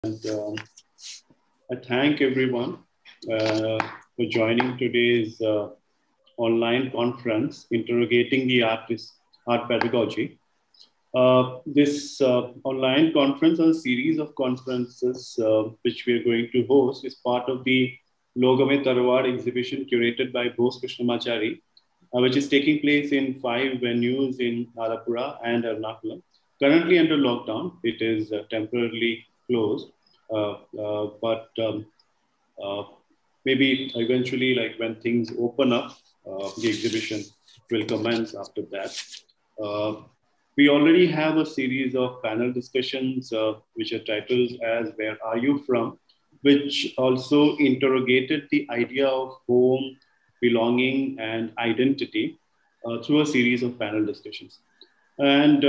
And I thank everyone for joining today's online conference, Interrogating the Art Pedagogy. This online conference, or a series of conferences which we are going to host, is part of the Lokame Tharavadu exhibition curated by Achari, which is taking place in 5 venues in Alapura and Ernakulam. Currently under lockdown, it is temporarily closed, but maybe eventually, like when things open up, the exhibition will commence after that. We already have a series of panel discussions which are titled as Where Are You From?, which also interrogated the idea of home, belonging, and identity through a series of panel discussions. And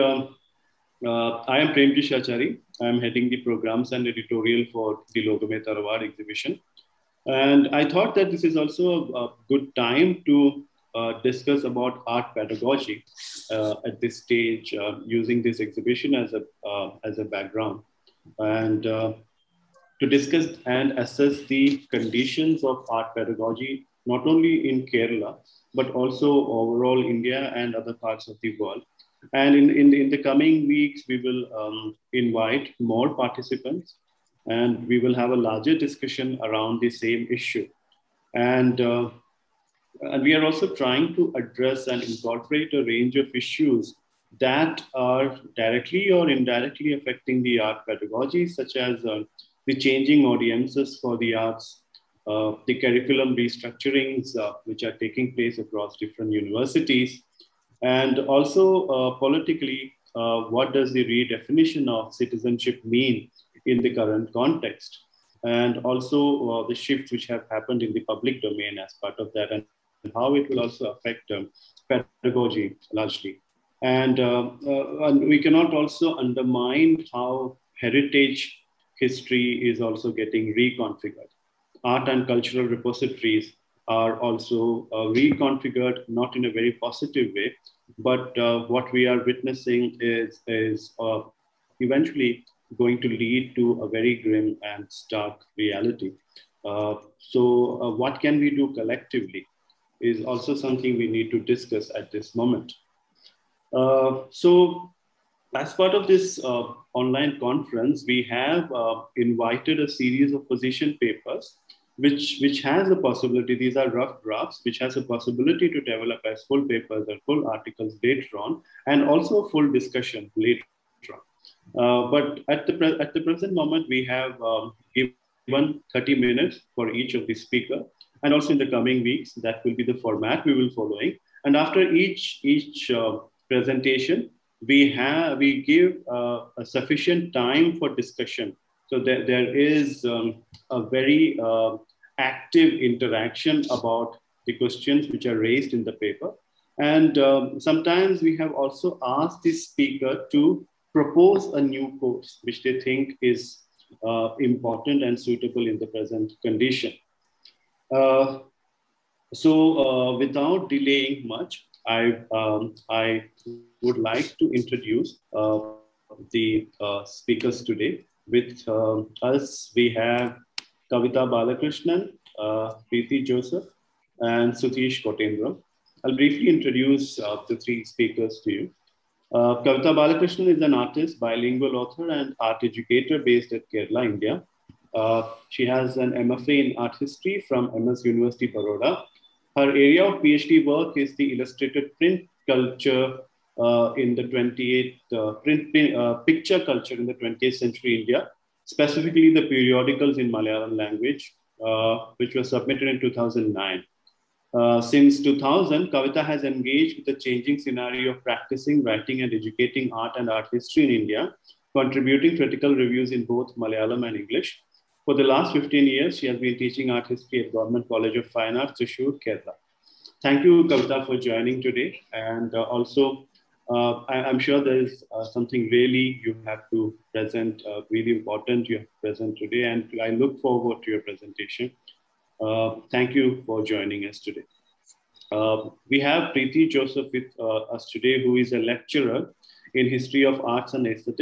I am Premjish Achari. I am heading the programs and editorial for the Lokame Tharavadu exhibition. And I thought that this is also a good time to discuss about art pedagogy at this stage, using this exhibition as a background, and to discuss and assess the conditions of art pedagogy, not only in Kerala, but also overall India and other parts of the world. And in the coming weeks, we will invite more participants and we will have a larger discussion around the same issue. And we are also trying to address and incorporate a range of issues that are directly or indirectly affecting the art pedagogy, such as the changing audiences for the arts, the curriculum restructurings which are taking place across different universities, and also politically, what does the redefinition of citizenship mean in the current context? And also the shifts which have happened in the public domain as part of that, and how it will also affect pedagogy largely. And we cannot also undermine how heritage history is also getting reconfigured. Art and cultural repositories are also reconfigured, not in a very positive way, but what we are witnessing is eventually going to lead to a very grim and stark reality. So what can we do collectively is also something we need to discuss at this moment. So as part of this online conference, we have invited a series of position papers, which has a possibility, these are rough drafts, which has a possibility to develop as full papers or full articles later on, and also a full discussion later on. But at the present moment, we have given 30 minutes for each of the speaker. And also in the coming weeks, that will be the format we will following. And after each presentation, we give a sufficient time for discussion. So there is a very active interaction about the questions which are raised in the paper. And sometimes we have also asked the speaker to propose a new course, which they think is important and suitable in the present condition. So without delaying much, I would like to introduce the speakers today. With us, we have Kavitha Balakrishnan, Preeti Joseph, and Sudheesh Kottembram. I'll briefly introduce the 3 speakers to you. Kavitha Balakrishnan is an artist, bilingual author, and art educator based at Kerala, India. She has an MFA in art history from MS University, Baroda. Her area of PhD work is the illustrated print culture in the 28th, picture culture in the 20th century India, specifically the periodicals in Malayalam language, which was submitted in 2009. Since 2000, Kavitha has engaged with the changing scenario of practicing, writing, and educating art and art history in India, contributing critical reviews in both Malayalam and English. For the last 15 years, she has been teaching art history at Government College of Fine Arts, Thrissur, Kerala. Thank you, Kavitha, for joining today. And also, I'm sure there is something really you have to present, really important you have to present today. And I look forward to your presentation. Thank you for joining us today. We have Preeti Joseph with us today, who is a lecturer in History of Arts and Aesthetics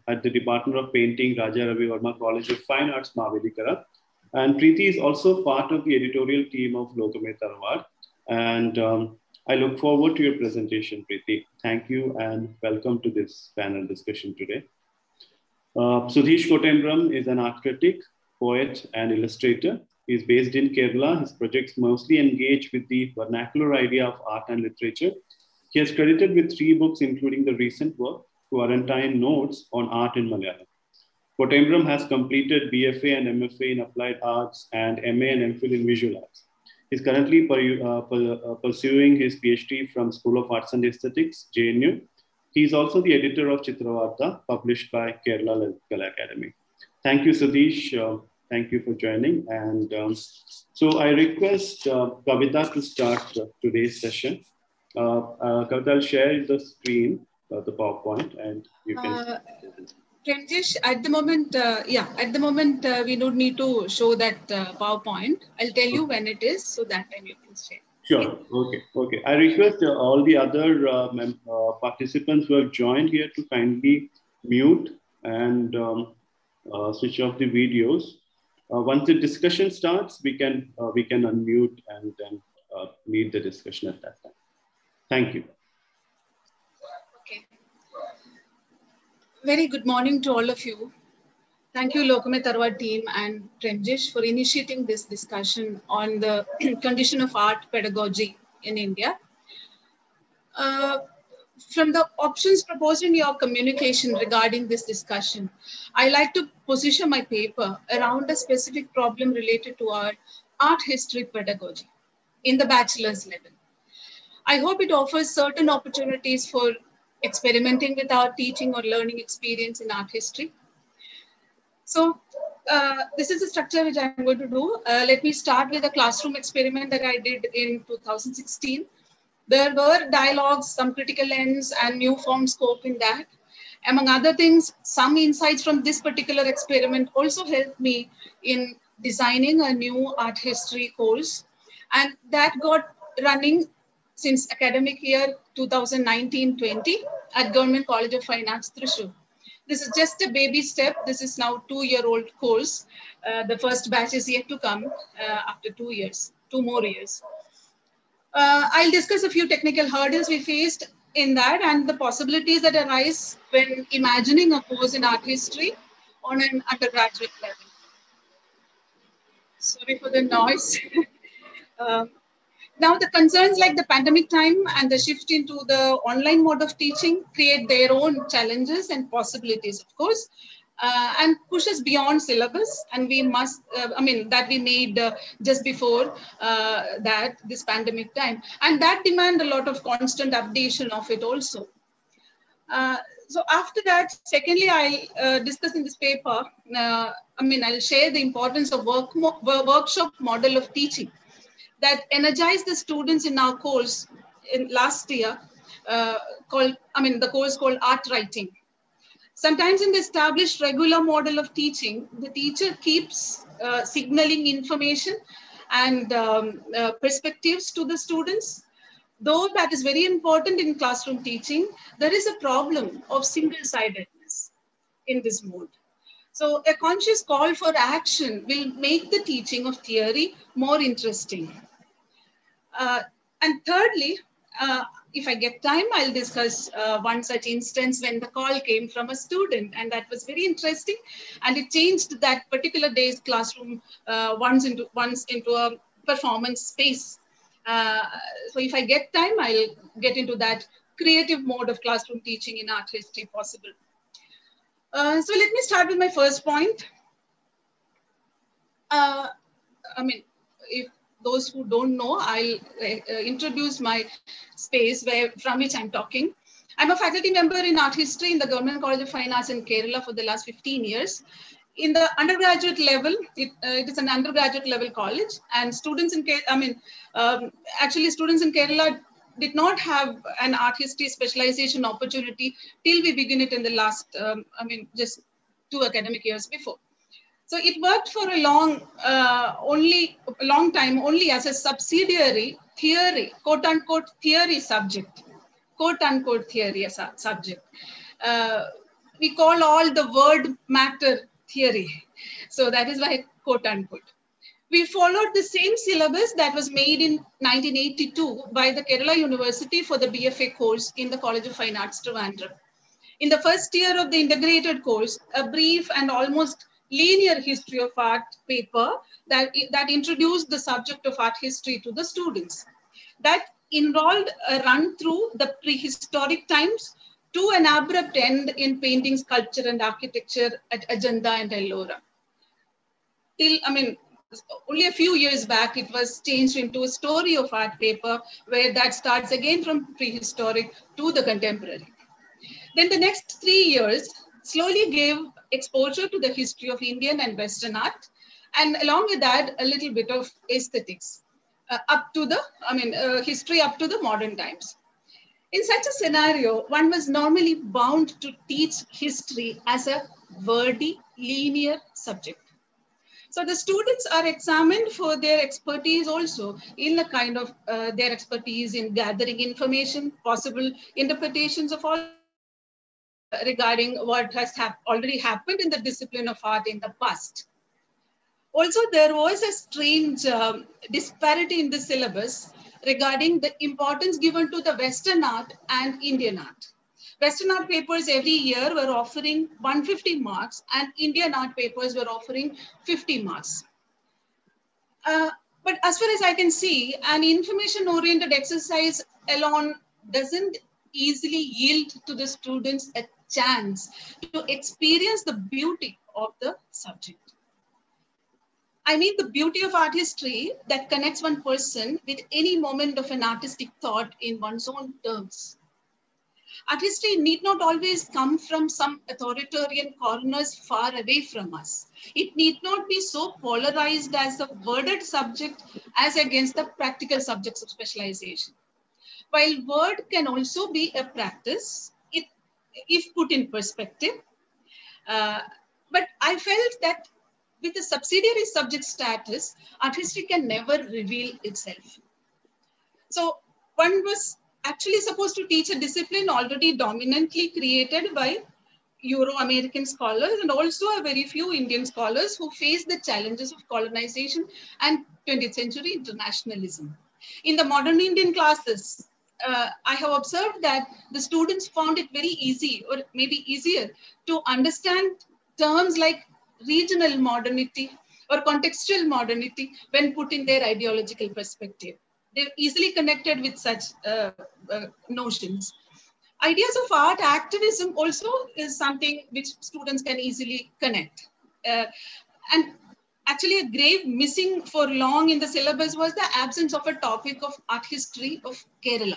at the Department of Painting, Raja Ravi Varma College of Fine Arts, Mavelikara. And Preeti is also part of the editorial team of Lokame Tharavadu. And I look forward to your presentation, Preeti. Thank you and welcome to this panel discussion today. Sudheesh Kottembram is an art critic, poet, and illustrator. He is based in Kerala. His projects mostly engage with the vernacular idea of art and literature. He has credited with 3 books, including the recent work, Quarantine Notes on Art in Malayalam. Kottembram has completed BFA and MFA in Applied Arts and MA and MPhil in Visual Arts. He's currently pursuing his PhD from School of Arts and Aesthetics, JNU. He's also the editor of Chitravarta, published by Kerala Kala Academy. Thank you, Sudheesh. Thank you for joining. And so I request Kavitha to start today's session. Kavitha, I'll share the screen, the PowerPoint, and you can. Premjish, at the moment, we don't need to show that PowerPoint. I'll tell you when it is, so that time you can share. Sure. Okay. I request all the other participants who have joined here to kindly mute and switch off the videos. Once the discussion starts, we can unmute and then lead the discussion at that time. Thank you. Okay. Very good morning to all of you. Thank you, Lokame Tharavadu team and Premjish, for initiating this discussion on the condition of art pedagogy in India. From the options proposed in your communication regarding this discussion, I like to position my paper around a specific problem related to our art history pedagogy in the bachelor's level. I hope it offers certain opportunities for experimenting with our teaching or learning experience in art history. So this is the structure which I'm going to do. Let me start with a classroom experiment that I did in 2016. There were dialogues, some critical lens, and new form scope in that. Among other things, some insights from this particular experiment also helped me in designing a new art history course. And that got running since academic year 2019-20 at Government College of Fine Arts, Thrissur. This is just a baby step. This is now 2-year-old course. The first batch is yet to come after 2 years, 2 more years. I'll discuss a few technical hurdles we faced in that and the possibilities that arise when imagining a course in art history on an undergraduate level. Sorry for the noise. Now, the concerns like the pandemic time and the shift into the online mode of teaching create their own challenges and possibilities, of course, and push us beyond syllabus. And we must, that we made just before this pandemic time. And that demand a lot of constant updation of it also. So after that, secondly, I'll discuss in this paper, I'll share the importance of workshop model of teaching that energized the students in our course in last year the course called Art Writing. Sometimes in the established regular model of teaching, the teacher keeps signaling information and perspectives to the students. Though that is very important in classroom teaching, there is a problem of single-sidedness in this mode. So a conscious call for action will make the teaching of theory more interesting. And thirdly, if I get time, I'll discuss one such instance when the call came from a student, and that was very interesting. And it changed that particular day's classroom once into a performance space. So if I get time, I'll get into that creative mode of classroom teaching in art history possible. So let me start with my first point. If those who don't know, I'll introduce my space from which I'm talking. I'm a faculty member in art history in the Government College of Fine Arts in Kerala for the last 15 years. In the undergraduate level, it is an undergraduate level college, and students in students in Kerala did not have an art history specialization opportunity till we begin it in the last, just 2 academic years before. So it worked for a long time only as a subsidiary theory, quote unquote theory subject, quote unquote theory subject. we call all the word matter theory. So that is why quote unquote. We followed the same syllabus that was made in 1982 by the Kerala University for the BFA course in the College of Fine Arts, Trivandrum. In the first year of the integrated course, a brief and almost linear history of art paper that introduced the subject of art history to the students. That involved a run through the prehistoric times to an abrupt end in painting, sculpture, and architecture at Ajanta and Ellora. Only a few years back, it was changed into a story of art paper where that starts again from prehistoric to the contemporary. Then the next 3 years slowly gave exposure to the history of Indian and Western art, and along with that, a little bit of aesthetics history up to the modern times. In such a scenario, one was normally bound to teach history as a wordy, linear subject. So the students are examined for their expertise also in the kind of their expertise in gathering information, possible interpretations of all regarding what has already happened in the discipline of art in the past. Also, there was a strange disparity in the syllabus regarding the importance given to the Western art and Indian art. Western art papers every year were offering 150 marks and Indian art papers were offering 50 marks. But as far as I can see, an information-oriented exercise alone doesn't easily yield to the students a chance to experience the beauty of the subject. I mean the beauty of art history that connects one person with any moment of an artistic thought in one's own terms. Art history need not always come from some authoritarian corners far away from us. It need not be so polarized as a worded subject as against the practical subjects of specialization. While word can also be a practice, if put in perspective, but I felt that with a subsidiary subject status, art history can never reveal itself. So one was actually supposed to teach a discipline already dominantly created by Euro-American scholars and also a very few Indian scholars who face the challenges of colonization and 20th century internationalism. In the modern Indian classes, I have observed that the students found it very easy or maybe easier to understand terms like regional modernity or contextual modernity when put in their ideological perspective. They're easily connected with such notions. Ideas of art activism also is something which students can easily connect. And actually a grave missing for long in the syllabus was the absence of a topic of art history of Kerala.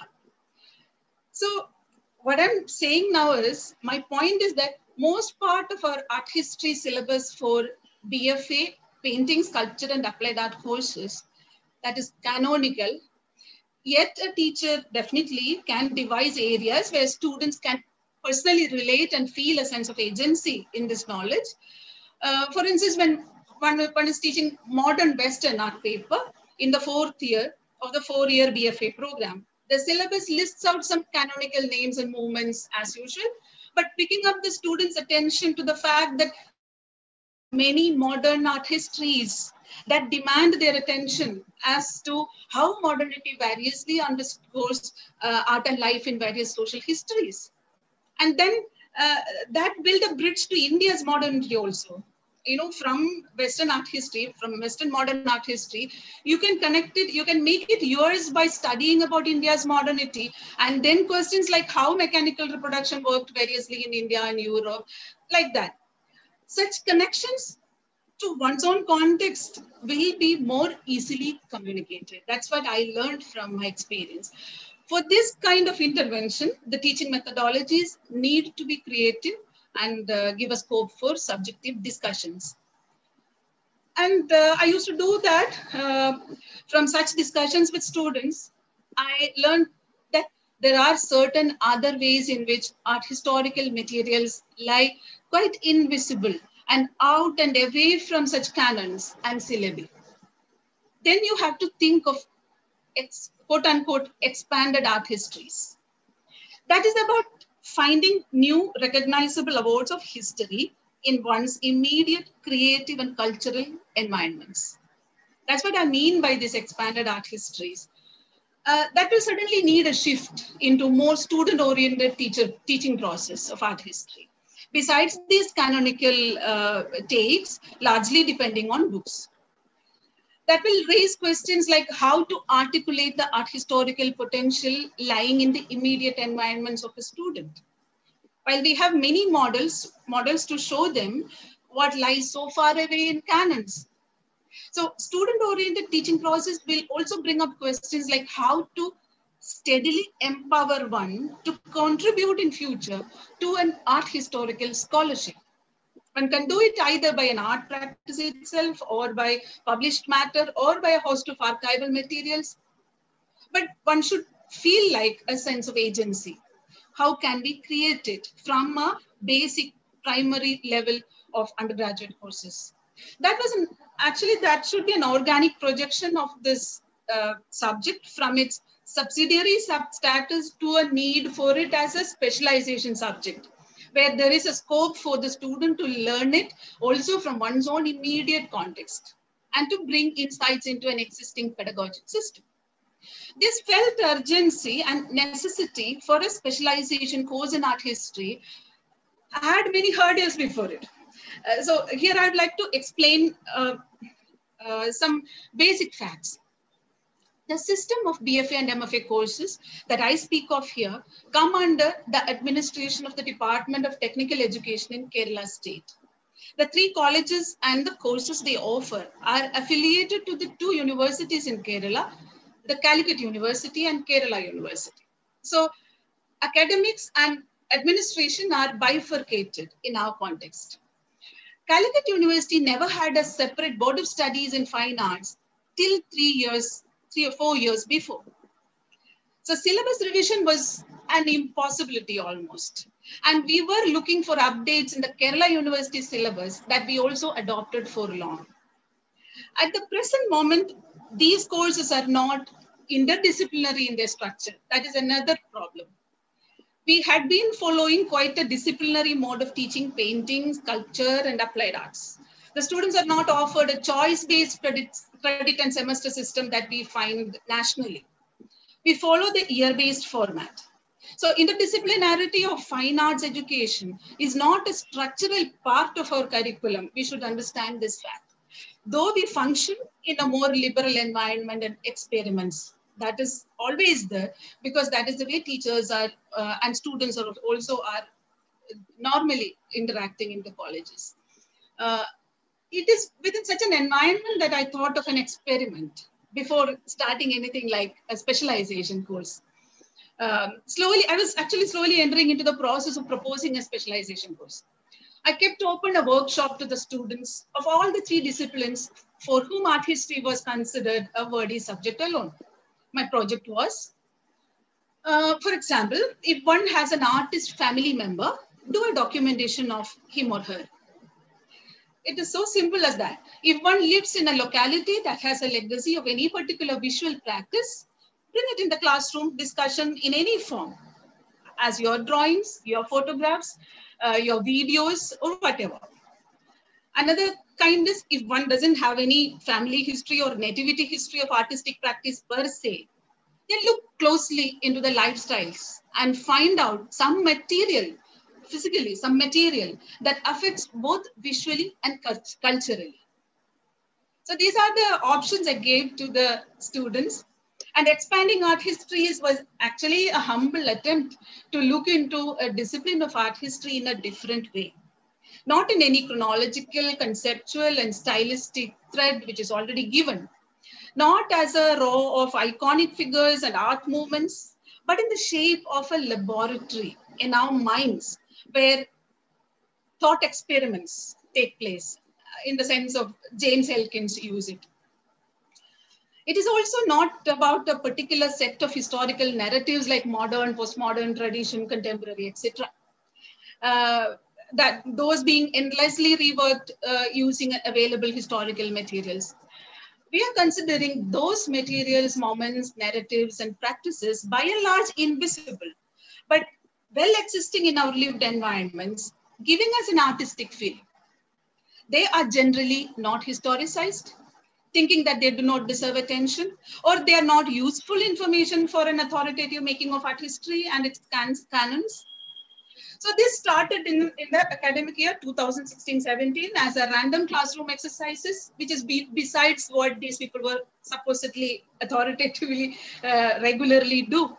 So what I'm saying now is, my point is that most part of our art history syllabus for BFA, painting, sculpture, and applied art courses, that is canonical, yet a teacher definitely can devise areas where students can personally relate and feel a sense of agency in this knowledge. For instance, when one is teaching modern Western art paper in the 4th year of the 4-year BFA program, the syllabus lists out some canonical names and movements as usual, but picking up the students' attention to the fact that there are many modern art histories that demand their attention as to how modernity variously underscores art and life in various social histories. And then that build a bridge to India's modernity also. You know, from Western art history, from Western modern art history, you can connect it, you can make it yours by studying about India's modernity. And then questions like how mechanical reproduction worked variously in India and Europe, like that. Such connections to one's own context will be more easily communicated. That's what I learned from my experience. For this kind of intervention, the teaching methodologies need to be creative and give a scope for subjective discussions. And I used to do that from such discussions with students. I learned that there are certain other ways in which art historical materials lie quite invisible and out and away from such canons and syllabi. Then you have to think of quote unquote expanded art histories. That is about finding new recognizable awards of history in one's immediate creative and cultural environments. That's what I mean by this expanded art histories. That will certainly need a shift into more student-oriented teaching process of art history. Besides these canonical takes, largely depending on books. That will raise questions like how to articulate the art historical potential lying in the immediate environments of a student. While we have many models to show them what lies so far away in canons. So student-oriented teaching process will also bring up questions like how to steadily empower one to contribute in future to an art historical scholarship. One can do it either by an art practice itself or by published matter or by a host of archival materials. But one should feel like a sense of agency. How can we create it from a basic primary level of undergraduate courses? That should be an organic projection of this subject from its subsidiary status to a need for it as a specialization subject, where there is a scope for the student to learn it also from one's own immediate context and to bring insights into an existing pedagogic system. This felt urgency and necessity for a specialization course in art history had many hurdles before it. So here I'd like to explain some basic facts. The system of BFA and MFA courses that I speak of here come under the administration of the Department of Technical Education in Kerala State. The 3 colleges and the courses they offer are affiliated to the 2 universities in Kerala, the Calicut University and Kerala University. So academics and administration are bifurcated in our context. Calicut University never had a separate board of studies in fine arts till 3 or 4 years before. So syllabus revision was an impossibility almost. And we were looking for updates in the Kerala University syllabus that we also adopted for long. At the present moment, these courses are not interdisciplinary in their structure. That is another problem. We had been following quite a disciplinary mode of teaching painting, sculpture, and applied arts. The students are not offered a choice-based credit and semester system that we find nationally. We follow the year-based format. So interdisciplinarity of fine arts education is not a structural part of our curriculum. We should understand this fact. Though we function in a more liberal environment and experiments, that is always there because that is the way teachers are and students are also normally interacting in the colleges. It is within such an environment that I thought of an experiment before starting anything like a specialization course. I was actually slowly entering into the process of proposing a specialization course. I kept open a workshop to the students of all the 3 disciplines for whom art history was considered a wordy subject alone. My project was, for example, if one has an artist family member, do a documentation of him or her. It is so simple as that. If one lives in a locality that has a legacy of any particular visual practice, bring it in the classroom discussion in any form, as your drawings, your photographs, your videos, or whatever. Another kind is if one doesn't have any family history or nativity history of artistic practice per se, then look closely into the lifestyles and find out some material, physically, some material that affects both visually and culturally. So these are the options I gave to the students. And expanding art histories was actually a humble attempt to look into a discipline of art history in a different way. Not in any chronological, conceptual, and stylistic thread, which is already given. Not as a row of iconic figures and art movements, but in the shape of a laboratory in our minds, where thought experiments take place, in the sense of James Elkins use it. It is also not about a particular set of historical narratives like modern, postmodern, tradition, contemporary, etc. That those being endlessly reworked using available historical materials. We are considering those materials, moments, narratives, and practices by and large invisible, but well existing in our lived environments, giving us an artistic feel. They are generally not historicized, thinking that they do not deserve attention, or they are not useful information for an authoritative making of art history and its canons. So this started in the academic year 2016-17 as a random classroom exercises, which is besides what these people were supposedly authoritatively regularly do.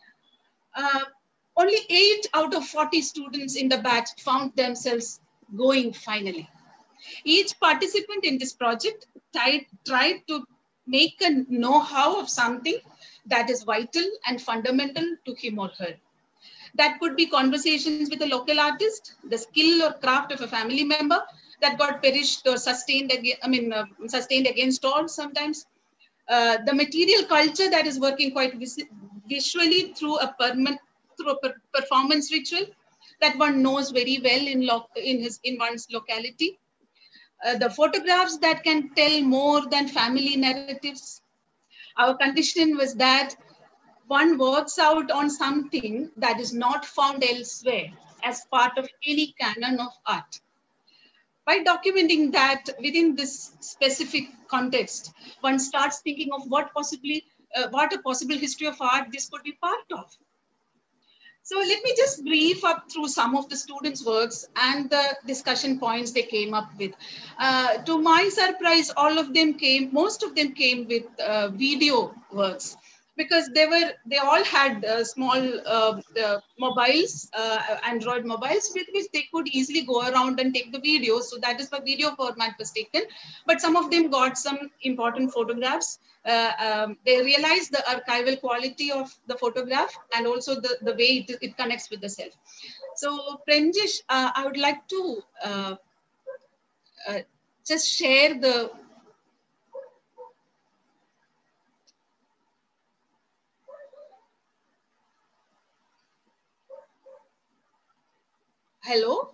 Only 8 out of 40 students in the batch found themselves going finally. Each participant in this project tried to make a know-how of something that is vital and fundamental to him or her. That could be conversations with a local artist, the skill or craft of a family member that got perished or sustained, sustained against odds sometimes. The material culture that is working quite visually through a performance ritual that one knows very well in one's locality. The photographs that can tell more than family narratives. Our condition was that one works out on something that is not found elsewhere as part of any canon of art. By documenting that within this specific context, one starts thinking of what a possible history of art this could be part of. So let me just brief up through some of the students' works and the discussion points they came up with. To my surprise, most of them came with video works, because they all had small mobiles, Android mobiles, with which they could easily go around and take the video. So that is why video format was taken. But some of them got some important photographs. They realized the archival quality of the photograph and also the way it connects with the self. So Premjish, I would like to just share the hello.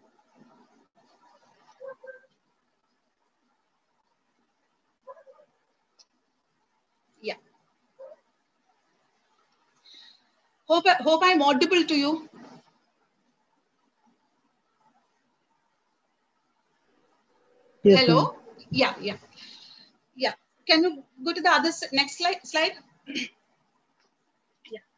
Yeah. Hope I'm audible to you. Yes, hello. Yeah. Can you go to the other next slide? Yeah.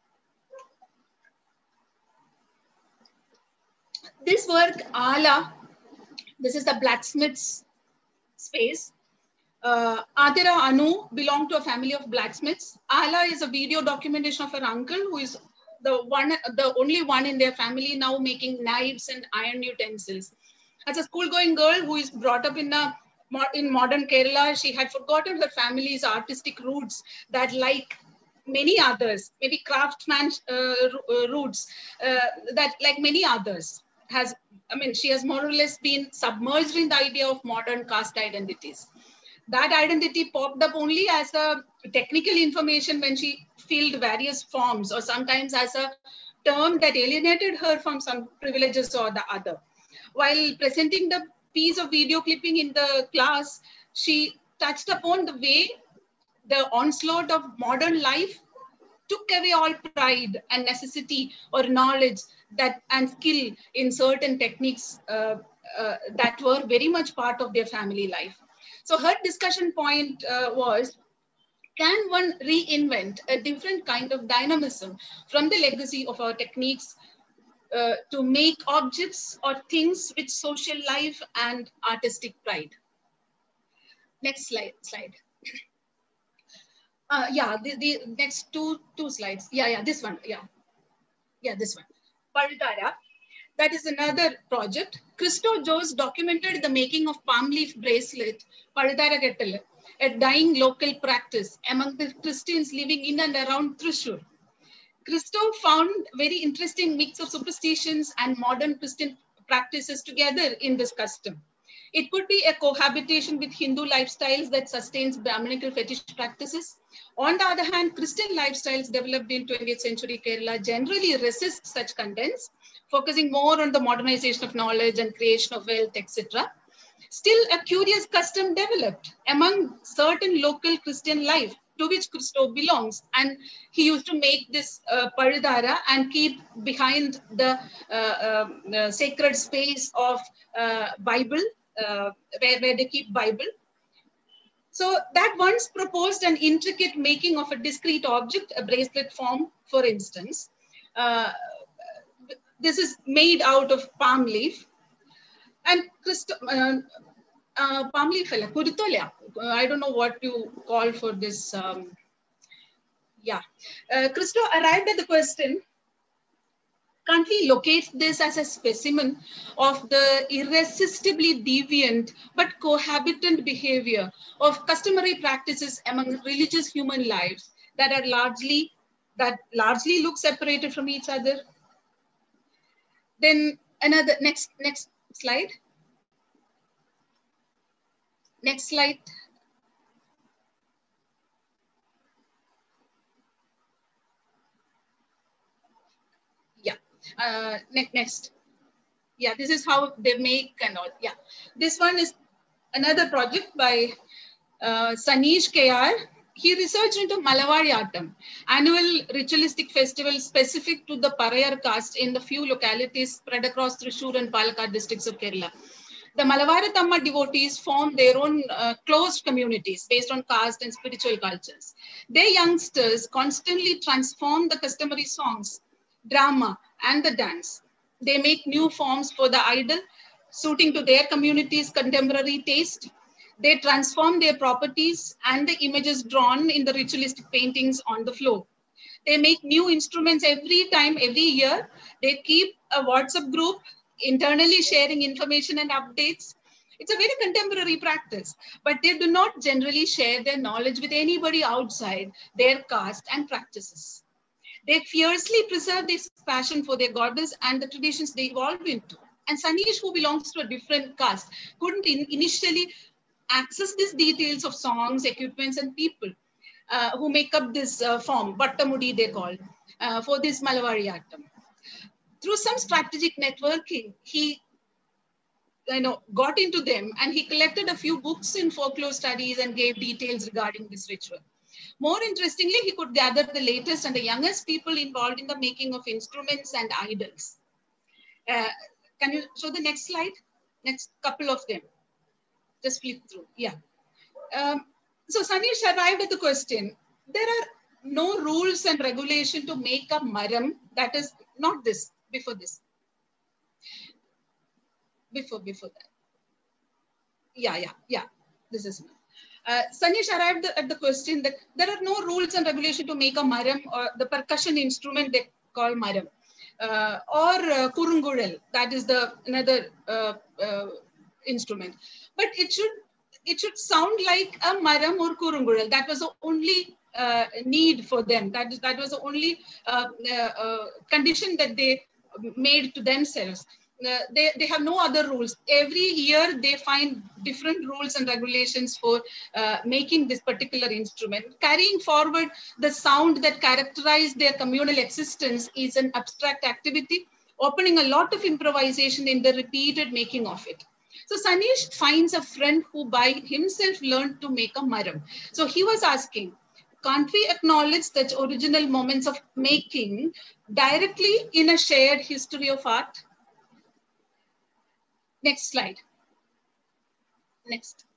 This work, Ala, this is the blacksmith's space. Adira Anu belonged to a family of blacksmiths. Ala is a video documentation of her uncle, who is the only one in their family now making knives and iron utensils. As a school-going girl who is brought up in modern Kerala, she had forgotten her family's artistic roots that, like many others, maybe craftsman roots, that like many others, she has more or less been submerged in the idea of modern caste identities. That identity popped up only as a technical information when she filled various forms, or sometimes as a term that alienated her from some privileges or the other. While presenting the piece of video clipping in the class, she touched upon the way the onslaught of modern life took away all pride and necessity or knowledge and skill in certain techniques that were very much part of their family life. So her discussion point was, can one reinvent a different kind of dynamism from the legacy of our techniques to make objects or things with social life and artistic pride? Next slide. The next two slides. This one. This one. Paldara. That is another project. Christo Jose documented the making of palm leaf bracelet, Paldara Kettale, a dying local practice among the Christians living in and around Thrissur. Christo found very interesting mix of superstitions and modern Christian practices together in this custom. It could be a cohabitation with Hindu lifestyles that sustains Brahminical fetish practices. On the other hand, Christian lifestyles developed in 20th century Kerala generally resist such contents, focusing more on the modernization of knowledge and creation of wealth, etc. Still, a curious custom developed among certain local Christian life to which Christo belongs. And he used to make this paridara and keep behind the sacred space of Bible, where they keep Bible. So that once proposed an intricate making of a discrete object, a bracelet form, for instance. This is made out of palm leaf. And palm leaf, I don't know what you call for this. Christo arrived at the question, can't we locate this as a specimen of the irresistibly deviant but cohabitant behavior of customary practices among religious human lives that largely look separated from each other? Then another, next slide. Next slide. Yeah, next. Yeah, this is how they make and all. Yeah, this one is another project by Sudheesh KR. He researched into Malavariyattam, annual ritualistic festival specific to the Parayar caste in the few localities spread across Thrissur and Palakkad districts of Kerala. The Malavariyattamma devotees form their own closed communities based on caste and spiritual cultures. Their youngsters constantly transform the customary songs, drama, and the dance. They make new forms for the idol, suiting to their community's contemporary taste. They transform their properties and the images drawn in the ritualistic paintings on the floor. They make new instruments every year. They keep a WhatsApp group, internally sharing information and updates. It's a very contemporary practice, but they do not generally share their knowledge with anybody outside their caste and practices. They fiercely preserve this passion for their goddess and the traditions they evolve into. And Sudheesh, who belongs to a different caste, couldn't initially access these details of songs, equipments, and people who make up this form, Battamudi they call, for this Malavariyattam. Through some strategic networking, he got into them, and he collected a few books in folklore studies and gave details regarding this ritual. More interestingly, he could gather the latest and the youngest people involved in the making of instruments and idols. Can you show the next slide? Next couple of them. Just flip through. Yeah. So Sudheesh arrived at the question, there are no rules and regulation to make a maram, that is not this, before this. Before that. Yeah. This is Sudheesh arrived at the question that there are no rules and regulation to make a maram, or the percussion instrument they call maram, or kurungurel, that is the another instrument. But it should sound like a maram or kurungurel. That was the only need for them. That was the only condition that they made to themselves. They have no other rules. Every year they find different rules and regulations for making this particular instrument. Carrying forward the sound that characterized their communal existence is an abstract activity, opening a lot of improvisation in the repeated making of it. So Sudheesh finds a friend who by himself learned to make a maram. So he was asking, can't we acknowledge the original moments of making directly in a shared history of art? Next slide. Next.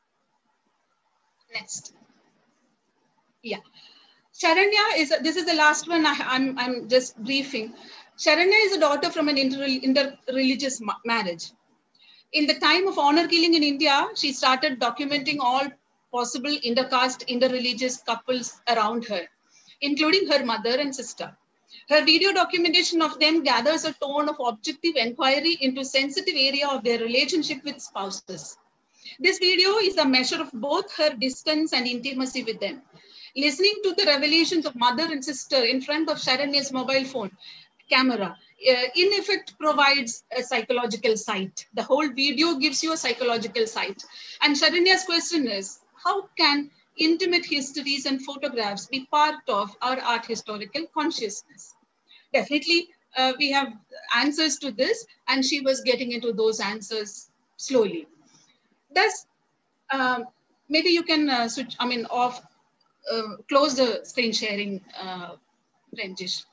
Yeah. Sharanya this is the last one I'm just briefing. Sharanya is a daughter from an inter-religious marriage. In the time of honor killing in India, she started documenting all possible intercaste, interreligious couples around her, including her mother and sister. Her video documentation of them gathers a tone of objective inquiry into sensitive area of their relationship with spouses. This video is a measure of both her distance and intimacy with them. Listening to the revelations of mother and sister in front of Sharanya's mobile phone camera, in effect provides a psychological sight. The whole video gives you a psychological sight. And Sharanya's question is, how can intimate histories and photographs be part of our art historical consciousness? Definitely, we have answers to this, and she was getting into those answers slowly. Thus, maybe you can switch, off close the screen sharing, Premjish.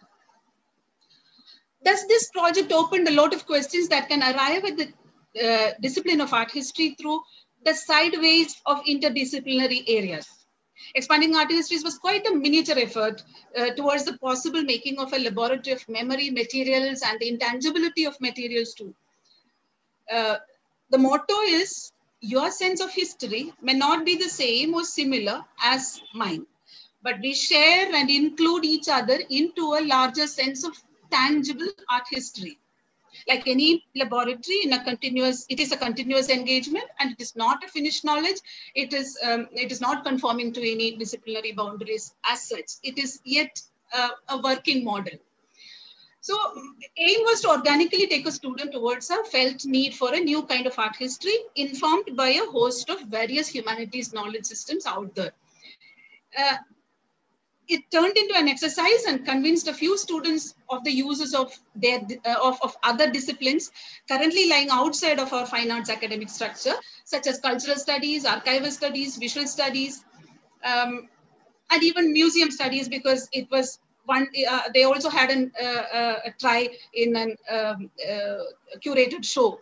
Thus, this project opened a lot of questions that can arrive at the discipline of art history through the sideways of interdisciplinary areas. Expanding art histories was quite a miniature effort towards the possible making of a laboratory of memory, materials, and the intangibility of materials too. The motto is, your sense of history may not be the same or similar as mine, but we share and include each other into a larger sense of tangible art history. Like any laboratory in a continuous, it is a continuous engagement, and it is not a finished knowledge. It is not conforming to any disciplinary boundaries as such. It is yet a working model. So aim was to organically take a student towards a felt need for a new kind of art history informed by a host of various humanities knowledge systems out there. It turned into an exercise and convinced a few students of the uses of their of other disciplines currently lying outside of our fine arts academic structure, such as cultural studies, archival studies, visual studies, and even museum studies, because it was one. They also had a try in an curated show.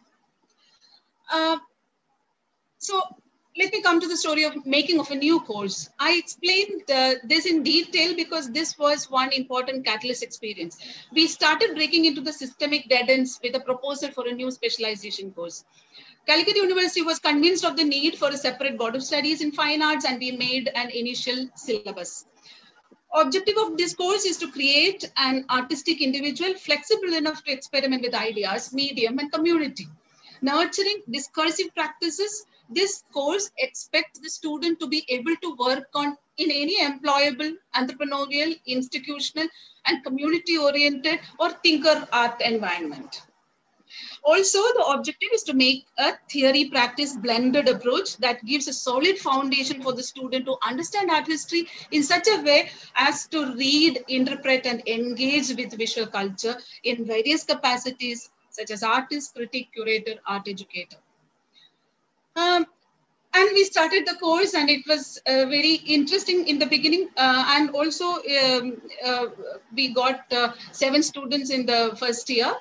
So let me come to the story of making of a new course. I explained this in detail because this was one important catalyst experience. We started breaking into the systemic dead ends with a proposal for a new specialization course. Calicut University was convinced of the need for a separate board of studies in fine arts, and we made an initial syllabus. Objective of this course is to create an artistic individual flexible enough to experiment with ideas, medium, and community. Nurturing discursive practices, this course expects the student to be able to work on in any employable, entrepreneurial, institutional, and community-oriented or thinker art environment. Also, the objective is to make a theory-practice blended approach that gives a solid foundation for the student to understand art history in such a way as to read, interpret, and engage with visual culture in various capacities, such as artist, critic, curator, art educator. And we started the course, and it was very interesting in the beginning. And also, we got 7 students in the first year.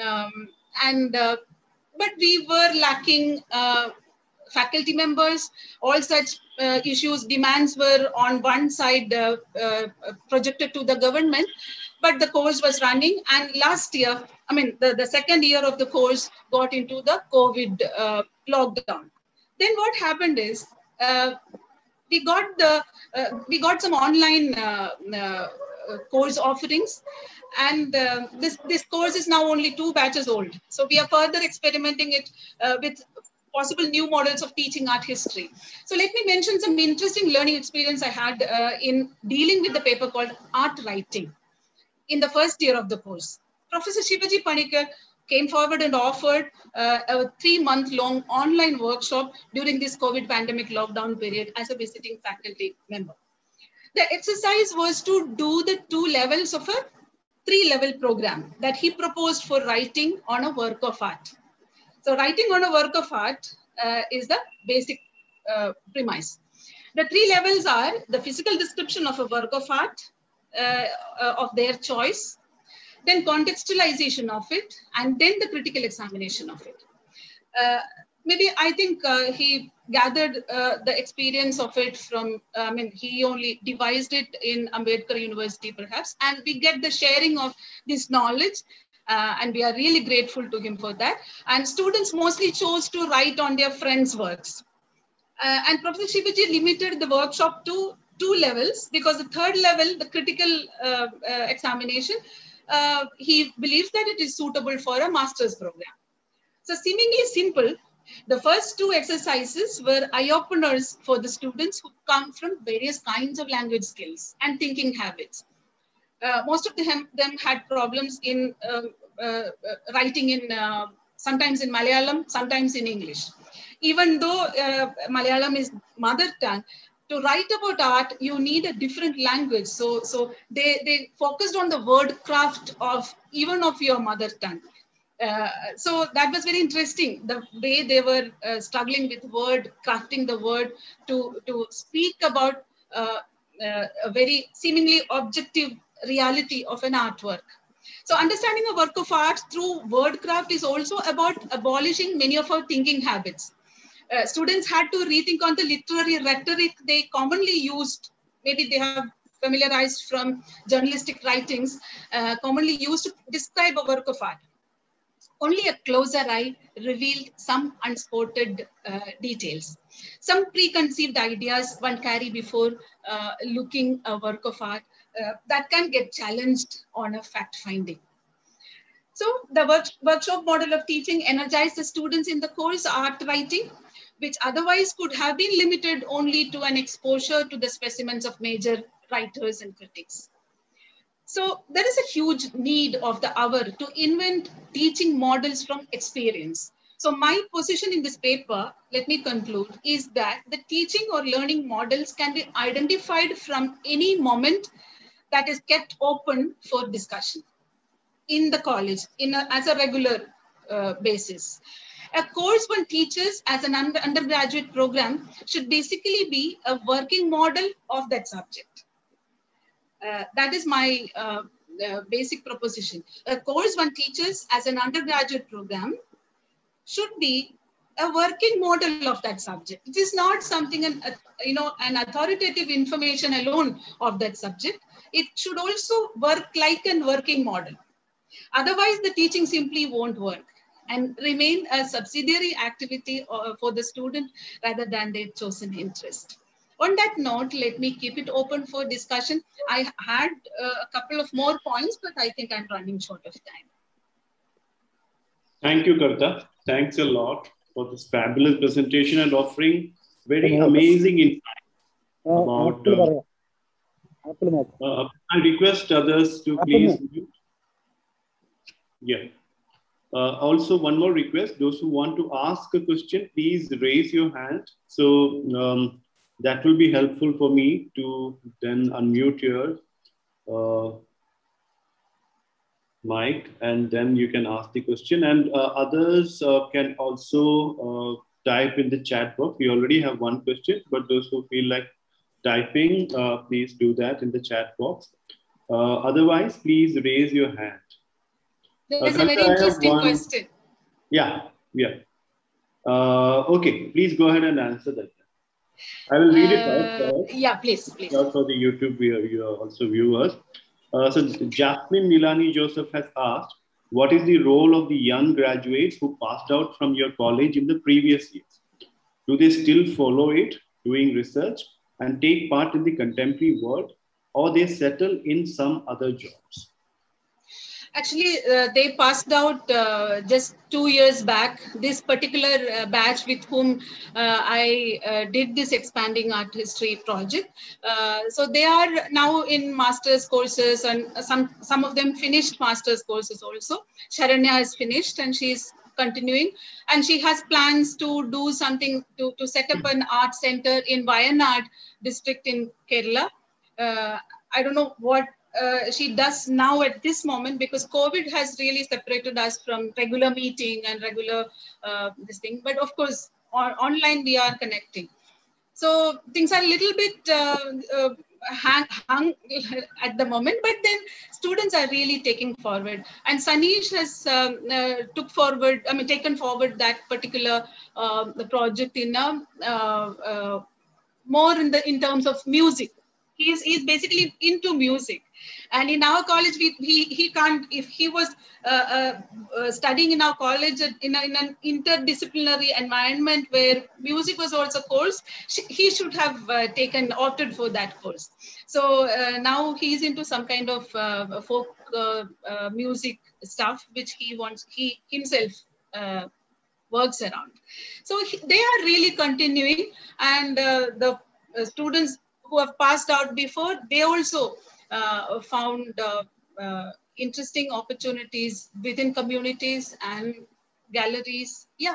But we were lacking faculty members. All such issues, demands were on one side projected to the government, but the course was running. And last year, I mean, the second year of the course got into the COVID lockdown. Then what happened is we got some online course offerings, and this course is now only 2 batches old. So we are further experimenting it with possible new models of teaching art history. So let me mention some interesting learning experience I had in dealing with the paper called Art Writing in the first year of the course. Professor Shivaji Panikkar came forward and offered a 3-month-long online workshop during this COVID pandemic lockdown period as a visiting faculty member. The exercise was to do the 2 levels of a 3-level program that he proposed for writing on a work of art. So writing on a work of art is the basic premise. The 3 levels are the physical description of a work of art of their choice, then contextualization of it, and then the critical examination of it. Maybe I think he gathered the experience of it from, he only devised it in Mavelikara University perhaps, and we get the sharing of this knowledge, and we are really grateful to him for that. And students mostly chose to write on their friends' works. And Professor Shivaji limited the workshop to 2 levels, because the 3rd level, the critical examination, he believes that it is suitable for a master's program. So seemingly simple, the first 2 exercises were eye-openers for the students who come from various kinds of language skills and thinking habits. Most of them had problems in writing in, sometimes in Malayalam, sometimes in English. Even though Malayalam is mother tongue, to write about art, you need a different language. So they focused on the word craft of even of your mother tongue. So that was very interesting, the way they were struggling with word, crafting the word to speak about a very seemingly objective reality of an artwork. So understanding a work of art through wordcraft is also about abolishing many of our thinking habits. Students had to rethink on the literary rhetoric they commonly used. Maybe they have familiarized from journalistic writings, commonly used to describe a work of art. Only a closer eye revealed some unspotted details. Some preconceived ideas one carry before looking a work of art that can get challenged on a fact finding. So the workshop model of teaching energized the students in the course art writing, which otherwise could have been limited only to an exposure to the specimens of major writers and critics. So there is a huge need of the hour to invent teaching models from experience. So my position in this paper, let me conclude, is that the teaching or learning models can be identified from any moment that is kept open for discussion in the college as a regular basis. A course one teaches as an undergraduate program should basically be a working model of that subject. That is my basic proposition. A course one teaches as an undergraduate program should be a working model of that subject. It is not something, an authoritative information alone of that subject. It should also work like a working model. Otherwise, the teaching simply won't work and remain a subsidiary activity for the student rather than their chosen interest. On that note, let me keep it open for discussion. I had a couple of more points, but I think I'm running short of time. Thank you, Kavitha. Thanks a lot for this fabulous presentation and offering very amazing insight about. I request others to please mute. Yeah. Also, one more request. Those who want to ask a question, please raise your hand. So that will be helpful for me to then unmute your mic, and then you can ask the question. And others can also type in the chat box. We already have one question, but those who feel like typing, please do that in the chat box. Otherwise, please raise your hand. There is a very interesting question. Yeah. Okay, please go ahead and answer that. I will read it out first. Yeah, please. Out for the YouTube also viewers. So Jasmine Milani Joseph has asked, what is the role of the young graduates who passed out from your college in the previous years? Do they still follow it, doing research and take part in the contemporary world, or they settle in some other jobs? Actually, they passed out just 2 years back. This particular batch with whom I did this expanding art history project. So they are now in master's courses, and some of them finished master's courses also. Sharanya has finished and she's continuing, and she has plans to do something to set up an art center in Wayanad district in Kerala. I don't know what she does now at this moment, because COVID has really separated us from regular meeting and regular this thing. But of course, online we are connecting. So things are a little bit hung at the moment, but then students are really taking forward. And Sudheesh has taken forward that particular the project in more in terms of music. He's basically into music, and in our college he can't. If he was studying in our college in an interdisciplinary environment where music was also course, he should have opted for that course. So now he's into some kind of folk music stuff which he himself works around. So they are really continuing, and the students who have passed out before, they also found interesting opportunities within communities and galleries. Yeah.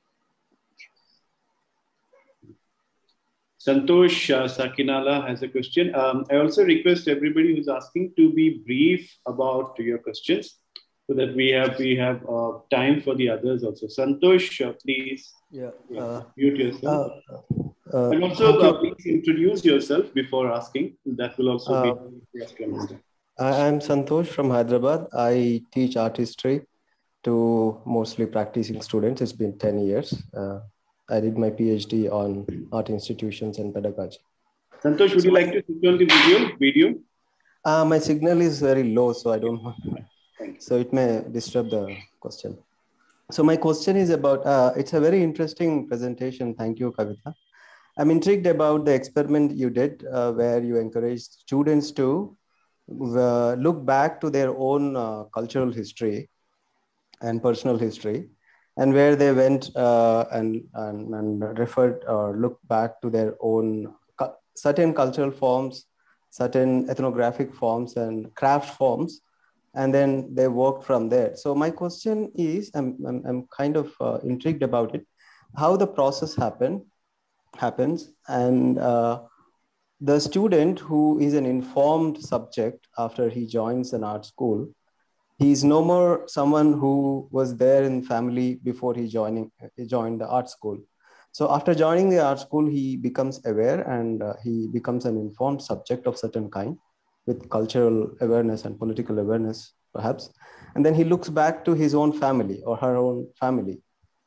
Santosh Sakinala has a question. I also request everybody who's asking to be brief about your questions, so that we have time for the others also. Santosh, please mute yourself. And also, please introduce yourself before asking. That will also be for us to understand. I'm Santosh from Hyderabad. I teach art history to mostly practicing students. It's been 10 years. I did my PhD on art institutions and pedagogy. Santosh, would you like to switch on the video? My signal is very low, so I don't want. So it may disturb the question. So my question is about, it's a very interesting presentation. Thank you, Kavitha. I'm intrigued about the experiment you did where you encouraged students to look back to their own cultural history and personal history, and where they went and referred or looked back to their own certain cultural forms, certain ethnographic forms and craft forms, and then they worked from there. So my question is, I'm kind of intrigued about it, how the process happens, and the student who is an informed subject after he joins an art school, he's no more someone who was there in family before he joined the art school. So after joining the art school, he becomes aware and he becomes an informed subject of certain kind with cultural awareness and political awareness, perhaps. And then he looks back to his own family or her own family.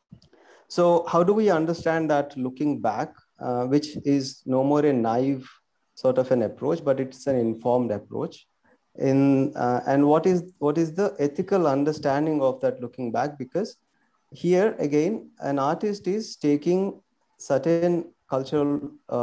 So how do we understand that looking back, which is no more a naive sort of an approach, but it's an informed approach? And what is the ethical understanding of that looking back? Because here again, an artist is taking certain cultural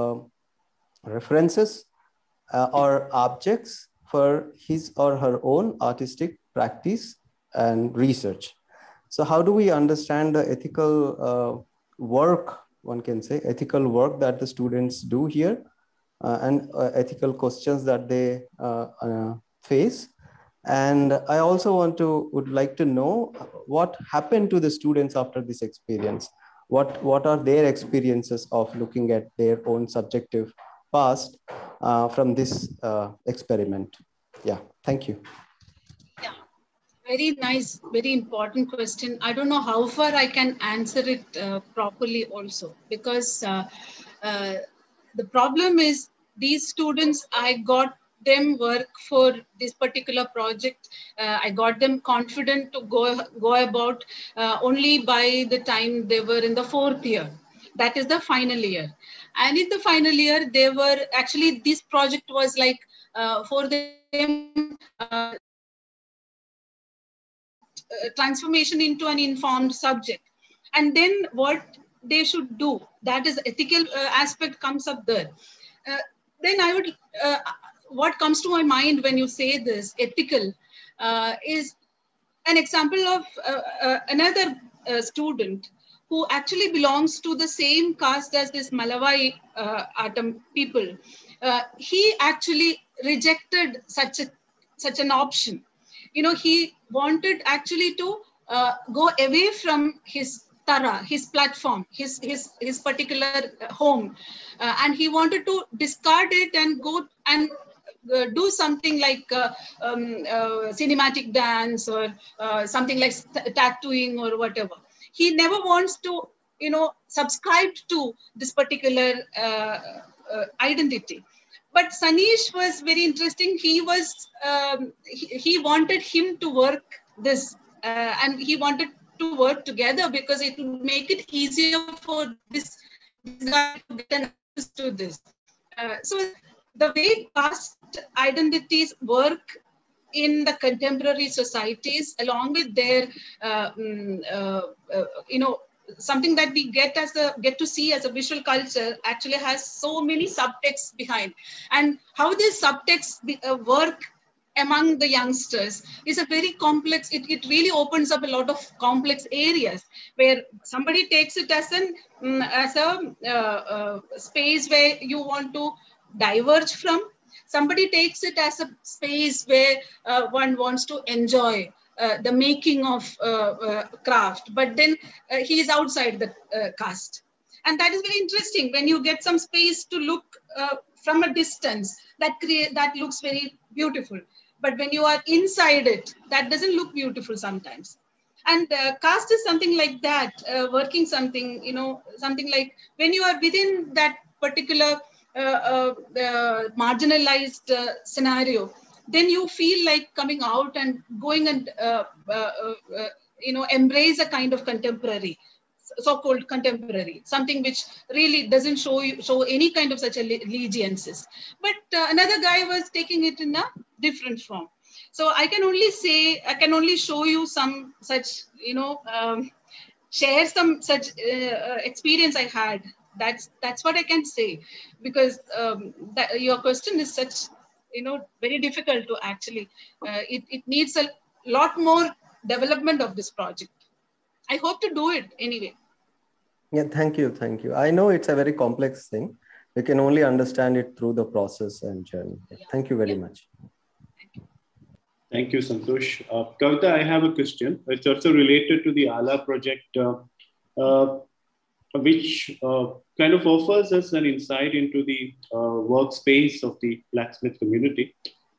references or objects for his or her own artistic practice and research. So how do we understand the ethical work, one can say, ethical work that the students do here and ethical questions that they face? And I also would like to know what happened to the students after this experience. What are their experiences of looking at their own subjective past from this experiment? Yeah, thank you. Yeah, very nice, very important question. I don't know how far I can answer it properly also, because the problem is these students, I got them work for this particular project. I got them confident to go about only by the time they were in the 4th year. That is the final year. And in the final year, they were actually, this project was like for them, transformation into an informed subject. And then what they should do, that is ethical aspect comes up there. Then I would, what comes to my mind when you say this ethical is an example of another student who actually belongs to the same caste as this Malavai Atom people. He actually rejected such an option. You know, he wanted actually to go away from his Tara, his platform, his particular home, and he wanted to discard it and go and do something like cinematic dance or something like tattooing or whatever. He never wants to, you know, subscribe to this particular identity. But Sanish was very interesting. He was he wanted him to work this, and he wanted to work together because it would make it easier for this guy to get an access to this. So the way caste identities work in the contemporary societies, along with their, you know, something that we get to see as a visual culture, actually has so many subtexts behind, and how these subtexts work among the youngsters is a very complex. It really opens up a lot of complex areas where somebody takes it as a space where you want to diverge from. Somebody takes it as a space where one wants to enjoy the making of craft, but then he is outside the caste. And that is very interesting when you get some space to look from a distance, that looks very beautiful. But when you are inside it, that doesn't look beautiful sometimes. And caste is something like that, working something, you know, something like when you are within that particular marginalized scenario, then you feel like coming out and going and embrace a kind of contemporary, so-called contemporary, something which really doesn't show any kind of such allegiances. But another guy was taking it in a different form. So I can only show you some such, share some such experience I had. That's what I can say, because your question is such, very difficult to actually, it needs a lot more development of this project. I hope to do it anyway. Yeah, thank you. Thank you. I know it's a very complex thing. We can only understand it through the process and journey. Thank you very much. Thank you, Santosh. Kavitha, I have a question. It's also related to the ALA project, which kind of offers us an insight into the workspace of the blacksmith community,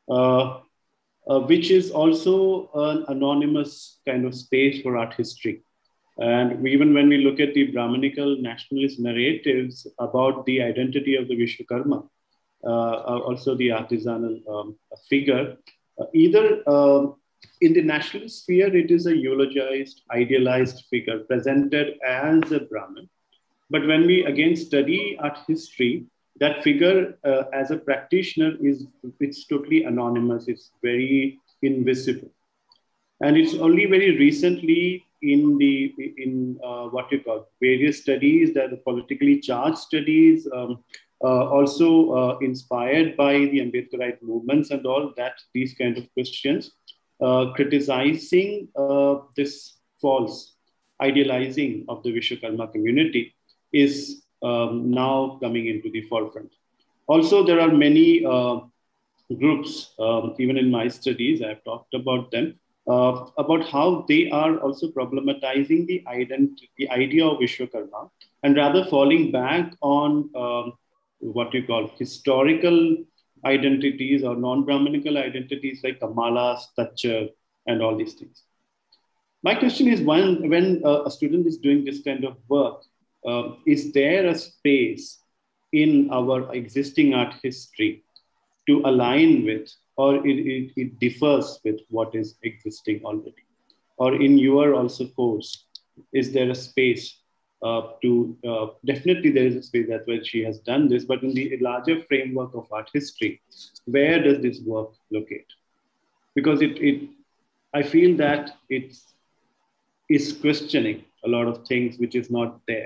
which is also an anonymous kind of space for art history. And even when we look at the Brahminical nationalist narratives about the identity of the Vishwakarma, also the artisanal figure, either in the nationalist sphere, it is a eulogized, idealized figure presented as a Brahmin. But when we again study art history, that figure as a practitioner it's totally anonymous, it's very invisible. And it's only very recently in what you call various studies, that the politically charged studies, also inspired by the Ambedkarite movements and all that, these kind of questions, criticizing this false idealizing of the Vishwakarma community is now coming into the forefront. Also, there are many groups, even in my studies, I've talked about them, about how they are also problematizing the idea of Vishwakarma, and rather falling back on what you call historical identities or non-Brahminical identities like Kamalas, Tachar, and all these things. My question is, when a student is doing this kind of work, is there a space in our existing art history to align with, or it differs with what is existing already? Or in your also course, is there a space definitely there is a space, that's where she has done this, but in the larger framework of art history, where does this work locate? Because I feel that it is questioning a lot of things which is not there.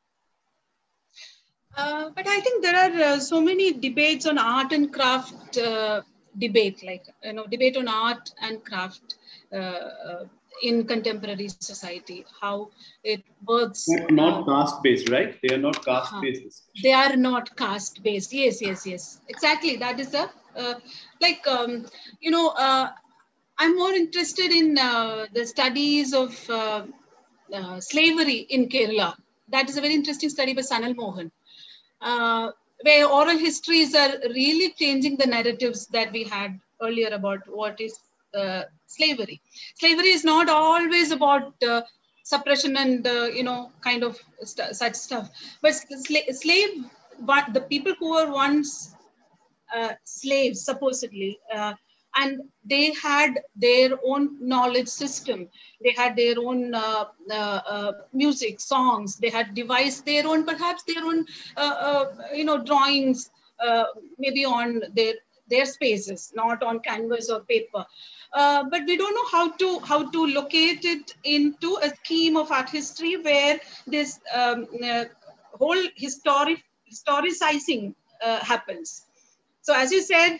But I think there are so many debates on art and craft, debate on art and craft in contemporary society, how it works. Not caste-based, right? They are not caste-based. They are not caste-based. Yes. Exactly. That is the, I'm more interested in the studies of slavery in Kerala. That is a very interesting study by Sanal Mohan, where oral histories are really changing the narratives that we had earlier about what is slavery. Slavery is not always about suppression and, kind of such stuff. But the people who were once slaves, supposedly, and they had their own knowledge system. They had their own music, songs. They had devised their own, perhaps their own, drawings, maybe on their spaces, not on canvas or paper. But we don't know how to locate it into a scheme of art history where this whole historicizing happens. So as you said,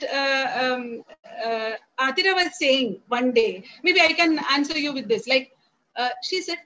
Atira was saying one day, maybe I can answer you with this. Like she said,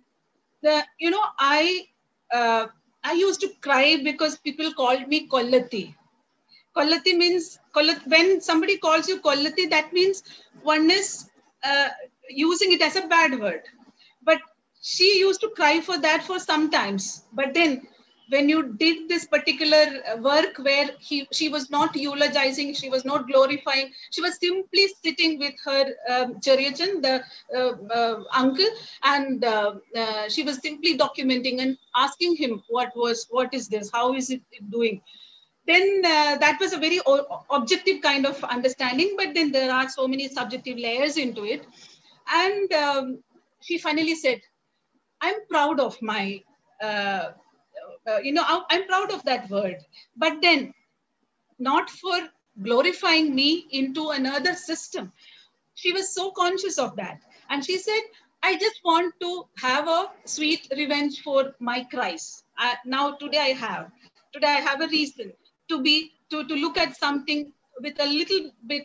I used to cry because people called me Kollati. Kollati means, when somebody calls you Kollati, that means one is using it as a bad word. But she used to cry for that for some times. But then when you did this particular work where she was not eulogizing, she was not glorifying, she was simply sitting with her Charyajan, the uncle, and she was simply documenting and asking him what is this, how is it doing. Then that was a very objective kind of understanding, but then there are so many subjective layers into it. And she finally said, I'm proud of my, I'm proud of that word, but then not for glorifying me into another system. She was so conscious of that. And she said, I just want to have a sweet revenge for my cries. Now today I have a reason to look at something with a little bit,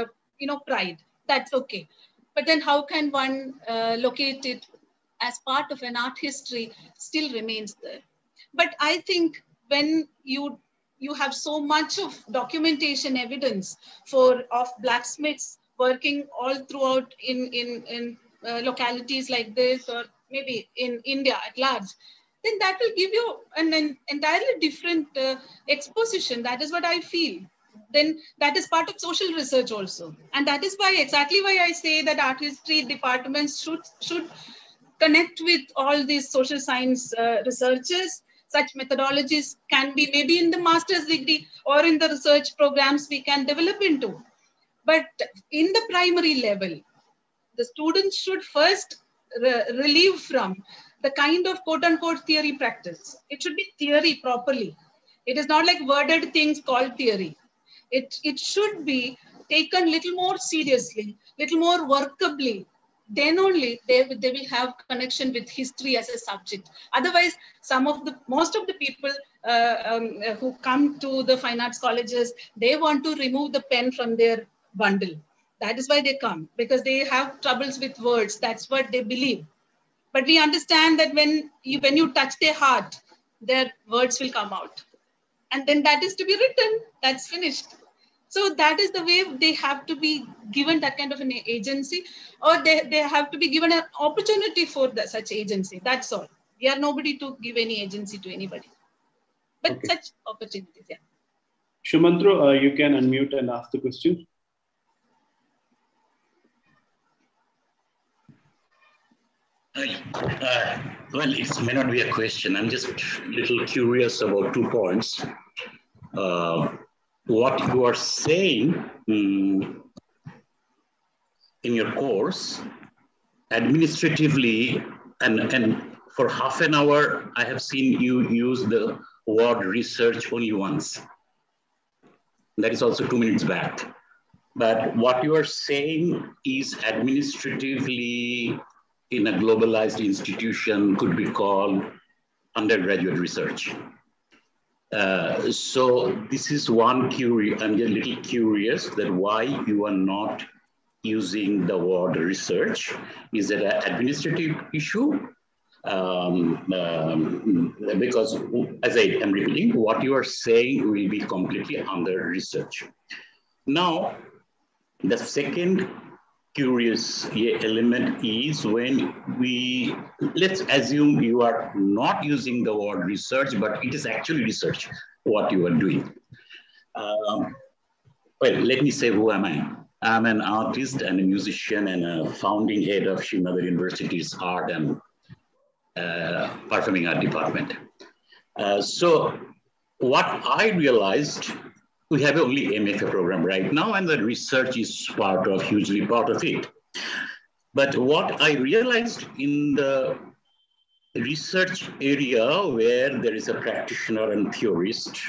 pride. That's okay. But then how can one locate it as part of an art history still remains there? But I think when you have so much of documentation evidence of blacksmiths working all throughout in localities like this, or maybe in India at large, then that will give you an entirely different exposition. That is what I feel. Then that is part of social research also. And that is exactly why I say that art history departments should connect with all these social science researchers. Such methodologies can be maybe in the master's degree or in the research programs we can develop into. But in the primary level, the students should first relieve from the kind of quote unquote theory practice. It should be theory properly. It is not like worded things called theory. It should be taken little more seriously, little more workably. Then only they will have connection with history as a subject. Otherwise, most of the people who come to the fine arts colleges, they want to remove the pen from their bundle. That is why they come, because they have troubles with words. That's what they believe. But we understand that when you touch their heart, their words will come out. And then that is to be written. That's finished. So that is the way they have to be given that kind of an agency, or they have to be given an opportunity for such agency. That's all. We are nobody to give any agency to anybody. But okay. Such opportunities, yeah. Shumantro, you can unmute and ask the question. Well, it may not be a question. I'm just a little curious about 2 points. What you are saying in your course, administratively, and for half an hour, I have seen you use the word research only once. That is also 2 minutes back. But what you are saying is administratively in a globalized institution could be called undergraduate research. So this is one curious, I'm a little curious that why you are not using the word research. Is it an administrative issue? Because as I am repeating, what you are saying will be completely under research. Now, the second curious element is when let's assume you are not using the word research, but it is actually research, what you are doing. Well, let me say, who am I? I'm an artist and a musician and a founding head of Srinagar University's Art and Performing Art Department. So what I realized, we have only MFA program right now, and the research is hugely part of it. But what I realized in the research area where there is a practitioner and theorist,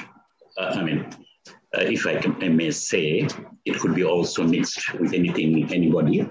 if I may say, it could be also mixed with anybody.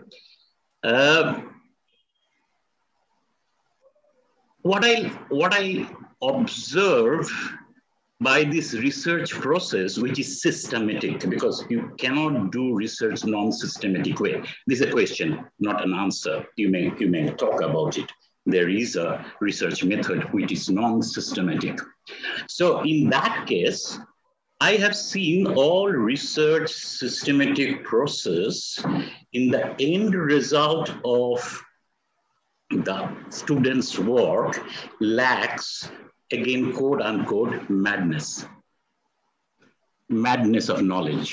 What I observe by this research process, which is systematic, because you cannot do research non-systematic way. This is a question, not an answer. You may talk about it. There is a research method which is non-systematic. So in that case, I have seen all research systematic process in the end result of the student's work lacks again, quote unquote, madness of knowledge.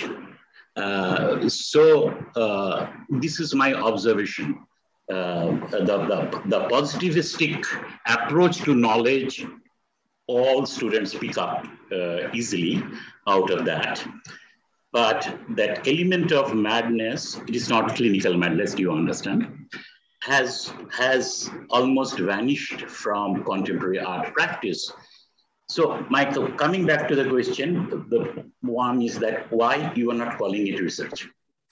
This is my observation. The positivistic approach to knowledge, all students pick up easily out of that. But that element of madness, it is not clinical madness, do you understand, has almost vanished from contemporary art practice. So, Michael, coming back to the question, the one is that why you are not calling it research?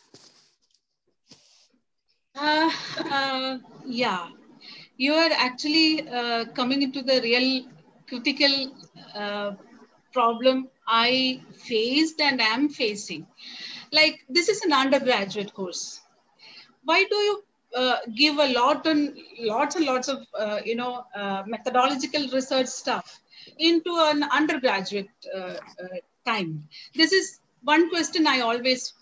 Yeah, you are actually coming into the real critical problem I faced and am facing. Like, this is an undergraduate course. Why do you give a lots and lots of methodological research stuff into an undergraduate time? This is one question I always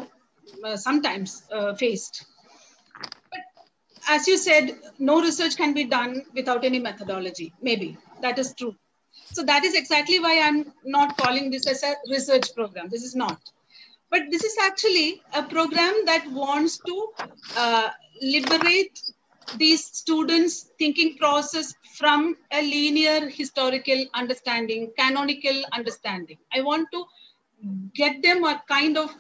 sometimes faced. But as you said, no research can be done without any methodology. Maybe that is true. So that is exactly why I'm not calling this as a research program. This is not. But this is actually a program that wants to liberate these students' thinking process from a linear historical understanding, canonical understanding. I want to get them a kind of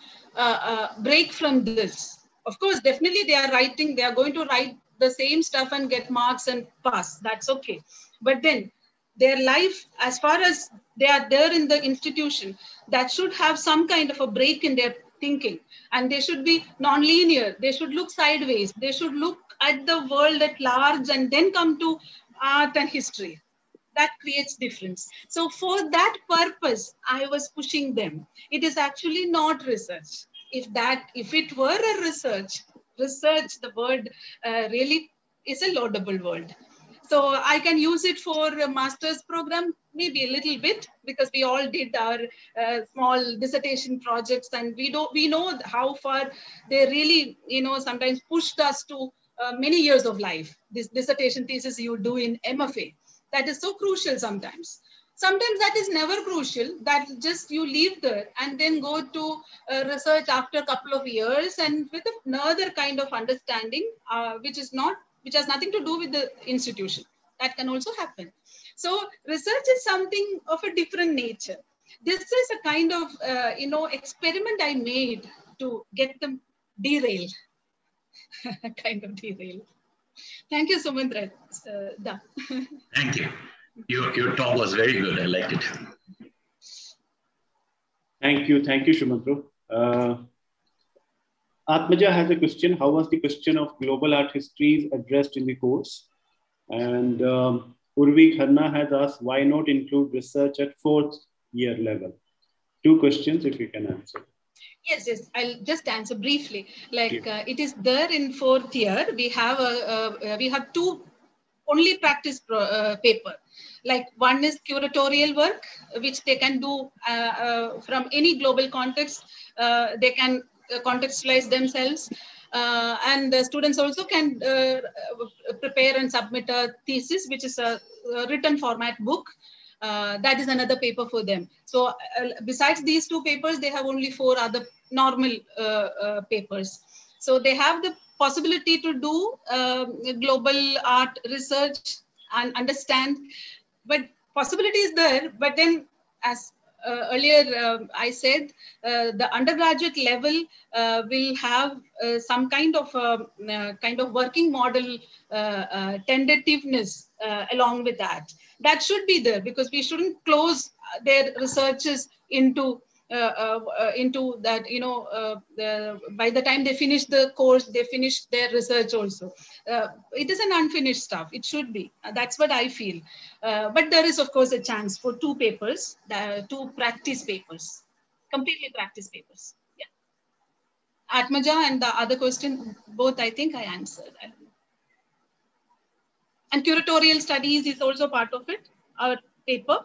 break from this. Of course, definitely they are going to write the same stuff and get marks and pass. That's okay. But then their life, as far as they are there in the institution, that should have some kind of a break in their thinking. And they should be non-linear. They should look sideways. They should look at the world at large and then come to art and history. That creates difference. So for that purpose, I was pushing them. It is actually not research. If it were a research, the word really is a laudable word. So I can use it for a master's program, maybe a little bit, because we all did our small dissertation projects, and we know how far they really, sometimes pushed us to many years of life. This dissertation thesis you do in MFA, that is so crucial sometimes. Sometimes that is never crucial, that just you leave there and then go to research after a couple of years and with another kind of understanding, which has nothing to do with the institution. That can also happen. So research is something of a different nature. This is a kind of, experiment I made to get them derailed, kind of derailed. Thank you, Sumandra. Thank you. Your talk was very good. I liked it. Thank you, Shumantro. Atmaja has a question. How was the question of global art histories addressed in the course? And Urvi Khanna has asked, why not include research at 4th year level? 2 questions, if you can answer. Yes, I'll just answer briefly. It is there in 4th year. We have 2 only practice paper. Like, one is curatorial work, which they can do from any global context. They can contextualize themselves. And the students also can prepare and submit a thesis, which is a written format book. That is another paper for them. So besides these 2 papers, they have only 4 other normal papers. So they have the possibility to do global art research and understand, but possibility is there. But then, as earlier I said, the undergraduate level will have some kind of working model tentativeness along with that. That should be there, because we shouldn't close their researches into that, by the time they finish the course, they finish their research also. It is an unfinished stuff. It should be. That's what I feel. But there is, of course, a chance for 2 papers, 2 practice papers, completely practice papers. Yeah. Atmaja and the other question, both I think I answered. And curatorial studies is also part of it, our paper.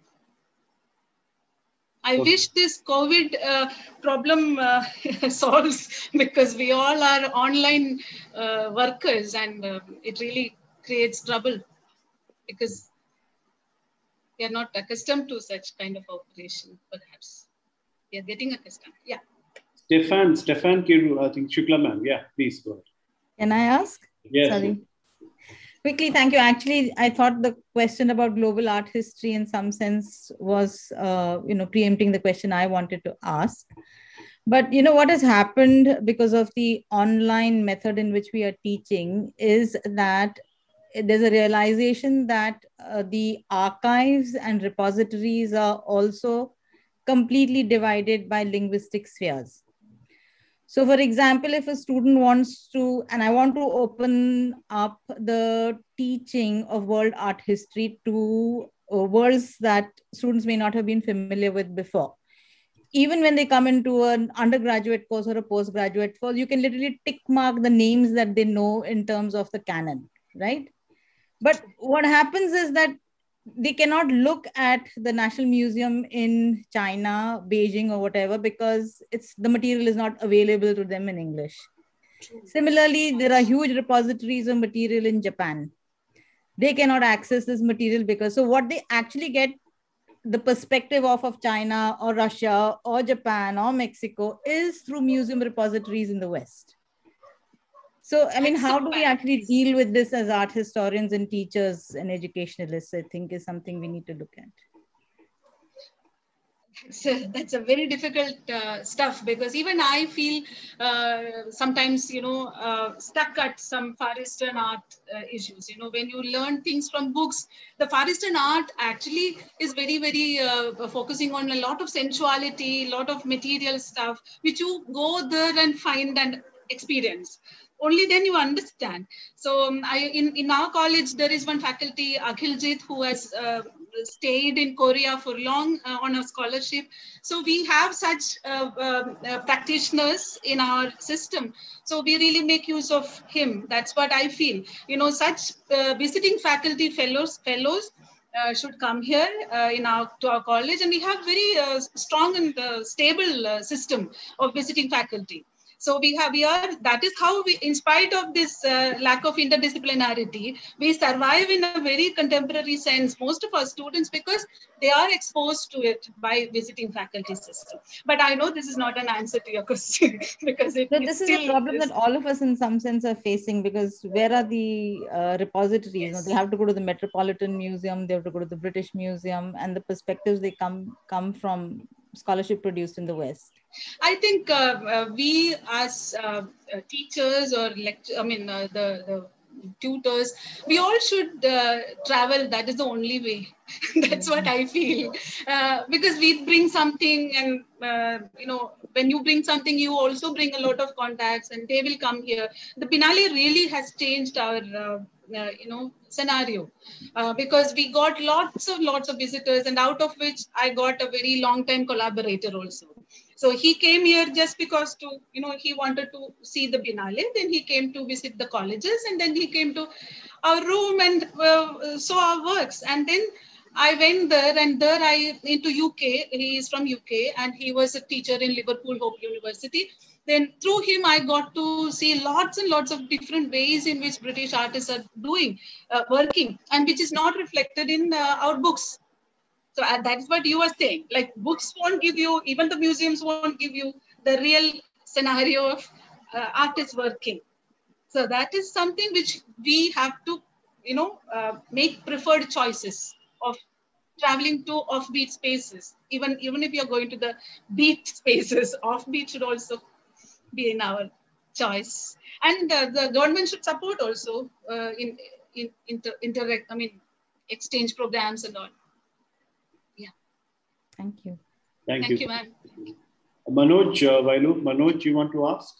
I wish this COVID problem solves, because we all are online workers, and it really creates trouble, because We are not accustomed to such kind of operation, perhaps. We are getting accustomed. Yeah. Stefan Kiru, I think Shukla ma'am. Yeah, please go ahead. Can I ask? Yes. Sorry. Quickly, thank you. Actually, I thought the question about global art history in some sense was, preempting the question I wanted to ask. But, what has happened because of the online method in which we are teaching is that there's a realization that the archives and repositories are also completely divided by linguistic spheres. So, for example, if a student wants to, and I want to open up the teaching of world art history to worlds that students may not have been familiar with before. Even when they come into an undergraduate course or a postgraduate course, you can literally tick mark the names that they know in terms of the canon, right? But what happens is that they cannot look at the National Museum in China, Beijing, or whatever, because the material is not available to them in English. Similarly, there are huge repositories of material in Japan. They cannot access this material because, so what they actually get, the perspective of China or Russia or Japan or Mexico, is through museum repositories in the West. So, I mean, how do we actually deal with this as art historians and teachers and educationalists, I think is something we need to look at. So that's a very difficult stuff, because even I feel sometimes, stuck at some Far Eastern art issues. When you learn things from books, the Far Eastern art actually is very, very focusing on a lot of sensuality, a lot of material stuff, which you go there and find and experience. Only then you understand. So in our college, there is one faculty, Akhiljit, who has stayed in Korea for long on a scholarship. So we have such practitioners in our system. So we really make use of him. That's what I feel. Such visiting faculty fellows should come here to our college, and we have very strong and stable system of visiting faculty. So that is how we, in spite of this lack of interdisciplinarity, we survive in a very contemporary sense, most of our students, because they are exposed to it by visiting faculty system. But I know this is not an answer to your question, because this is a problem that all of us in some sense are facing, because where are the repositories? Yes. They have to go to the Metropolitan Museum, they have to go to the British Museum, and the perspectives they come from scholarship produced in the West. I think we as teachers or the tutors, we all should travel. That is the only way. That's what I feel. Because we bring something, and when you bring something, you also bring a lot of contacts, and they will come here. The Biennale really has changed our scenario, because we got lots of visitors, and out of which I got a very long time collaborator also. So he came here just because he wanted to see the Biennale. Then he came to visit the colleges, and then he came to our room and saw our works. And then I went there, and there into UK. He is from UK, and he was a teacher in Liverpool Hope University. Then through him, I got to see lots and lots of different ways in which British artists are working, and which is not reflected in our books. So that's what you are saying. Like, books won't give you, even the museums won't give you the real scenario of artists working. So that is something which we have to, make preferred choices of traveling to offbeat spaces. Even if you're going to the beat spaces, offbeat should also be in our choice. And the government should support also exchange programs and all. Thank you. Thank you, ma'am. Manoj, Manoj, you want to ask?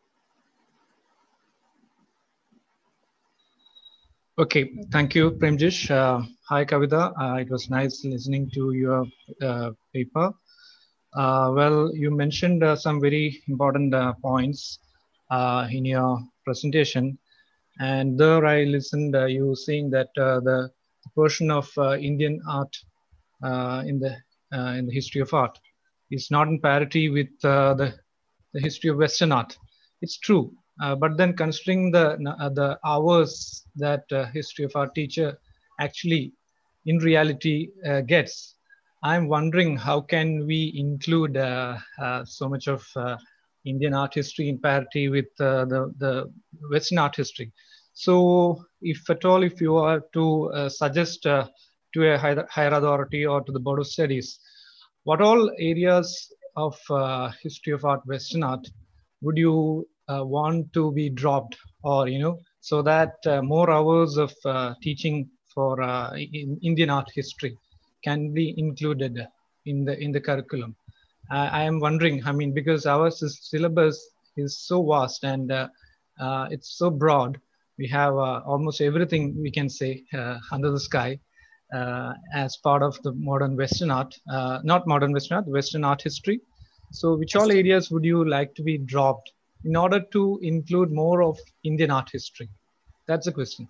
Okay, thank you, Premjish. Hi, Kavitha. It was nice listening to your paper. Well, you mentioned some very important points in your presentation. And there I listened you saying that the portion of Indian art in the history of art is not in parity with the history of Western art. It's true, but then considering the hours that history of art teacher actually in reality gets. I'm wondering how can we include so much of Indian art history in parity with the Western art history. So if at all, if you are to suggest to a higher authority or to the Board of Studies, what all areas of history of art, Western art, would you want to be dropped, or so that more hours of teaching for Indian art history can be included in the curriculum? I am wondering. I mean, because our syllabus is so vast and it's so broad. We have almost everything we can say under the sky as part of the modern Western art, not modern Western art, Western art history. So which all areas would you like to be dropped in order to include more of Indian art history? That's the question.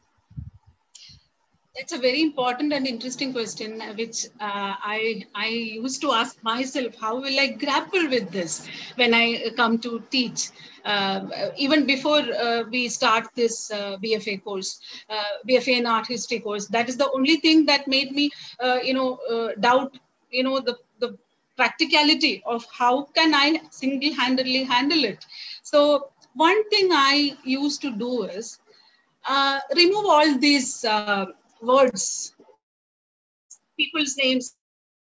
That's a very important and interesting question, which I used to ask myself, how will I grapple with this when I come to teach? Even before we start this BFA course, BFA in art history course, that is the only thing that made me, doubt, the practicality of how can I single-handedly handle it. So one thing I used to do is remove all these words, people's names,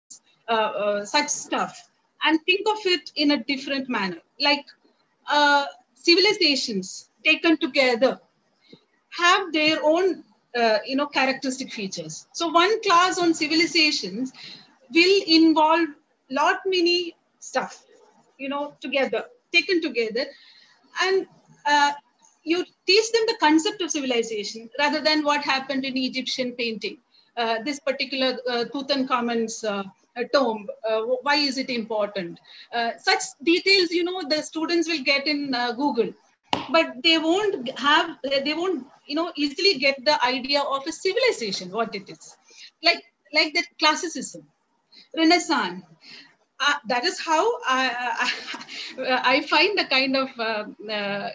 such stuff, and think of it in a different manner. Like civilizations taken together have their own, characteristic features. So one class on civilizations will involve lot many stuff, together, taken together, and you teach them the concept of civilization rather than what happened in Egyptian painting. This particular Tutankhamun's tomb, why is it important? Such details, the students will get in Google, but they won't, easily get the idea of a civilization, what it is. Like that classicism, Renaissance. That is how I find a kind of,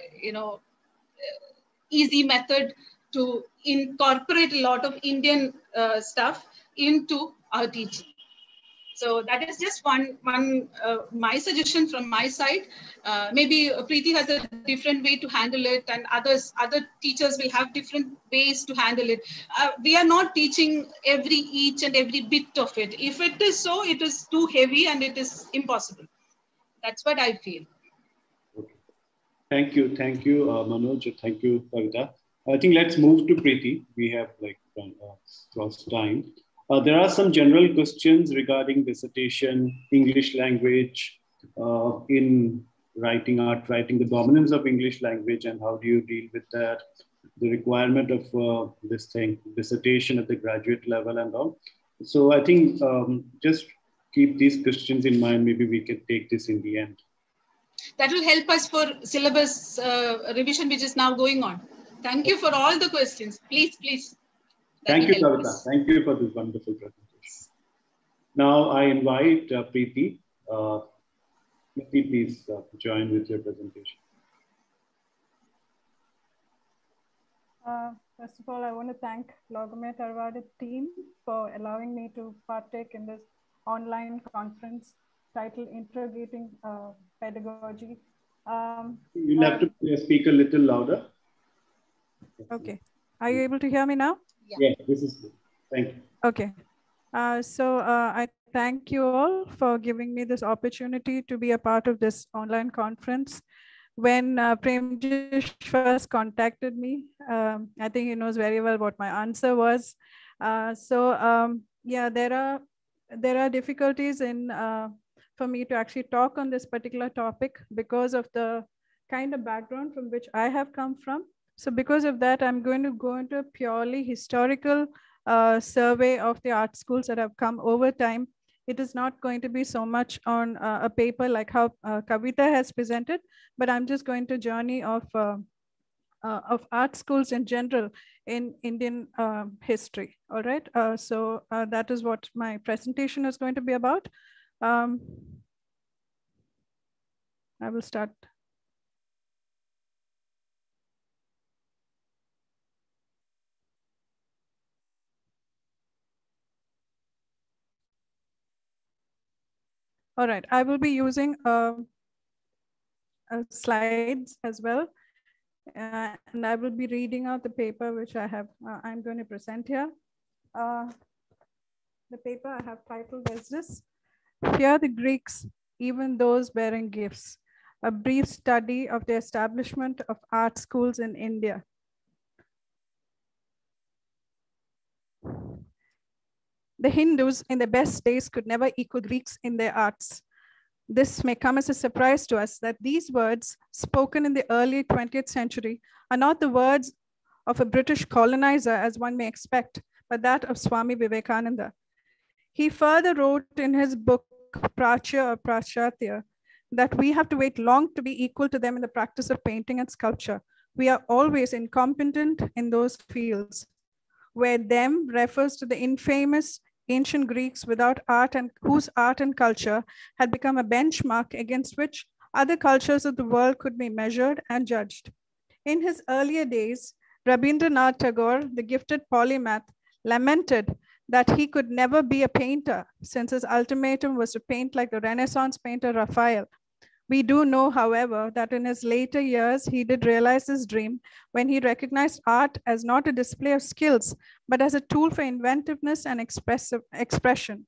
easy method to incorporate a lot of Indian stuff into our teaching. So that is just one my suggestion from my side. Maybe Preeti has a different way to handle it, and other teachers will have different ways to handle it. We are not teaching each and every bit of it. If it is so, it is too heavy and it is impossible. That's what I feel. Okay. Thank you, Manoj. Thank you, Kavitha. I think let's move to Preeti. We have crossed time. There are some general questions regarding dissertation, English language, in writing, the dominance of English language, and how do you deal with that, the requirement of dissertation at the graduate level and all. So I think just keep these questions in mind. Maybe we can take this in the end. That will help us for syllabus revision, which is now going on. Thank you for all the questions. Please. Thank you, Kavitha. Thank you for this wonderful presentation. Now I invite Preeti. Preeti, please join with your presentation. First of all, I want to thank Lokame Tharavadu team for allowing me to partake in this online conference titled Interrogating Pedagogy. You'll have to speak a little louder. Okay. Are you able to hear me now? Yeah, this is good. Thank you. Okay. So I thank you all for giving me this opportunity to be a part of this online conference. When Premjish first contacted me, I think he knows very well what my answer was. Yeah, there are difficulties in for me to actually talk on this particular topic because of the kind of background from which I have come from. So because of that, I'm going to go into a purely historical survey of the art schools that have come over time. It is not going to be so much on a paper like how Kavitha has presented, but I'm just going to journey of art schools in general in Indian history. All right. So that is what my presentation is going to be about. I will start. All right, I will be using slides as well. And I will be reading out the paper which I'm going to present here. The paper I have titled as this: Fear the Greeks, Even Those Bearing Gifts, a brief study of the establishment of art schools in India. The Hindus in their best days could never equal Greeks in their arts. This may come as a surprise to us that these words, spoken in the early 20th century, are not the words of a British colonizer, as one may expect, but that of Swami Vivekananda. He further wrote in his book, Prachya or Prachatya, that we have to wait long to be equal to them in the practice of painting and sculpture. We are always incompetent in those fields, where them refers to the infamous ancient Greeks without art and whose art and culture had become a benchmark against which other cultures of the world could be measured and judged. In his earlier days, Rabindranath Tagore, the gifted polymath, lamented that he could never be a painter since his ultimatum was to paint like the Renaissance painter Raphael. We do know, however, that in his later years, he did realize his dream when he recognized art as not a display of skills, but as a tool for inventiveness and expression.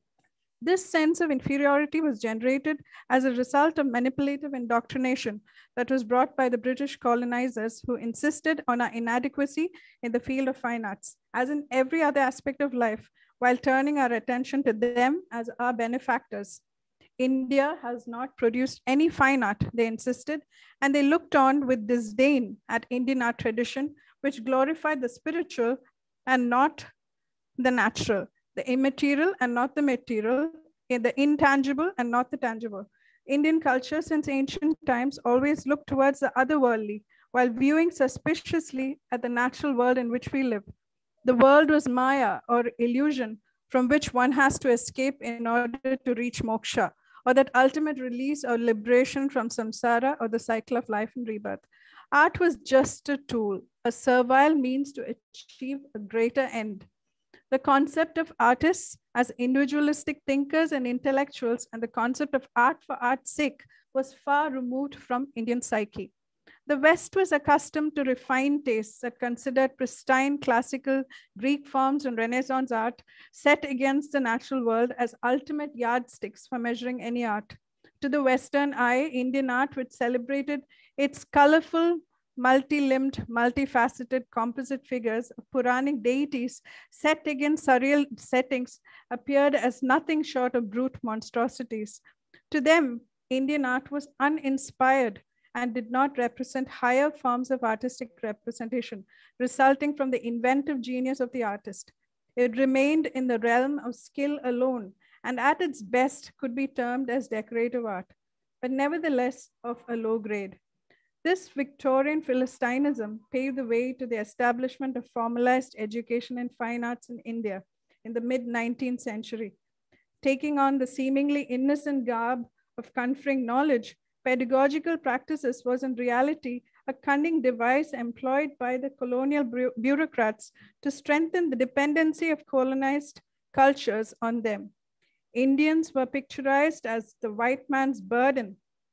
This sense of inferiority was generated as a result of manipulative indoctrination that was brought by the British colonizers, who insisted on our inadequacy in the field of fine arts, as in every other aspect of life, while turning our attention to them as our benefactors. India has not produced any fine art, they insisted, and they looked on with disdain at Indian art tradition, which glorified the spiritual and not the natural, the immaterial and not the material, the intangible and not the tangible. Indian culture since ancient times always looked towards the otherworldly, while viewing suspiciously at the natural world in which we live. The world was Maya, or illusion, from which one has to escape in order to reach moksha, or that ultimate release or liberation from samsara, or the cycle of life and rebirth. Art was just a tool, a servile means to achieve a greater end. The concept of artists as individualistic thinkers and intellectuals, and the concept of art for art's sake, was far removed from Indian psyche. The West was accustomed to refined tastes that considered pristine classical Greek forms and Renaissance art set against the natural world as ultimate yardsticks for measuring any art. To the Western eye, Indian art, which celebrated its colorful, multi-limbed, multifaceted composite figures of Puranic deities set against surreal settings, appeared as nothing short of brute monstrosities. To them, Indian art was uninspired and did not represent higher forms of artistic representation, resulting from the inventive genius of the artist. It remained in the realm of skill alone, and at its best could be termed as decorative art, but nevertheless of a low grade. This Victorian Philistinism paved the way to the establishment of formalized education in fine arts in India in the mid-19th century. Taking on the seemingly innocent garb of conferring knowledge, pedagogical practices was in reality a cunning device employed by the colonial bureaucrats to strengthen the dependency of colonized cultures on them. Indians were picturized as the white man's burden,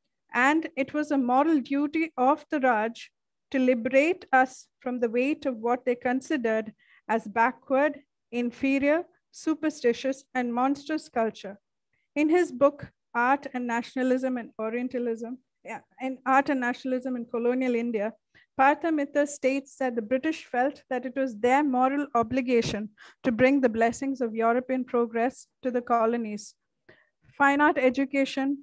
and it was a moral duty of the Raj to liberate us from the weight of what they considered as backward, inferior, superstitious, and monstrous culture. In his book, Art and Nationalism in Orientalism, in Art and Nationalism in Colonial India, Partha Mitra states that the British felt that it was their moral obligation to bring the blessings of European progress to the colonies. Fine art education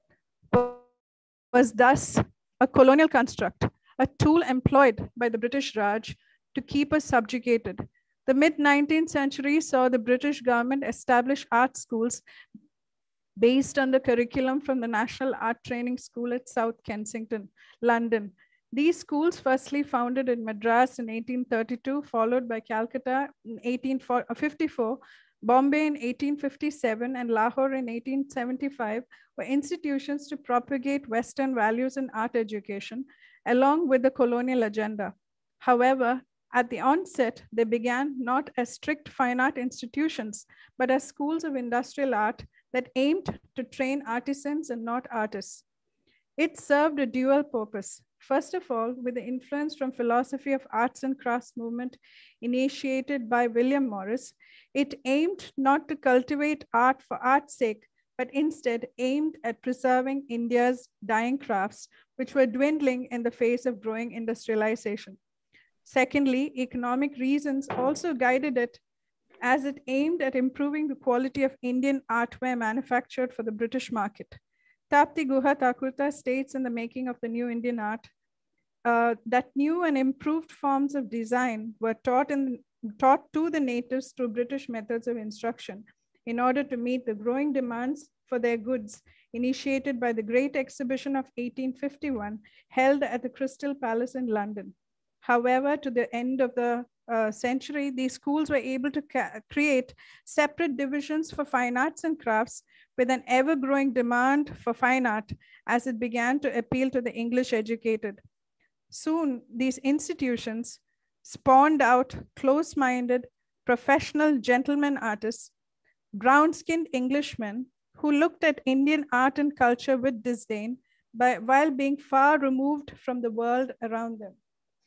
was thus a colonial construct, a tool employed by the British Raj to keep us subjugated. The mid-19th century saw the British government establish art schools based on the curriculum from the National Art Training School at South Kensington, London. These schools, firstly founded in Madras in 1832, followed by Calcutta in 1854, Bombay in 1857, and Lahore in 1875, were institutions to propagate Western values in art education, along with the colonial agenda. However, at the onset, they began not as strict fine art institutions, but as schools of industrial art that aimed to train artisans and not artists. It served a dual purpose. First of all, with the influence from philosophy of arts and crafts movement initiated by William Morris, it aimed not to cultivate art for art's sake, but instead aimed at preserving India's dying crafts, which were dwindling in the face of growing industrialization. Secondly, economic reasons also guided it, as it aimed at improving the quality of Indian artware manufactured for the British market. Tapti Guha Thakurta states in The Making of the New Indian Art that new and improved forms of design were taught to the natives through British methods of instruction in order to meet the growing demands for their goods, initiated by the Great Exhibition of 1851 held at the Crystal Palace in London. However, to the end of the century, these schools were able to create separate divisions for fine arts and crafts, with an ever-growing demand for fine art as it began to appeal to the English educated. Soon, these institutions spawned out close-minded, professional gentleman artists, brown-skinned Englishmen who looked at Indian art and culture with disdain while being far removed from the world around them.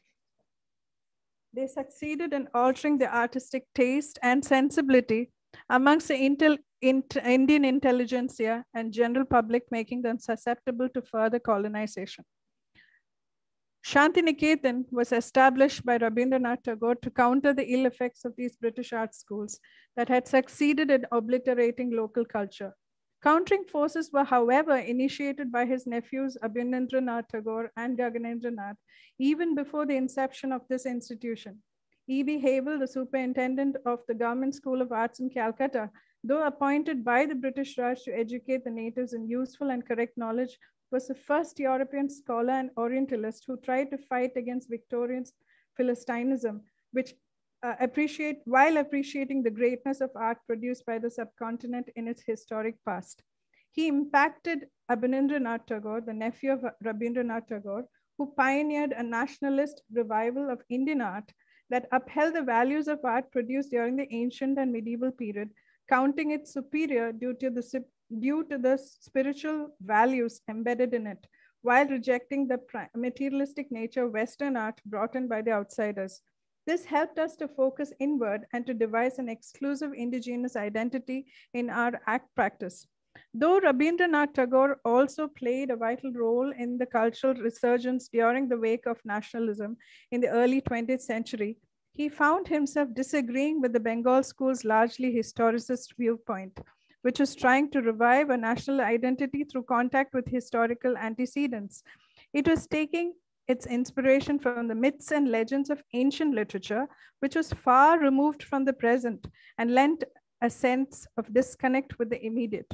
They succeeded in altering the artistic taste and sensibility amongst the Indian intelligentsia and general public, making them susceptible to further colonization. Shantiniketan was established by Rabindranath Tagore to counter the ill effects of these British art schools that had succeeded in obliterating local culture. Countering forces were, however, initiated by his nephews Abhinendranath Tagore and Gaganendranath even before the inception of this institution. E.B. Havel, the superintendent of the Government School of Arts in Calcutta, though appointed by the British Raj to educate the natives in useful and correct knowledge, was the first European scholar and Orientalist who tried to fight against Victorian Philistinism, which while appreciating the greatness of art produced by the subcontinent in its historic past. He impacted Abhinendranath Tagore, the nephew of Rabindranath Tagore, who pioneered a nationalist revival of Indian art that upheld the values of art produced during the ancient and medieval period, counting it superior due to the spiritual values embedded in it, while rejecting the materialistic nature of Western art brought in by the outsiders. This helped us to focus inward and to devise an exclusive indigenous identity in our act practice. Though Rabindranath Tagore also played a vital role in the cultural resurgence during the wake of nationalism in the early 20th century, he found himself disagreeing with the Bengal school's largely historicist viewpoint, which was trying to revive a national identity through contact with historical antecedents. It was taking its inspiration from the myths and legends of ancient literature, which was far removed from the present and lent a sense of disconnect with the immediate.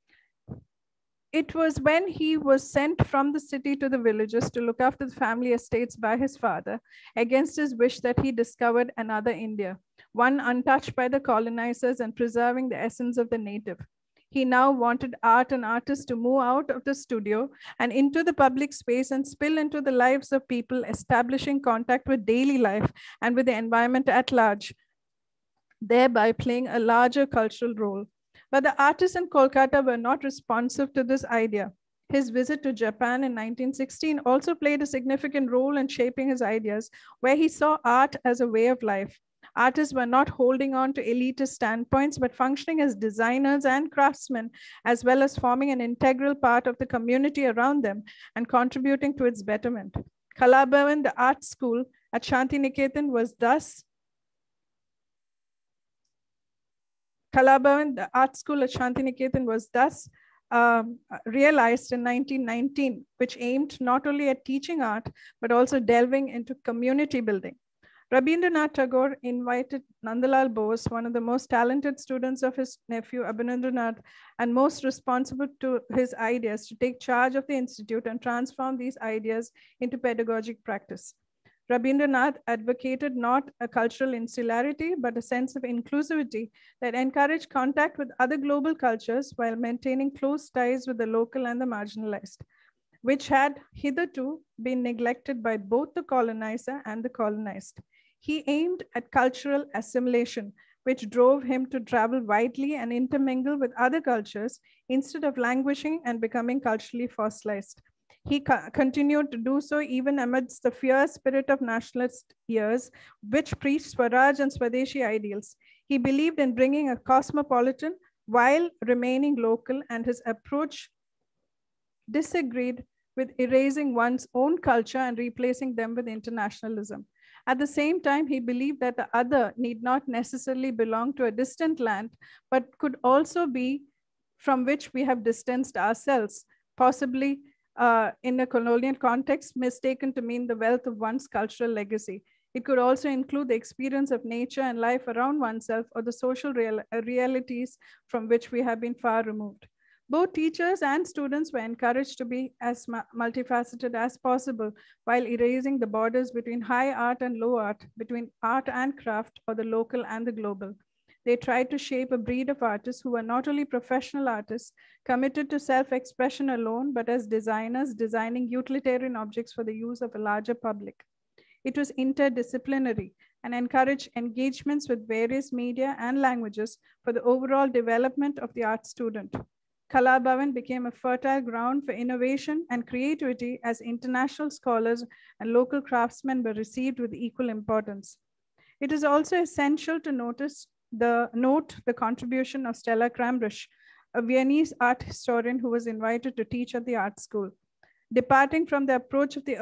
It was when he was sent from the city to the villages to look after the family estates by his father, against his wish, that he discovered another India, one untouched by the colonizers and preserving the essence of the native. He now wanted art and artists to move out of the studio and into the public space and spill into the lives of people, establishing contact with daily life and with the environment at large, thereby playing a larger cultural role. But the artists in Kolkata were not responsive to this idea. His visit to Japan in 1916 also played a significant role in shaping his ideas, where he saw art as a way of life. Artists were not holding on to elitist standpoints, but functioning as designers and craftsmen, as well as forming an integral part of the community around them and contributing to its betterment. Kalabhavan, the art school at Shantiniketan, was thus realized in 1919, which aimed not only at teaching art, but also delving into community building. Rabindranath Tagore invited Nandalal Bose, one of the most talented students of his nephew Abhinendranath and most responsible to his ideas, to take charge of the institute and transform these ideas into pedagogic practice. Rabindranath advocated not a cultural insularity, but a sense of inclusivity that encouraged contact with other global cultures while maintaining close ties with the local and the marginalized, which had hitherto been neglected by both the colonizer and the colonized. He aimed at cultural assimilation which drove him to travel widely and intermingle with other cultures instead of languishing and becoming culturally fossilized. He continued to do so even amidst the fierce spirit of nationalist years, which preached Swaraj and Swadeshi ideals. He believed in bringing a cosmopolitan while remaining local, and his approach disagreed with erasing one's own culture and replacing them with internationalism. At the same time, he believed that the other need not necessarily belong to a distant land, but could also be from which we have distanced ourselves, possibly in a colonial context, mistaken to mean the wealth of one's cultural legacy. It could also include the experience of nature and life around oneself, or the social realities from which we have been far removed. Both teachers and students were encouraged to be as multifaceted as possible while erasing the borders between high art and low art, between art and craft, or the local and the global. They tried to shape a breed of artists who were not only professional artists, committed to self-expression alone, but as designers, designing utilitarian objects for the use of a larger public. It was interdisciplinary and encouraged engagements with various media and languages for the overall development of the art student. Kala Bhavan became a fertile ground for innovation and creativity as international scholars and local craftsmen were received with equal importance. It is also essential to note the contribution of Stella Kramrisch, a Viennese art historian who was invited to teach at the art school. Departing from the approach of the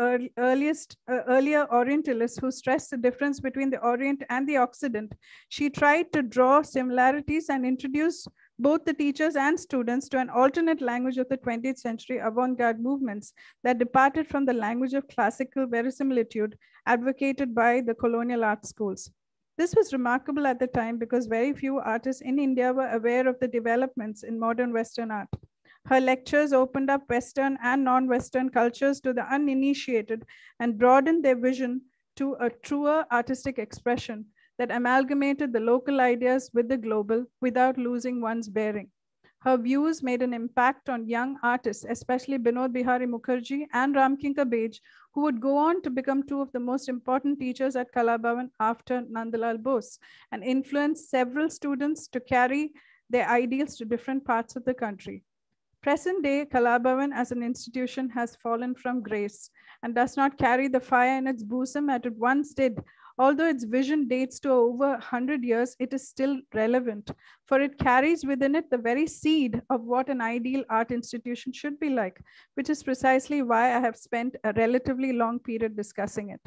earlier Orientalists who stressed the difference between the Orient and the Occident, she tried to draw similarities and introduce both the teachers and students to an alternate language of the 20th century avant-garde movements that departed from the language of classical verisimilitude advocated by the colonial art schools. This was remarkable at the time because very few artists in India were aware of the developments in modern Western art. Her lectures opened up Western and non-Western cultures to the uninitiated and broadened their vision to a truer artistic expression that amalgamated the local ideas with the global without losing one's bearing. Her views made an impact on young artists, especially Binod Bihari Mukherjee and Ramkinkar Bej, who would go on to become two of the most important teachers at Kala Bhavan after Nandalal Bose, and influenced several students to carry their ideals to different parts of the country. Present day, Kala Bhavan as an institution has fallen from grace and does not carry the fire in its bosom as it once did. Although its vision dates to over 100 years, it is still relevant, for it carries within it the very seed of what an ideal art institution should be like, which is precisely why I have spent a relatively long period discussing it.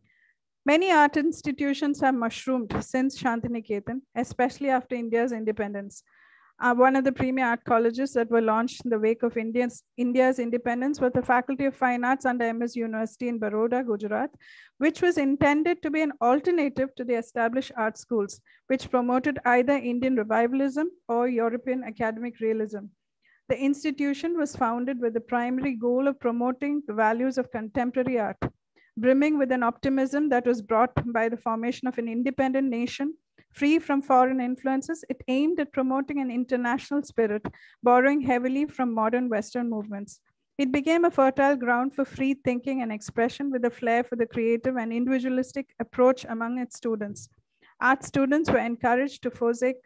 Many art institutions have mushroomed since Shantiniketan, especially after India's independence. One of the premier art colleges that were launched in the wake of India's independence was the Faculty of Fine Arts under MS University in Baroda, Gujarat, which was intended to be an alternative to the established art schools, which promoted either Indian revivalism or European academic realism. The institution was founded with the primary goal of promoting the values of contemporary art, brimming with an optimism that was brought by the formation of an independent nation, free from foreign influences. It aimed at promoting an international spirit, borrowing heavily from modern Western movements. It became a fertile ground for free thinking and expression with a flair for the creative and individualistic approach among its students. Art students were encouraged to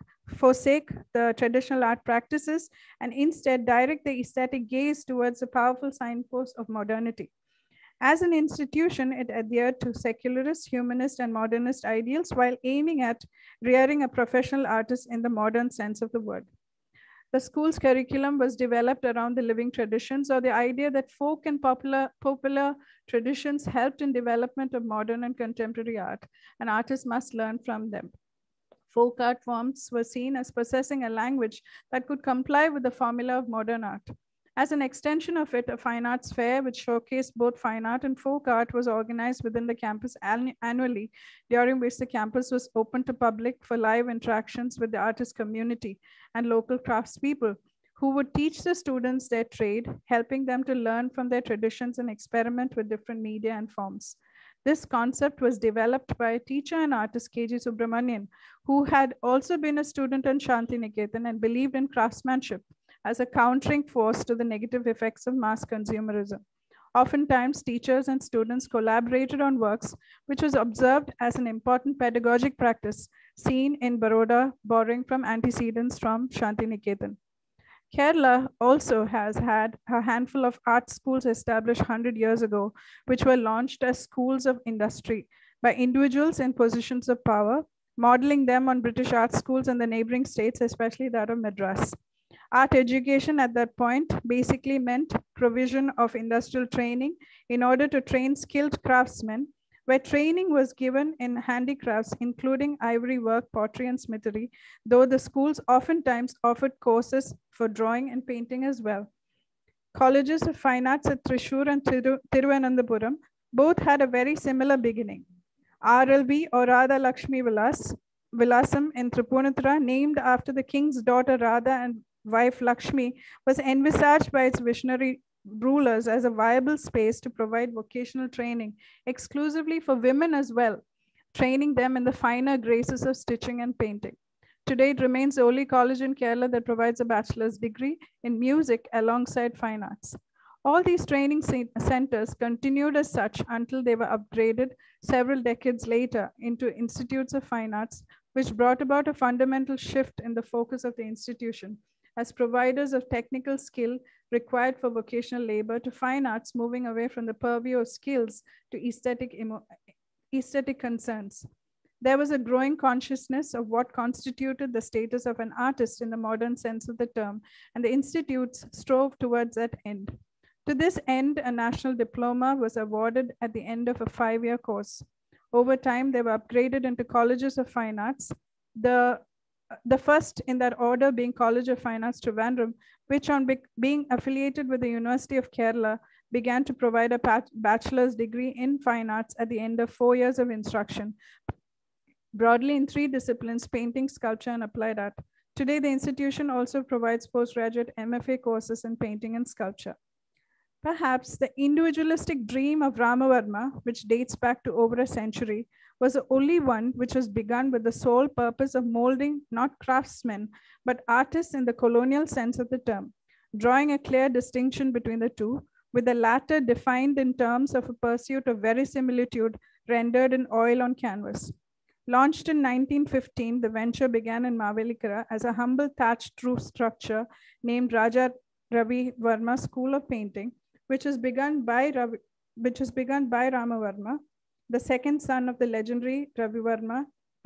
forsake the traditional art practices and instead direct the aesthetic gaze towards the powerful signpost of modernity. As an institution, it adhered to secularist, humanist, and modernist ideals while aiming at rearing a professional artist in the modern sense of the word. The school's curriculum was developed around the living traditions, or the idea that folk and popular traditions helped in development of modern and contemporary art, and artists must learn from them. Folk art forms were seen as possessing a language that could comply with the formula of modern art. As an extension of it, a fine arts fair which showcased both fine art and folk art was organized within the campus annually, during which the campus was open to public for live interactions with the artist community and local craftspeople who would teach the students their trade, helping them to learn from their traditions and experiment with different media and forms. This concept was developed by a teacher and artist, K.G. Subramanian, who had also been a student in Shantiniketan and believed in craftsmanship as a countering force to the negative effects of mass consumerism. Oftentimes, teachers and students collaborated on works, which was observed as an important pedagogic practice seen in Baroda, borrowing from antecedents from Shantiniketan. Kerala also has had a handful of art schools established 100 years ago, which were launched as schools of industry by individuals in positions of power, modeling them on British art schools in the neighboring states, especially that of Madras. Art education at that point basically meant provision of industrial training in order to train skilled craftsmen, where training was given in handicrafts, including ivory work, pottery, and smithery, though the schools oftentimes offered courses for drawing and painting as well. Colleges of Fine Arts at Thrissur and Thiruvananthapuram both had a very similar beginning. RLV, or Radha Lakshmi Vilasam in Tripunithura, named after the king's daughter Radha and wife Lakshmi, was envisaged by its visionary rulers as a viable space to provide vocational training exclusively for women as well, training them in the finer graces of stitching and painting. Today, it remains the only college in Kerala that provides a bachelor's degree in music alongside fine arts. All these training centers continued as such until they were upgraded several decades later into institutes of fine arts, which brought about a fundamental shift in the focus of the institution as providers of technical skill required for vocational labor to fine arts, moving away from the purview of skills to aesthetic concerns. There was a growing consciousness of what constituted the status of an artist in the modern sense of the term, and the institutes strove towards that end. To this end, a national diploma was awarded at the end of a 5-year course. Over time, they were upgraded into colleges of fine arts, the first in that order being College of Fine Arts Trivandrum, which on being affiliated with the University of Kerala, began to provide a bachelor's degree in fine arts at the end of 4 years of instruction, broadly in 3 disciplines: painting, sculpture, and applied art. Today, the institution also provides postgraduate MFA courses in painting and sculpture. Perhaps the individualistic dream of Ramavarma, which dates back to over a century, was the only one which was begun with the sole purpose of molding not craftsmen, but artists in the colonial sense of the term, drawing a clear distinction between the two, with the latter defined in terms of a pursuit of verisimilitude rendered in oil on canvas. Launched in 1915, the venture began in Mavelikara as a humble thatched roof structure named Raja Ravi Varma School of Painting, which was begun by Ramavarma, the second son of the legendary Ravi Varma,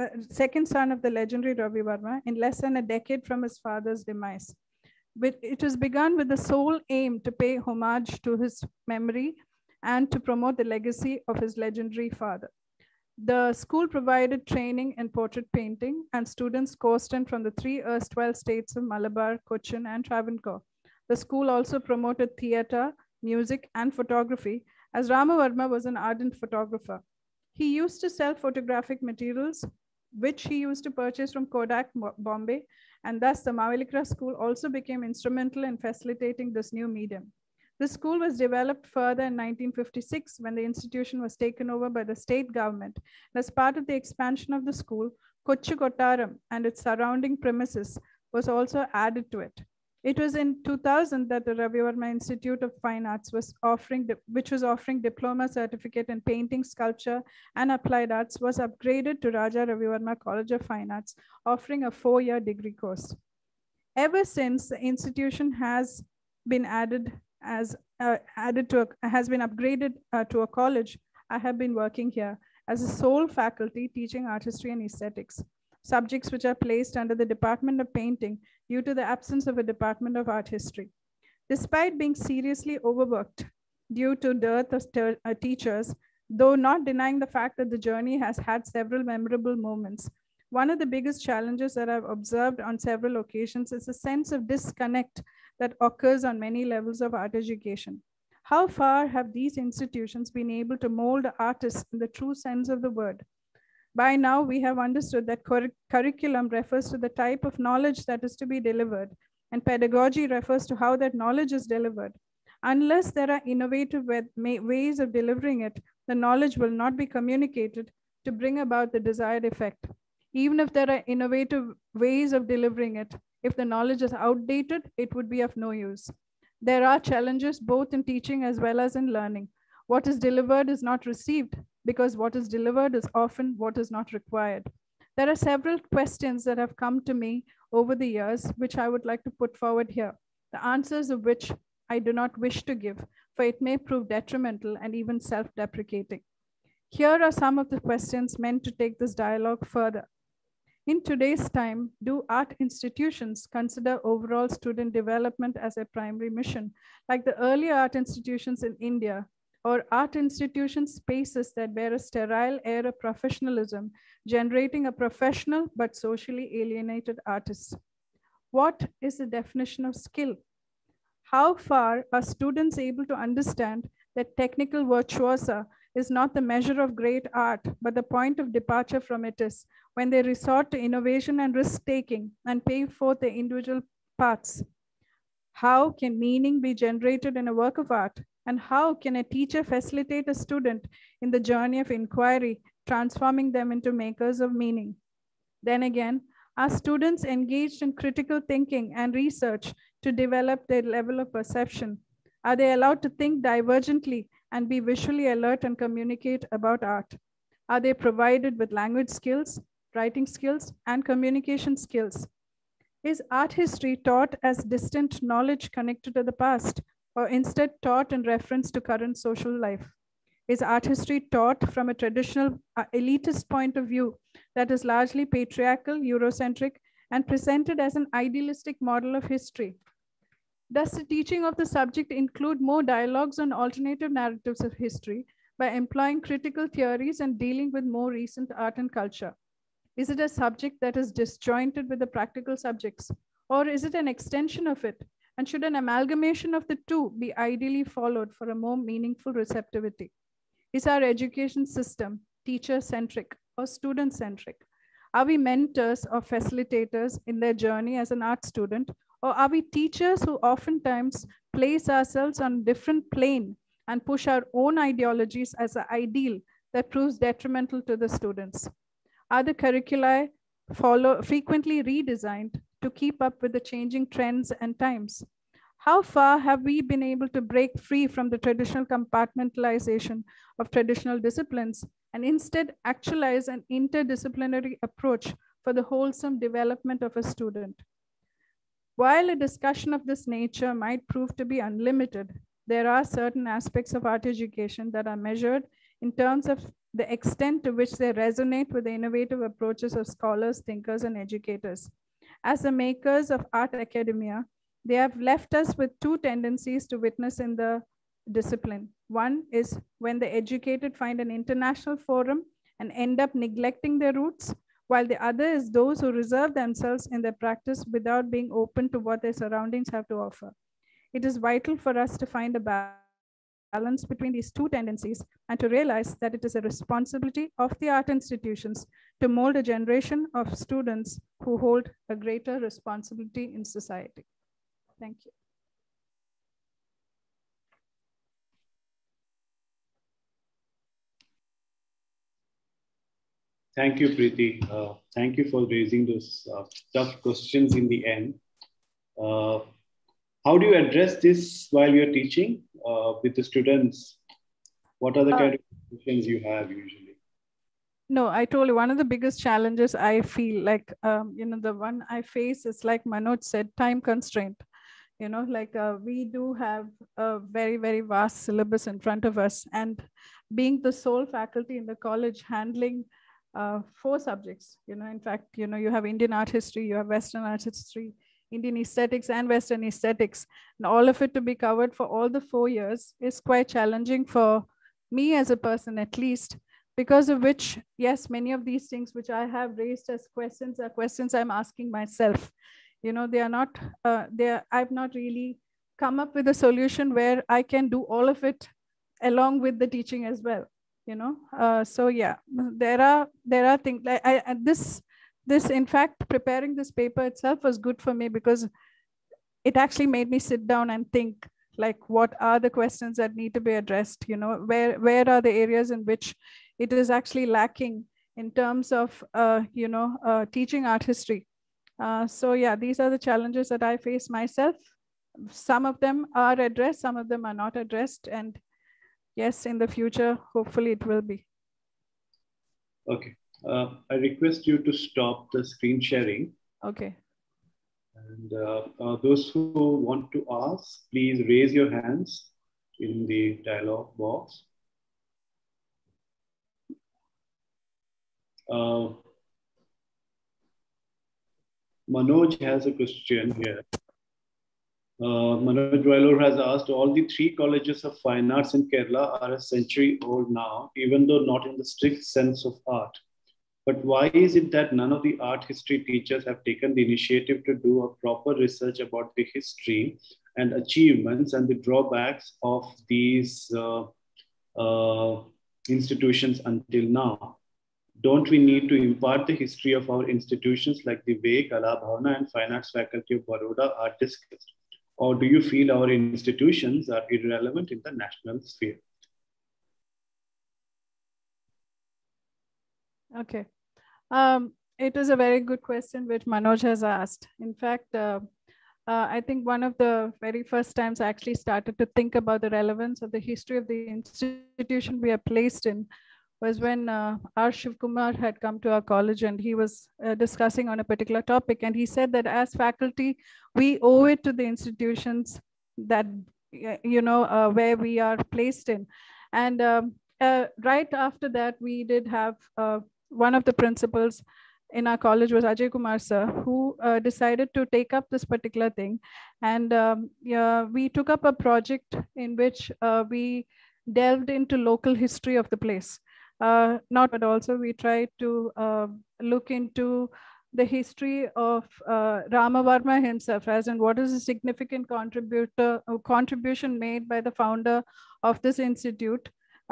in less than a decade from his father's demise. It was begun with the sole aim to pay homage to his memory and to promote the legacy of his legendary father. The school provided training in portrait painting, and students coursed in from the 3 erstwhile states of Malabar, Cochin, and Travancore. The school also promoted theatre, music, and photography, as Ramavarma was an ardent photographer. He used to sell photographic materials, which he used to purchase from Kodak, Bombay, and thus the Mavelikara school also became instrumental in facilitating this new medium. The school was developed further in 1956 when the institution was taken over by the state government. As part of the expansion of the school, Kochi-Muziris and its surrounding premises was also added to it. It was in 2000 that the Ravi Varma Institute of Fine Arts which was offering diploma certificate in painting, sculpture, and applied arts, was upgraded to Raja Ravi Varma College of Fine Arts, offering a 4-year degree course. Ever since, the institution has been upgraded to a college, I have been working here as a sole faculty teaching art history and aesthetics, subjects which are placed under the Department of Painting due to the absence of a Department of Art History. Despite being seriously overworked due to dearth of teachers, though not denying the fact that the journey has had several memorable moments, one of the biggest challenges that I've observed on several occasions is a sense of disconnect that occurs on many levels of art education. How far have these institutions been able to mold artists in the true sense of the word? By now, we have understood that curriculum refers to the type of knowledge that is to be delivered, and pedagogy refers to how that knowledge is delivered. Unless there are innovative ways of delivering it, the knowledge will not be communicated to bring about the desired effect. Even if there are innovative ways of delivering it, if the knowledge is outdated, it would be of no use. There are challenges both in teaching as well as in learning. What is delivered is not received because what is delivered is often what is not required. There are several questions that have come to me over the years, which I would like to put forward here, the answers of which I do not wish to give, for it may prove detrimental and even self-deprecating. Here are some of the questions meant to take this dialogue further. In today's time, do art institutions consider overall student development as a primary mission, like the early art institutions in India, or art institution spaces that bear a sterile air of professionalism, generating a professional but socially alienated artist? What is the definition of skill? How far are students able to understand that technical virtuosa is not the measure of great art, but the point of departure from it is when they resort to innovation and risk-taking and pave forth their individual paths? How can meaning be generated in a work of art? And how can a teacher facilitate a student in the journey of inquiry, transforming them into makers of meaning? Then again, are students engaged in critical thinking and research to develop their level of perception? Are they allowed to think divergently and be visually alert and communicate about art? Are they provided with language skills, writing skills, and communication skills? Is art history taught as distant knowledge connected to the past, or instead taught in reference to current social life? Is art history taught from a traditional elitist point of view that is largely patriarchal, Eurocentric, and presented as an idealistic model of history? Does the teaching of the subject include more dialogues on alternative narratives of history by employing critical theories and dealing with more recent art and culture? Is it a subject that is disjointed with the practical subjects, or is it an extension of it? And should an amalgamation of the two be ideally followed for a more meaningful receptivity? Is our education system teacher-centric or student-centric? Are we mentors or facilitators in their journey as an art student, or are we teachers who oftentimes place ourselves on a different plane and push our own ideologies as an ideal that proves detrimental to the students? Are the curricula frequently redesigned to keep up with the changing trends and times? How far have we been able to break free from the traditional compartmentalization of traditional disciplines and instead actualize an interdisciplinary approach for the wholesome development of a student? While a discussion of this nature might prove to be unlimited, there are certain aspects of art education that are measured in terms of the extent to which they resonate with the innovative approaches of scholars, thinkers, and educators. As the makers of art academia, they have left us with two tendencies to witness in the discipline. One is when the educated find an international forum and end up neglecting their roots, while the other is those who reserve themselves in their practice without being open to what their surroundings have to offer. It is vital for us to find a balance between these two tendencies and to realize that it is a responsibility of the art institutions to mold a generation of students who hold a greater responsibility in society. Thank you. Thank you, Preeti. Thank you for raising those tough questions in the end. How do you address this while you're teaching with the students? What are the kind of questions you have usually? No, I told you one of the biggest challenges I feel like, the one I face is like Manoj said, time constraint. We do have a very, very vast syllabus in front of us, and being the sole faculty in the college handling 4 subjects, in fact, you have Indian art history, you have Western art history, Indian aesthetics and Western aesthetics, and all of it to be covered for all the 4 years is quite challenging for me as a person, at least, because of which, yes, many of these things which I have raised as questions are questions I'm asking myself. They are not, I've not really come up with a solution where I can do all of it along with the teaching as well. So yeah, there are things like this in fact, preparing this paper itself was good for me because it actually made me sit down and think, like, what are the questions that need to be addressed? Where are the areas in which it is actually lacking in terms of teaching art history? So yeah, these are the challenges that I face myself. some of them are addressed, some of them are not addressed. And yes, in the future, hopefully it will be. Okay. I request you to stop the screen sharing. Okay. And those who want to ask, please raise your hands in the dialog box. Manoj has a question here. Manoj Vailur has asked, all the 3 colleges of fine arts in Kerala are a century old now, even though not in the strict sense of art. But why is it that none of the art history teachers have taken the initiative to do a proper research about the history and achievements and the drawbacks of these institutions until now? Don't we need to impart the history of our institutions like the way Kala Bhavana and Fine Arts Faculty of Baroda are discussed? Or do you feel our institutions are irrelevant in the national sphere? Okay. It is a very good question which Manoj has asked. In fact, I think one of the very first times I actually started to think about the relevance of the history of the institution we are placed in was when R. Shivkumar had come to our college, and he was discussing on a particular topic. And he said that as faculty, we owe it to the institutions that, where we are placed in. And right after that, we did have one of the principals in our college was Ajay Kumar sir, who decided to take up this particular thing. And we took up a project in which we delved into local history of the place. But also we tried to look into the history of Rama Varma himself, as in what is a significant contribution made by the founder of this institute.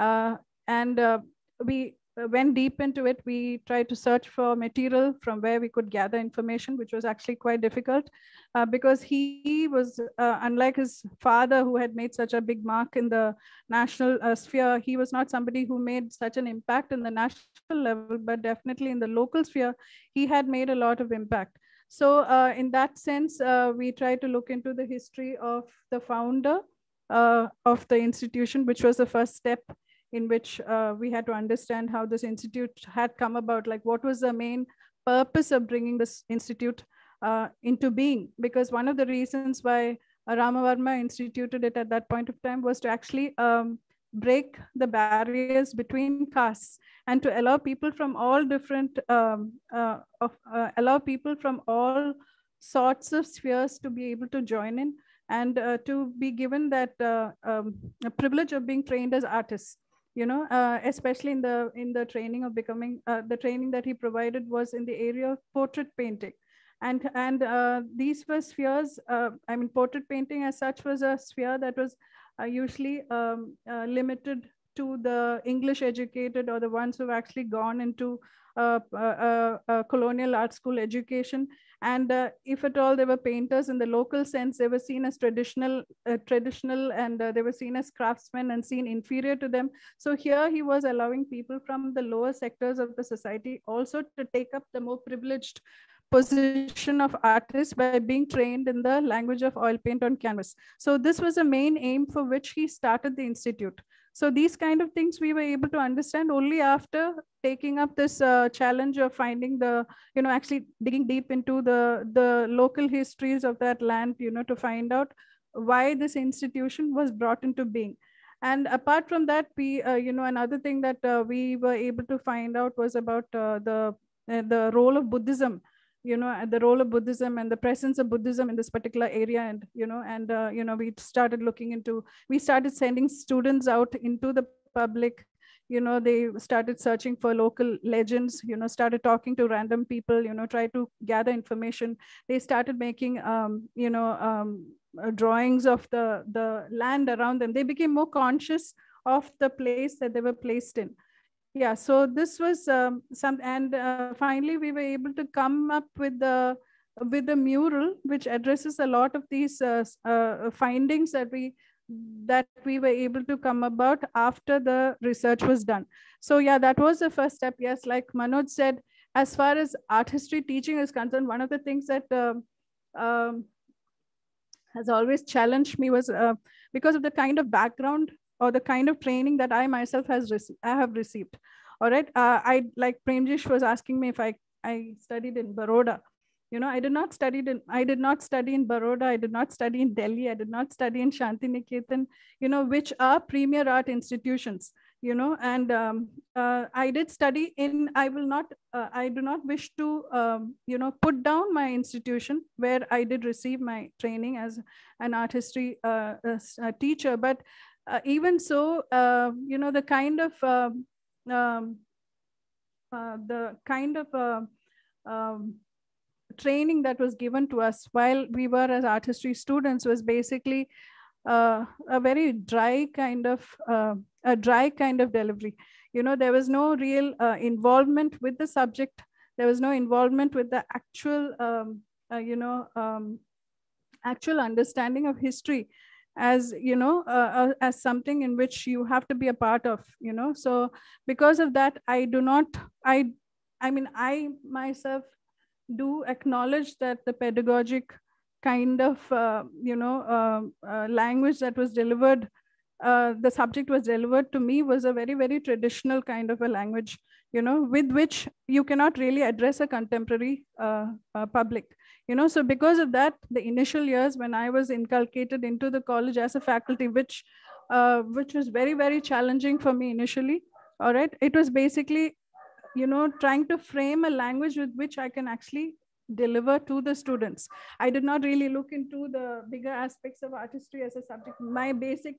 We went deep into it. We tried to search for material from where we could gather information, which was actually quite difficult because he was, unlike his father who had made such a big mark in the national sphere, he was not somebody who made such an impact in the national level, but definitely in the local sphere, he had made a lot of impact. So in that sense, we tried to look into the history of the founder of the institution, which was the first step in which we had to understand how this institute had come about, like what was the main purpose of bringing this institute into being. Because one of the reasons why Ramavarma instituted it at that point of time was to actually break the barriers between castes and to allow people from all different, allow people from all sorts of spheres to be able to join in and to be given that privilege of being trained as artists. Especially in the training of becoming, the training that he provided was in the area of portrait painting. And these were spheres, portrait painting as such was a sphere that was usually limited to the English educated or the ones who've actually gone into colonial art school education. And if at all there were painters in the local sense, they were seen as traditional and they were seen as craftsmen and seen inferior to them. So here he was allowing people from the lower sectors of the society also to take up the more privileged position of artists by being trained in the language of oil paint on canvas. So this was a main aim for which he started the institute. So these kind of things we were able to understand only after taking up this challenge of finding the, actually digging deep into the local histories of that land, to find out why this institution was brought into being. And apart from that, we, another thing that we were able to find out was about the role of Buddhism, the role of Buddhism and the presence of Buddhism in this particular area. And, we started sending students out into the public. They started searching for local legends, started talking to random people, try to gather information. They started making, drawings of the land around them. They became more conscious of the place that they were placed in. Yeah, so this was finally we were able to come up with the mural which addresses a lot of these findings that we were able to come about after the research was done. So yeah, that was the first step. Yes, like Manoj said, as far as art history teaching is concerned, one of the things that has always challenged me was because of the kind of background or the kind of training that I myself have received. All right. I, like Premjish was asking me if I studied in Baroda. You know, I did not study in Baroda. I did not study in Delhi. I did not study in Shantiniketan, you know, which are premier art institutions, you know, and I did study in, I do not wish to, you know, put down my institution where I did receive my training as an art history teacher. But even so, you know, the kind of training that was given to us while we were as art history students was basically a very dry kind of delivery. You know, there was no real involvement with the subject. There was no involvement with the actual, actual understanding of history as, you know, as something in which you have to be a part of, you know. So because of that, I myself do acknowledge that the pedagogic kind of, language that was delivered, the subject was delivered to me was a very, very traditional kind of a language, you know, with which you cannot really address a contemporary public, you know. So because of that, the initial years when I was inculcated into the college as a faculty, which was very, very challenging for me initially, all right, it was basically, you know, trying to frame a language with which I can actually deliver to the students. I did not really look into the bigger aspects of art history as a subject. My basic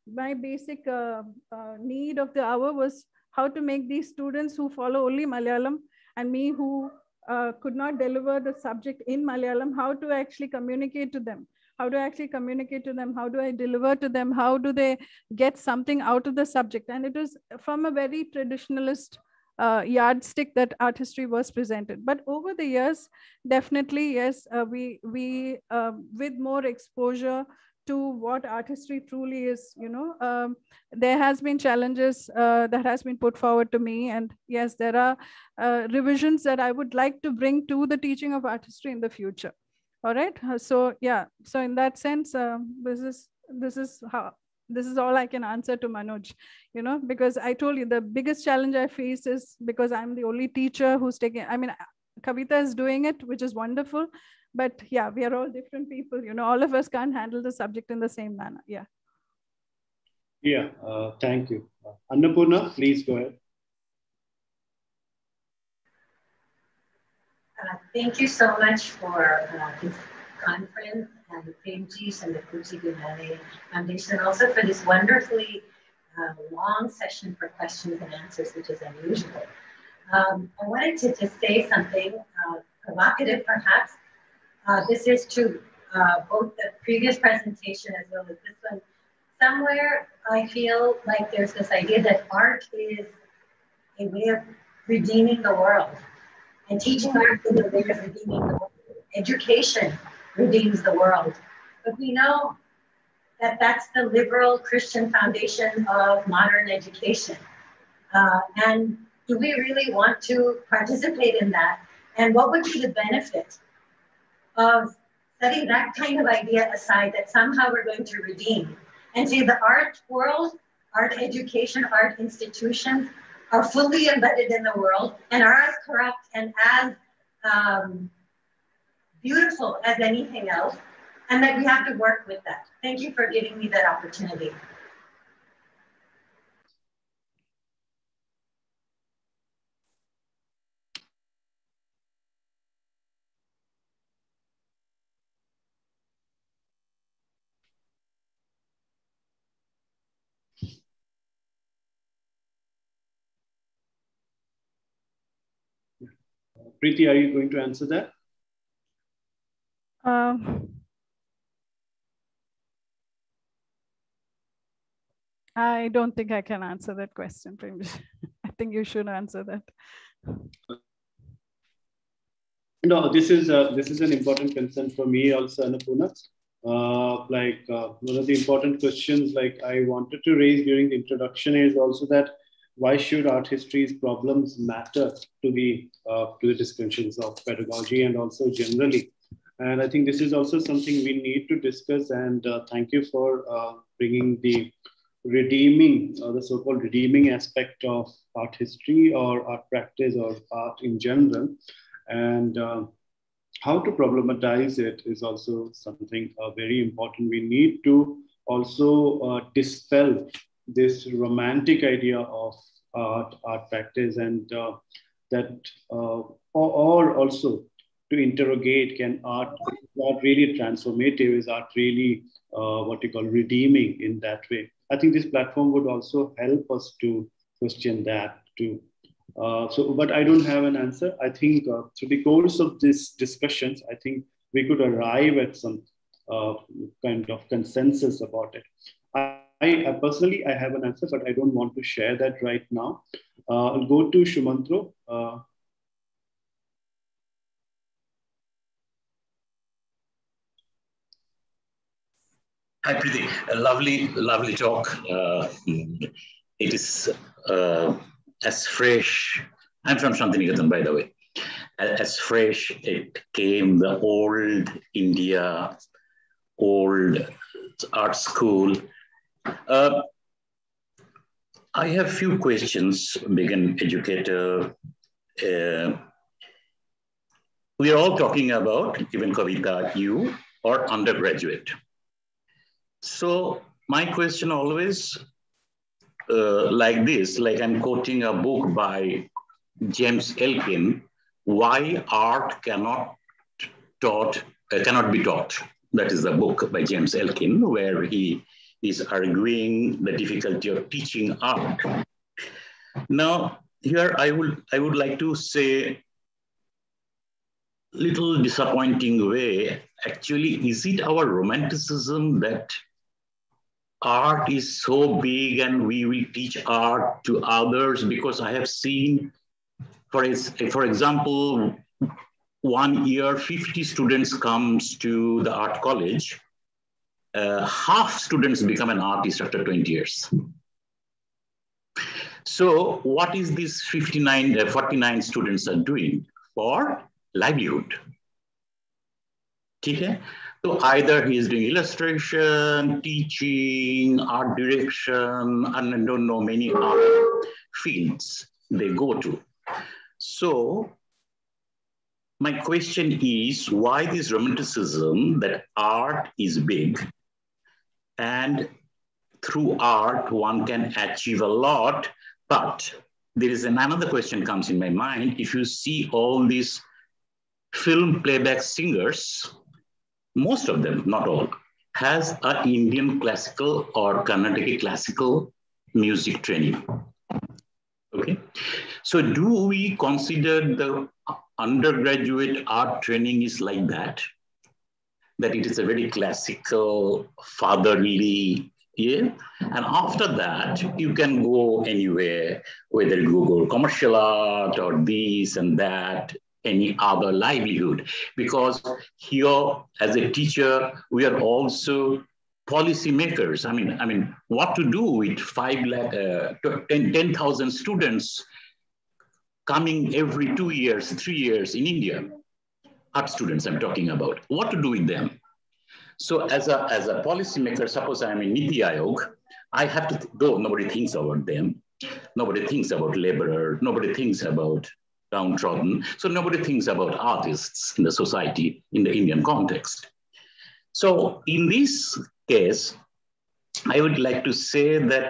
need of the hour was how to make these students who follow only Malayalam and me who could not deliver the subject in Malayalam, how to actually communicate to them. How do I actually communicate to them? How do I deliver to them? How do they get something out of the subject? And it was from a very traditionalist yardstick that art history was presented. But over the years, definitely, yes, we with more exposure to what art history truly is, you know, there has been challenges that has been put forward to me. And yes, there are revisions that I would like to bring to the teaching of art history in the future. All right. So yeah, so in that sense, this is all I can answer to Manoj, you know, because I told you the biggest challenge I face is because I'm the only teacher who's taking, I mean, Kavitha is doing it, which is wonderful. But yeah, we are all different people, you know, all of us can't handle the subject in the same manner. Yeah. Yeah, thank you. Annapurna, please go ahead. Thank you so much for this conference and Premjish and the Kochi-Muziris Foundation, and also for this wonderfully long session for questions and answers, which is unusual. I wanted to just say something provocative, perhaps. This is to both the previous presentation as well as this one. Somewhere I feel like there's this idea that art is a way of redeeming the world. And teaching art is a way of redeeming the world. Education redeems the world. But we know that that's the liberal Christian foundation of modern education. And do we really want to participate in that? And what would be the benefit of setting that kind of idea aside that somehow we're going to redeem and say the art world, art education, art institutions are fully embedded in the world and are as corrupt and as beautiful as anything else, and that we have to work with that. Thank you for giving me that opportunity. Preeti, are you going to answer that? I don't think I can answer that question, Premjish. I think you should answer that. No, this is an important concern for me also, Annapurna. One of the important questions like I wanted to raise during the introduction is also that why should art history's problems matter to the discussions of pedagogy and also generally? And I think this is also something we need to discuss. And thank you for bringing the redeeming, the so-called redeeming aspect of art history or art practice or art in general. And how to problematize it is also something very important. We need to also dispel this romantic idea of art practice, and that, or also to interrogate, can art really transformative? Is art really what you call redeeming in that way? I think this platform would also help us to question that too. But I don't have an answer. I think through the course of these discussions, I think we could arrive at some kind of consensus about it. I personally, I have an answer, but I don't want to share that right now. I'll go to Shumantro. Hi, Preeti. A lovely talk. It is as fresh. I'm from Shantiniketan, by the way. As fresh, it came the old India, old art school. I have few questions, being educator. We are all talking about, even Kavitha, you or undergraduate. So my question always like this, like I'm quoting a book by James Elkin, Why Art Cannot Be Taught. That is the book by James Elkin, where he is arguing the difficulty of teaching art. Now, here I would like to say, little disappointing way, actually, is it our romanticism that art is so big and we will teach art to others? Because I have seen, for example, 1 year, 50 students comes to the art college. Half students become an artist after 20 years. So what is this 49 students are doing? For livelihood. Okay? So either he is doing illustration, teaching, art direction, and I don't know, many other fields they go to. So my question is, why this romanticism that art is big and through art one can achieve a lot, but there is another question comes in my mind. If you see all these film playback singers, most of them, not all, has an Indian classical or Carnatic classical music training. Okay, so do we consider the undergraduate art training is like that? That it is a very classical, fatherly, yeah? And after that, you can go anywhere, whether you go commercial art or this and that, any other livelihood. Because here, as a teacher, we are also policy makers. I mean, what to do with 10,000 students coming every 2 years, 3 years in India? Art students I'm talking about. What to do with them? So as a policymaker, suppose I'm in Niti Aayog, I have to, though nobody thinks about them, nobody thinks about laborer, nobody thinks about downtrodden, so nobody thinks about artists in the society in the Indian context. So in this case, I would like to say that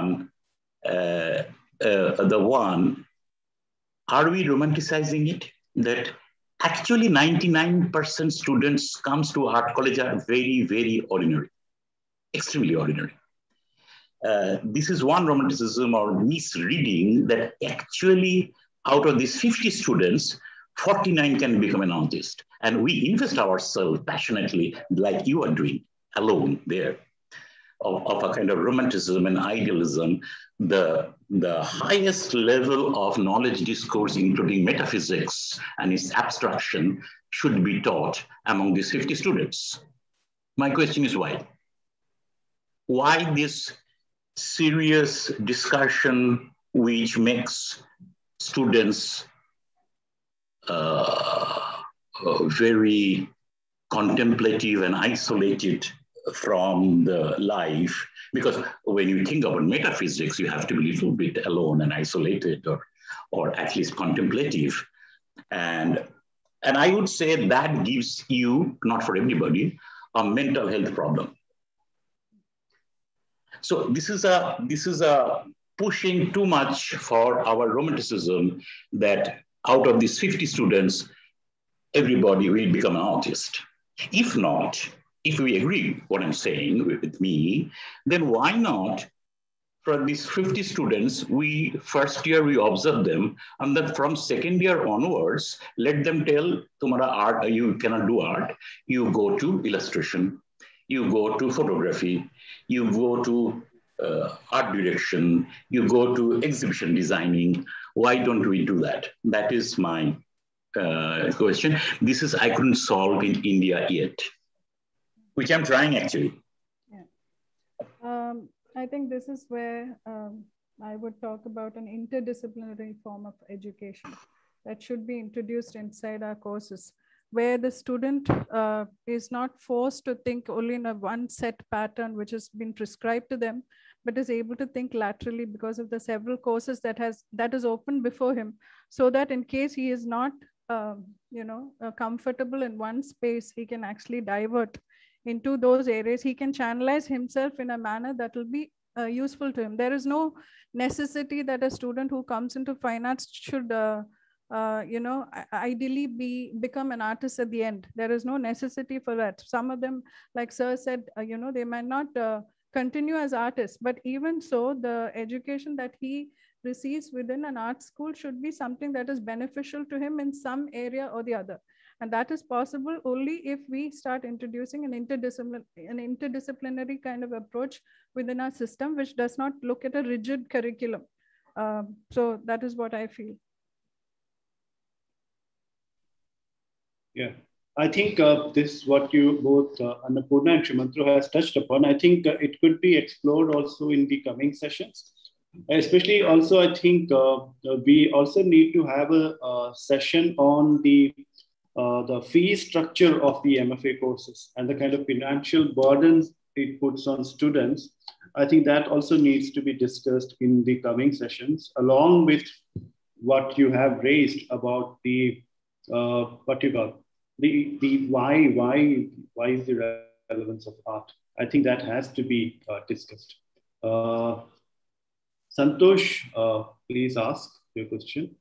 are we romanticizing it? That actually 99% students comes to art college are very, very ordinary, extremely ordinary. This is one romanticism or misreading that actually out of these 50 students, 49 can become an artist. And we invest ourselves passionately like you are doing alone there of a kind of romanticism and idealism. The highest level of knowledge discourse, including metaphysics and its abstraction, should be taught among these 50 students. My question is why? Why this serious discussion which makes students very contemplative and isolated from the life, because when you think about metaphysics, you have to be a little bit alone and isolated, or at least contemplative. And I would say that gives you, not for everybody, a mental health problem. So this is a pushing too much for our romanticism that out of these 50 students, everybody will become an artist. If not, if we agree what I'm saying with me, then why not for these 50 students, first year we observe them, and then from second year onwards, let them tell, tomorrow art, you cannot do art, you go to illustration, you go to photography, you go to art direction, you go to exhibition designing. Why don't we do that? That is my question. This is I couldn't solve in India yet, which I'm trying actually. Yeah. I think this is where I would talk about an interdisciplinary form of education that should be introduced inside our courses, where the student is not forced to think only in a one set pattern which has been prescribed to them, but is able to think laterally because of the several courses that is open before him, so that in case he is not comfortable in one space, he can actually divert into those areas. He can channelize himself in a manner that will be useful to him. There is no necessity that a student who comes into fine arts should ideally become an artist at the end. There is no necessity for that. Some of them, like sir said, they might not continue as artists, but even so, the education that he receives within an art school should be something that is beneficial to him in some area or the other. And that is possible only if we start introducing an interdisciplinary kind of approach within our system, which does not look at a rigid curriculum. So that is what I feel. Yeah, I think this is what you both, Annapurna and Shrimantru has touched upon. I think it could be explored also in the coming sessions. Especially also, I think we also need to have a session on the fee structure of the MFA courses and the kind of financial burdens it puts on students. I think that also needs to be discussed in the coming sessions, along with what you have raised about the why is the relevance of art. I think that has to be discussed. Santosh, please ask your question.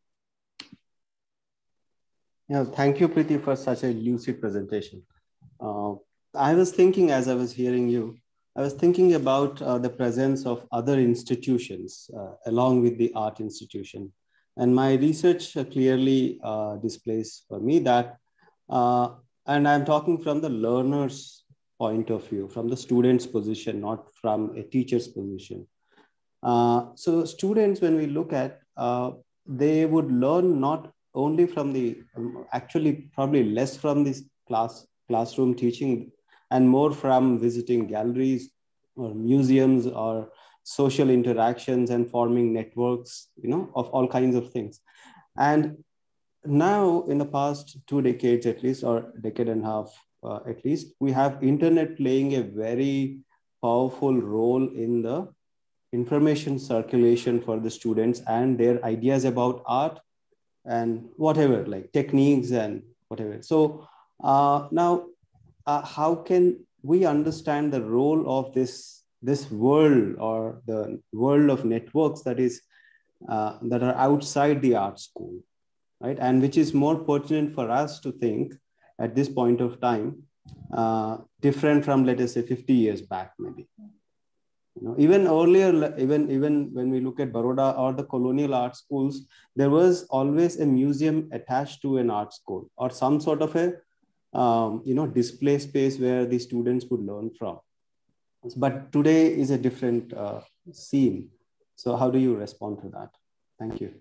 Yeah, thank you, Preeti, for such a lucid presentation. I was thinking, as I was hearing you, I was thinking about the presence of other institutions along with the art institution. And my research clearly displays for me that, and I'm talking from the learner's point of view, from the student's position, not from a teacher's position. So students, when we look at, they would learn not only from the, actually probably less from this classroom teaching and more from visiting galleries or museums or social interactions and forming networks, of all kinds of things. And now in the past 2 decades at least, or decade and a half at least, we have internet playing a very powerful role in the information circulation for the students and their ideas about art and whatever, like techniques and whatever. So now, how can we understand the role of this world, or the world of networks that are outside the art school, right? And which is more pertinent for us to think at this point of time, different from, let us say, 50 years back, maybe. Even earlier, even when we look at Baroda or the colonial art schools, there was always a museum attached to an art school or some sort of a display space where the students would learn from. But today is a different scene. So how do you respond to that? Thank you.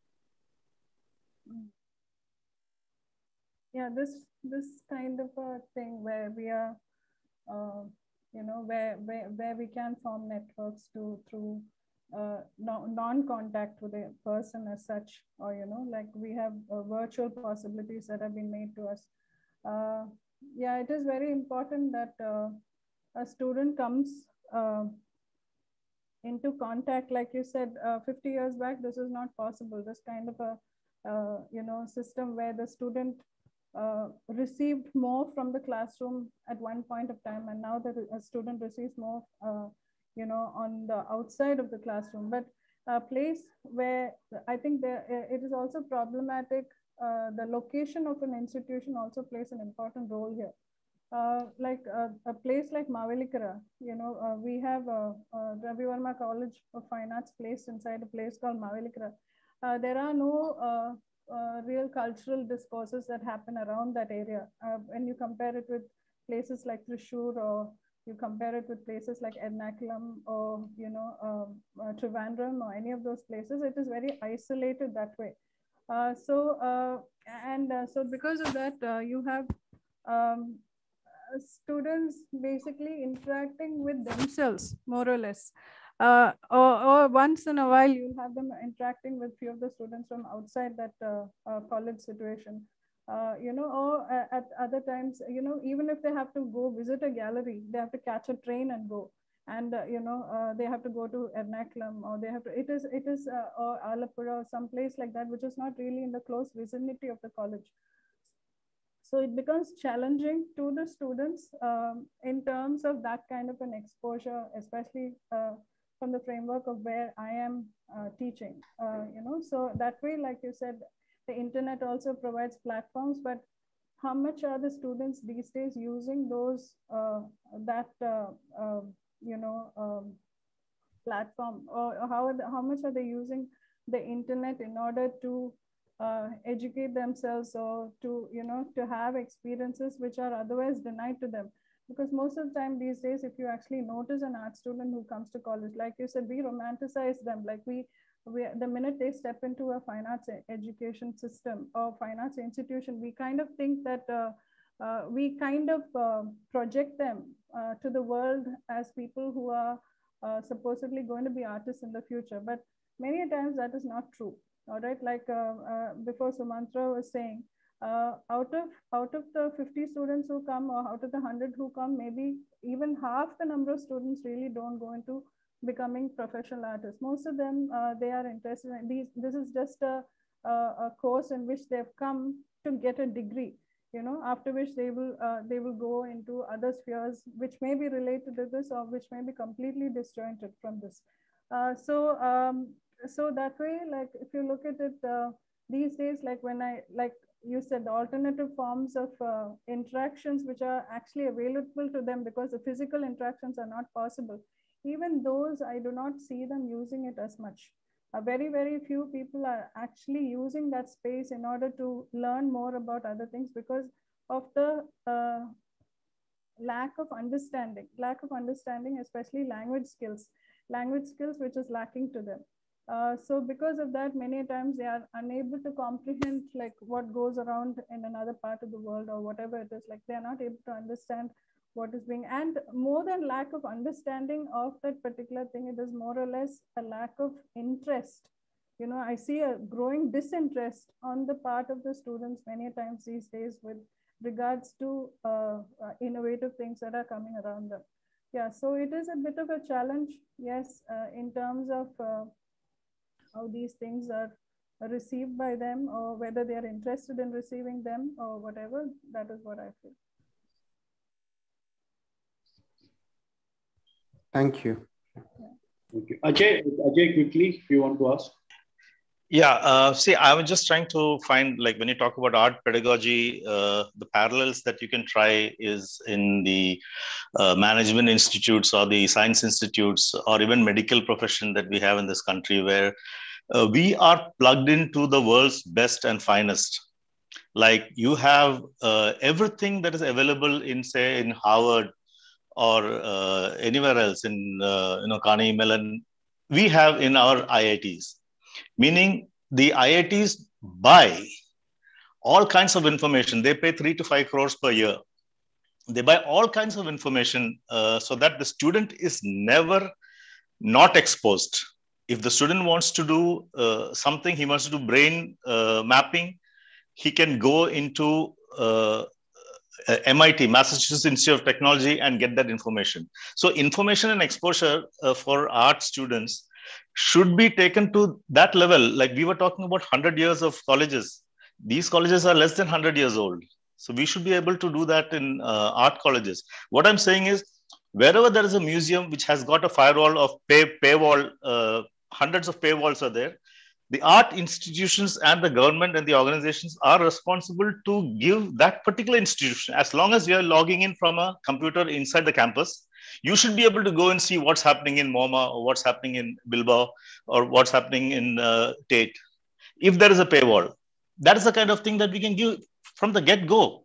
Yeah, this kind of a thing where we are, where we can form networks through non-contact with a person as such, or like we have virtual possibilities that have been made to us. yeah, it is very important that a student comes into contact, like you said, 50 years back, this is not possible. This kind of a system where the student received more from the classroom at one point of time, and now a student receives more, on the outside of the classroom. But a place where I think it is also problematic. The location of an institution also plays an important role here. Like a place like Mavelikara, we have Ravi Varma College of Fine Arts placed inside a place called Mavelikara. There are no real cultural discourses that happen around that area. When you compare it with places like Thrissur, or you compare it with places like Ernakulam, or Trivandrum, or any of those places, it is very isolated that way. So because of that, you have students basically interacting with themselves, more or less. Or once in a while, you'll have them interacting with few of the students from outside that college situation. Or at other times, even if they have to go visit a gallery, they have to catch a train and go. And they have to go to Ernakulam, or they have to. It is or Alapura, or some place like that, which is not really in the close vicinity of the college. So it becomes challenging to the students in terms of that kind of an exposure, especially from the framework of where I am teaching. So that way, like you said, the internet also provides platforms, but how much are the students these days using those platform, or how much are they using the internet in order to educate themselves, or to have experiences which are otherwise denied to them? Because most of the time these days, if you actually notice an art student who comes to college, like you said, we romanticize them. Like we the minute they step into a fine arts education system or fine arts institution, we kind of think that we kind of project them to the world as people who are supposedly going to be artists in the future. But many times that is not true. All right, like before Sumantra was saying, out of the 50 students who come, or out of the 100 who come, maybe even half the number of students really don't go into becoming professional artists. Most of them, they are interested in these. This is just a course in which they've come to get a degree, after which they will go into other spheres which may be related to this, or which may be completely disjointed from this. So that way, like if you look at it these days, like like you said, the alternative forms of interactions which are actually available to them, because the physical interactions are not possible, even those, I do not see them using it as much. Very, very few people are actually using that space in order to learn more about other things, because of the lack of understanding, especially language skills, which is lacking to them. So because of that, many times they are unable to comprehend like what goes around in another part of the world, or whatever it is. Like they are not able to understand what is being, and more than lack of understanding of that particular thing, it is more or less a lack of interest. I see a growing disinterest on the part of the students many times these days with regards to innovative things that are coming around them. Yeah, so it is a bit of a challenge, yes, in terms of how these things are received by them, or whether they are interested in receiving them, or whatever. That is what I feel. Thank you. Thank you. Ajay, quickly, if you want to ask. Yeah, see, I was just trying to find, like, when you talk about art pedagogy, the parallels that you can try is in the management institutes, or the science institutes, or even medical profession that we have in this country, where we are plugged into the world's best and finest. Like you have everything that is available in, say, in Harvard, or anywhere else in Carnegie Mellon, we have in our IITs. Meaning the IITs buy all kinds of information. They pay 3 to 5 crores per year. They buy all kinds of information so that the student is never not exposed. If the student wants to do something, he wants to do brain mapping, he can go into MIT, Massachusetts Institute of Technology, and get that information. So information and exposure for art students should be taken to that level. Like we were talking about 100 years of colleges. These colleges are less than 100 years old. So we should be able to do that in art colleges. What I'm saying is, wherever there is a museum which has got a firewall of paywall, hundreds of paywalls are there, the art institutions and the government and the organizations are responsible to give that particular institution. As long as you are logging in from a computer inside the campus, you should be able to go and see what's happening in MoMA or what's happening in Bilbao or what's happening in Tate. If there is a paywall, that is the kind of thing that we can give from the get-go.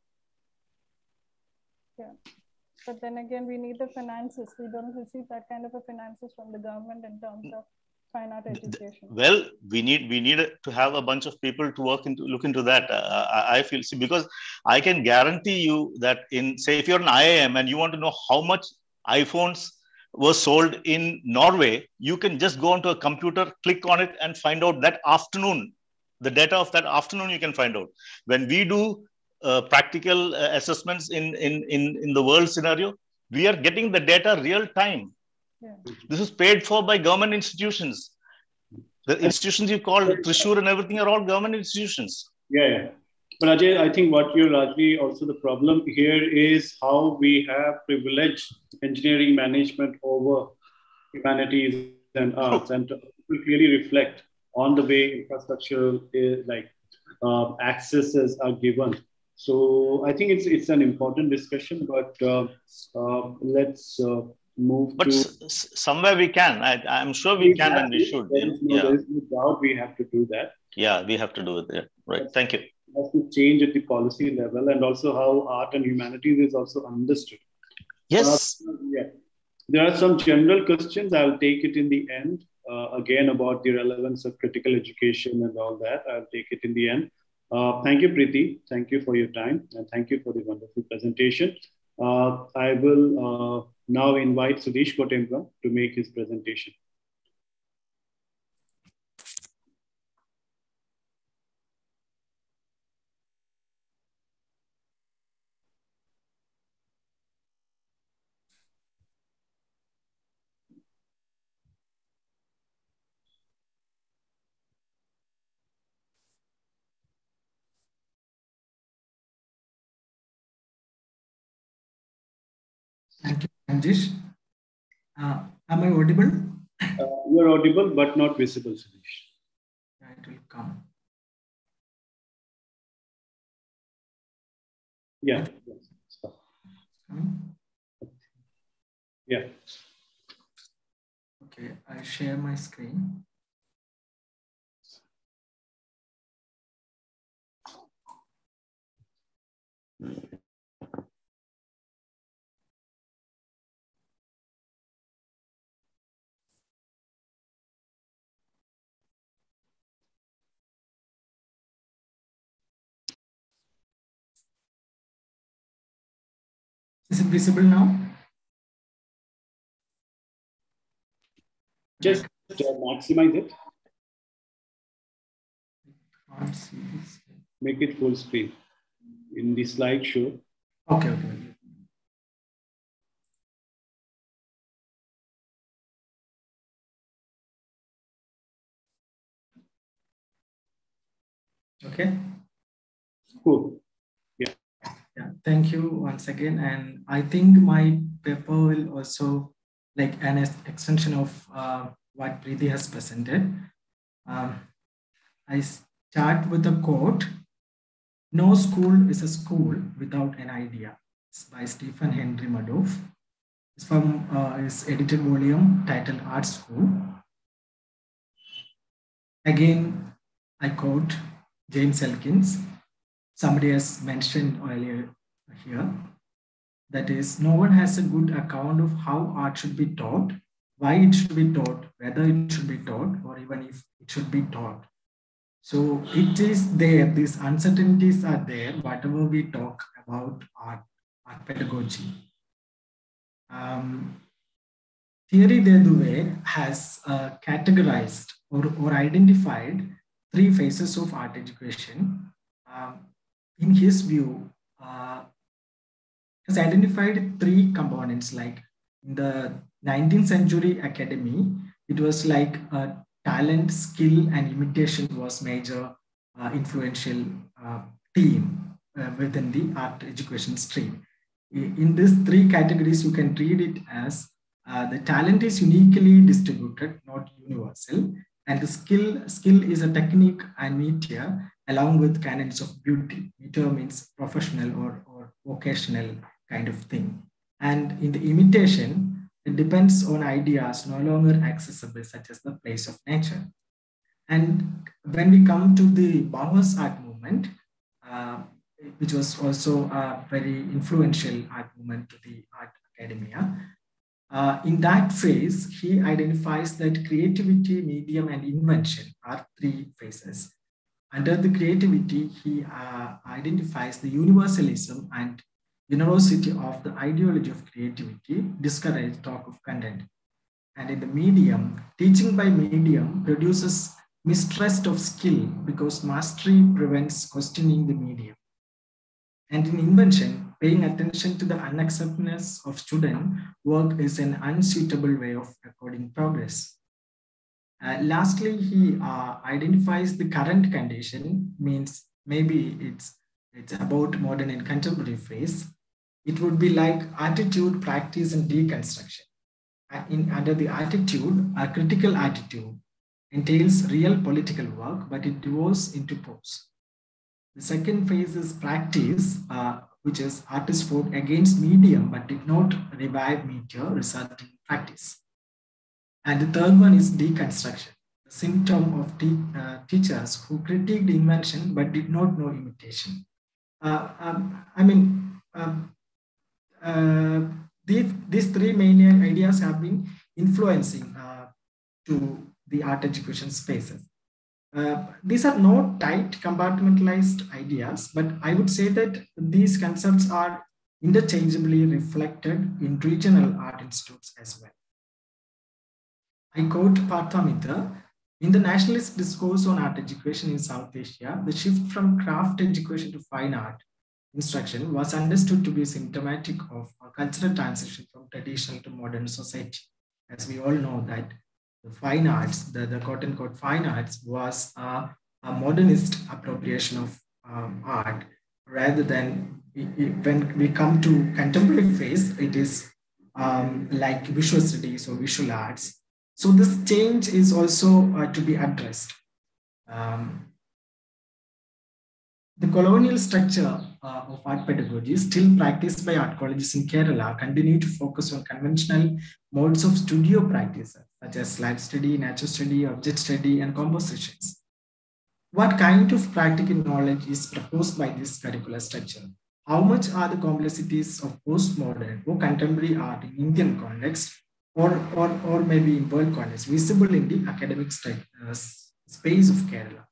Yeah. But then again, we need the finances. We don't receive that kind of a finances from the government in terms of fine art education. Well, we need to have a bunch of people to look into that. I feel, see, because I can guarantee you that say if you're an IIM and you want to know how much iPhones were sold in Norway, you can just go onto a computer, click on it, and find out that afternoon. The data of that afternoon you can find out. When we do practical assessments in the world scenario, we are getting the data real time. Yeah. This is paid for by government institutions. The institutions you call Thrissur and everything are all government institutions. Yeah. But Ajay, I think what you're largely also the problem here is how we have privileged engineering management over humanities and arts, and to clearly reflect on the way infrastructure accesses are given. So I think it's an important discussion, but let's move but to... somewhere we can. I'm sure we can and we should. There is no doubt we have to do that. Yeah, we have to do it there. Right. Thank you. It has to change at the policy level, and also how art and humanities is also understood. Yes. There are some general questions. I'll take it in the end. Again, about the relevance of critical education and all that. I'll take it in the end. Thank you, Preeti. Thank you for your time, and thank you for the wonderful presentation. I will now invite Sudheesh Kottembram to make his presentation. Thank you, Premjish. Am I audible? You are audible, but not visible, Sudheesh. It will come. Yeah. Yeah. Okay, I share my screen. Is it visible now? Just maximize it. Can't see this. Make it full screen in the slideshow. Okay. Okay. Cool. Yeah, thank you once again. And I think my paper will also like an extension of what Preeti has presented. I start with a quote. No school is a school without an idea. It's by Stephen Henry Madoff. It's from his edited volume titled Art School. Again, I quote James Elkins. Somebody has mentioned earlier here, that is, no one has a good account of how art should be taught, why it should be taught, whether it should be taught, or even if it should be taught. So it is there, these uncertainties are there, whatever we talk about art pedagogy. Thierry Dedoué has categorized or identified 3 phases of art education. In his view, has identified three components. Like in the 19th century academy, it was like talent, skill, and imitation was major influential theme within the art education stream. In these three categories, you can read it as the talent is uniquely distributed, not universal, and the skill is a technique and media along with canons of beauty. Meter means professional or vocational kind of thing. And in the imitation, it depends on ideas no longer accessible, such as the place of nature. And when we come to the Bauhaus art movement, which was also a very influential art movement to the art academia, in that phase, he identifies that creativity, medium, and invention are three phases. Under the creativity, he identifies the universalism and generosity of the ideology of creativity, discourage talk of content. And in the medium, teaching by medium produces mistrust of skill because mastery prevents questioning the medium. And in invention, paying attention to the unacceptedness of student work is an unsuitable way of recording progress. Lastly, he identifies the current condition, means maybe it's about modern and contemporary phase. It would be like attitude, practice, and deconstruction. Under the attitude, a critical attitude entails real political work, but it devolves into pose. The second phase is practice, which is artists fought against medium but did not revive media, resulting in practice. And the third one is deconstruction, the symptom of teachers who critiqued invention but did not know imitation. These three main ideas have been influencing to the art education spaces. These are not tight, compartmentalized ideas, but I would say that these concepts are interchangeably reflected in regional art institutes as well. I quote Parthamitra, in the nationalist discourse on art education in South Asia, the shift from craft education to fine art instruction was understood to be symptomatic of a cultural transition from traditional to modern society. As we all know that the fine arts, the quote unquote fine arts was a modernist appropriation of art rather than when we come to contemporary phase, it is like visual studies or visual arts. So this change is also to be addressed. The colonial structure of art pedagogy still practiced by art colleges in Kerala continue to focus on conventional modes of studio practice, such as life study, nature study, object study, and compositions. What kind of practical knowledge is proposed by this curricular structure? How much are the complexities of postmodern or contemporary art in Indian context or maybe in world context visible in the academic space of Kerala?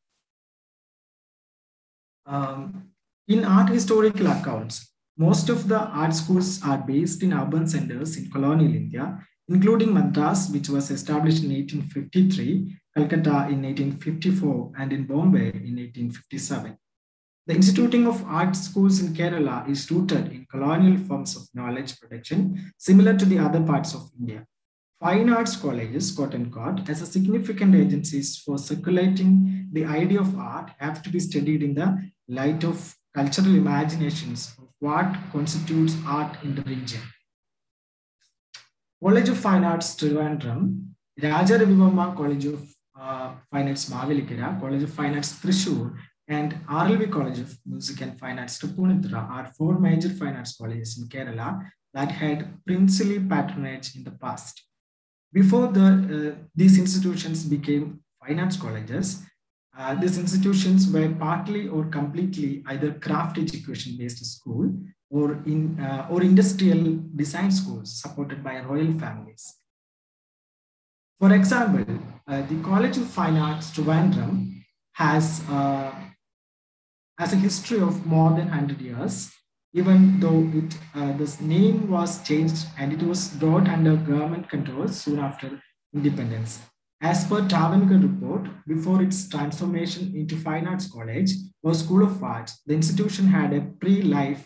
In art historical accounts, most of the art schools are based in urban centers in colonial India, including Madras, which was established in 1853, Calcutta in 1854, and in Bombay in 1857. The instituting of art schools in Kerala is rooted in colonial forms of knowledge production, similar to the other parts of India. Fine arts colleges, quote unquote, as a significant agencies for circulating the idea of art have to be studied in the light of cultural imaginations of what constitutes art in the region. College of Fine Arts, Trivandrum, Raja Ravi Varma College of Fine Arts, Mavelikara, College of Fine Arts, Thrissur, and RLV College of Music and Fine Arts, Tripunithura are four major fine arts colleges in Kerala that had princely patronage in the past. Before these institutions became fine arts colleges, these institutions were partly or completely either craft education-based school or industrial design schools supported by royal families. For example, the College of Fine Arts, Trivandrum, has a history of more than 100 years, even though this name was changed and it was brought under government control soon after independence. As per Tavangar report, before its transformation into Fine Arts College or School of Arts, the institution had a pre-life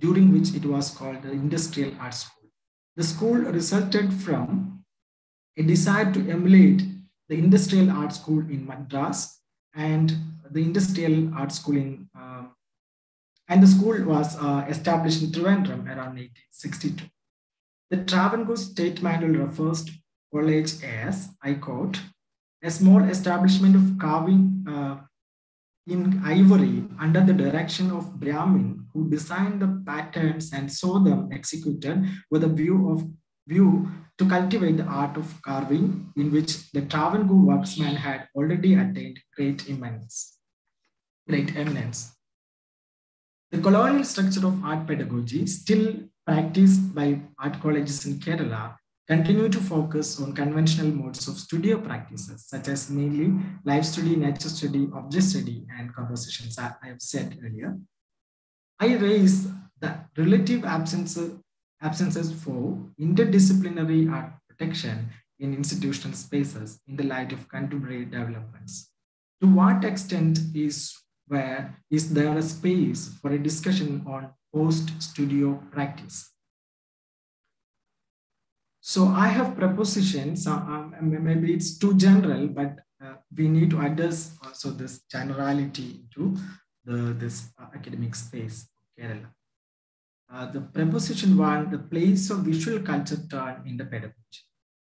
during which it was called the Industrial Art School. The school resulted from a desire to emulate the Industrial Art School in Madras and the Industrial Art School in, and the school was established in Trivandrum around 1862. The Travancore State Manual refers to college as, I quote, a small establishment of carving in ivory under the direction of Brahmin, who designed the patterns and saw them executed with a view to cultivate the art of carving, in which the Travancore worksman had already attained great eminence. The colonial structure of art pedagogy, still practiced by art colleges in Kerala, continue to focus on conventional modes of studio practices, such as mainly life study, nature study, object study, and compositions, I have said earlier. I raise the relative absences for interdisciplinary art protection in institutional spaces in the light of contemporary developments. To what extent is there a space for a discussion on post-studio practice? So I have propositions, maybe it's too general, but we need to address also this generality to this academic space of Kerala. The proposition 1, the place of visual culture turn in the pedagogy.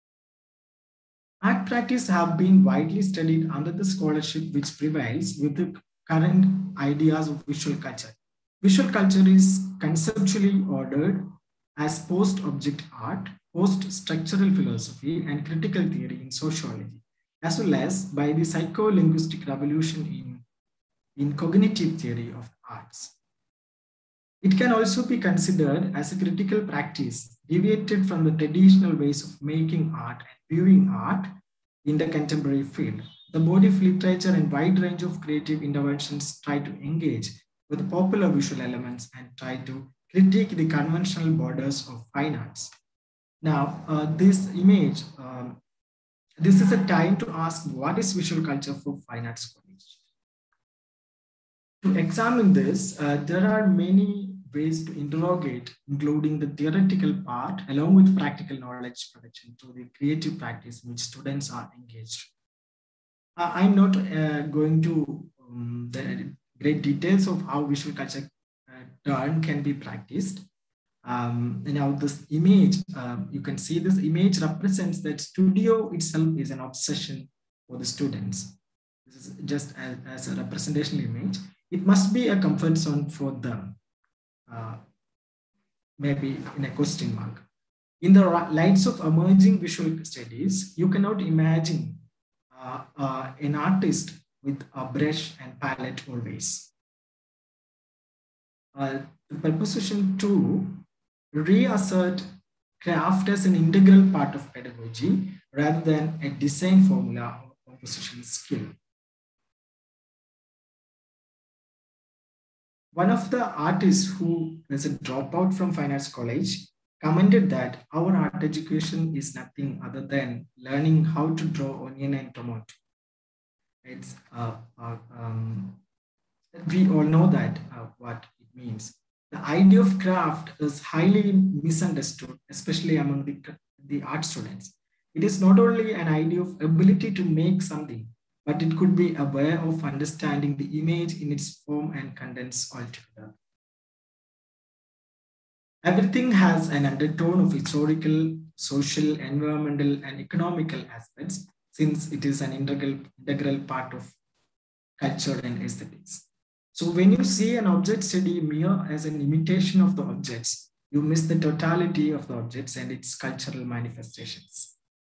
Art practice have been widely studied under the scholarship which prevails with the current ideas of visual culture. Visual culture is conceptually ordered as post-object art, post-structural philosophy, and critical theory in sociology, as well as by the psycho-linguistic revolution in cognitive theory of the arts. It can also be considered as a critical practice deviated from the traditional ways of making art and viewing art in the contemporary field. The body of literature and wide range of creative interventions try to engage with the popular visual elements and try to critique the conventional borders of fine arts. Now, this image, this is a time to ask what is visual culture for fine arts college. To examine this, there are many ways to interrogate, including the theoretical part, along with practical knowledge production to the creative practice in which students are engaged. I'm not going to the great details of how visual culture turn can be practiced. Now this image, you can see this image represents that studio itself is an obsession for the students. This is just as a representational image. It must be a comfort zone for them, maybe in a question mark. In the lights of emerging visual studies, you cannot imagine an artist with a brush and palette always. The proposition 2, reassert craft as an integral part of pedagogy rather than a design formula or composition skill. One of the artists who is a dropout from Fine Arts College commented that our art education is nothing other than learning how to draw onion and tomato. It's we all know that what it means. The idea of craft is highly misunderstood, especially among the art students. It is not only an idea of ability to make something, but it could be a way of understanding the image in its form and contents altogether. Everything has an undertone of historical, social, environmental, and economical aspects, since it is an integral part of culture and aesthetics. So when you see an object study mere as an imitation of the objects, you miss the totality of the objects and its cultural manifestations.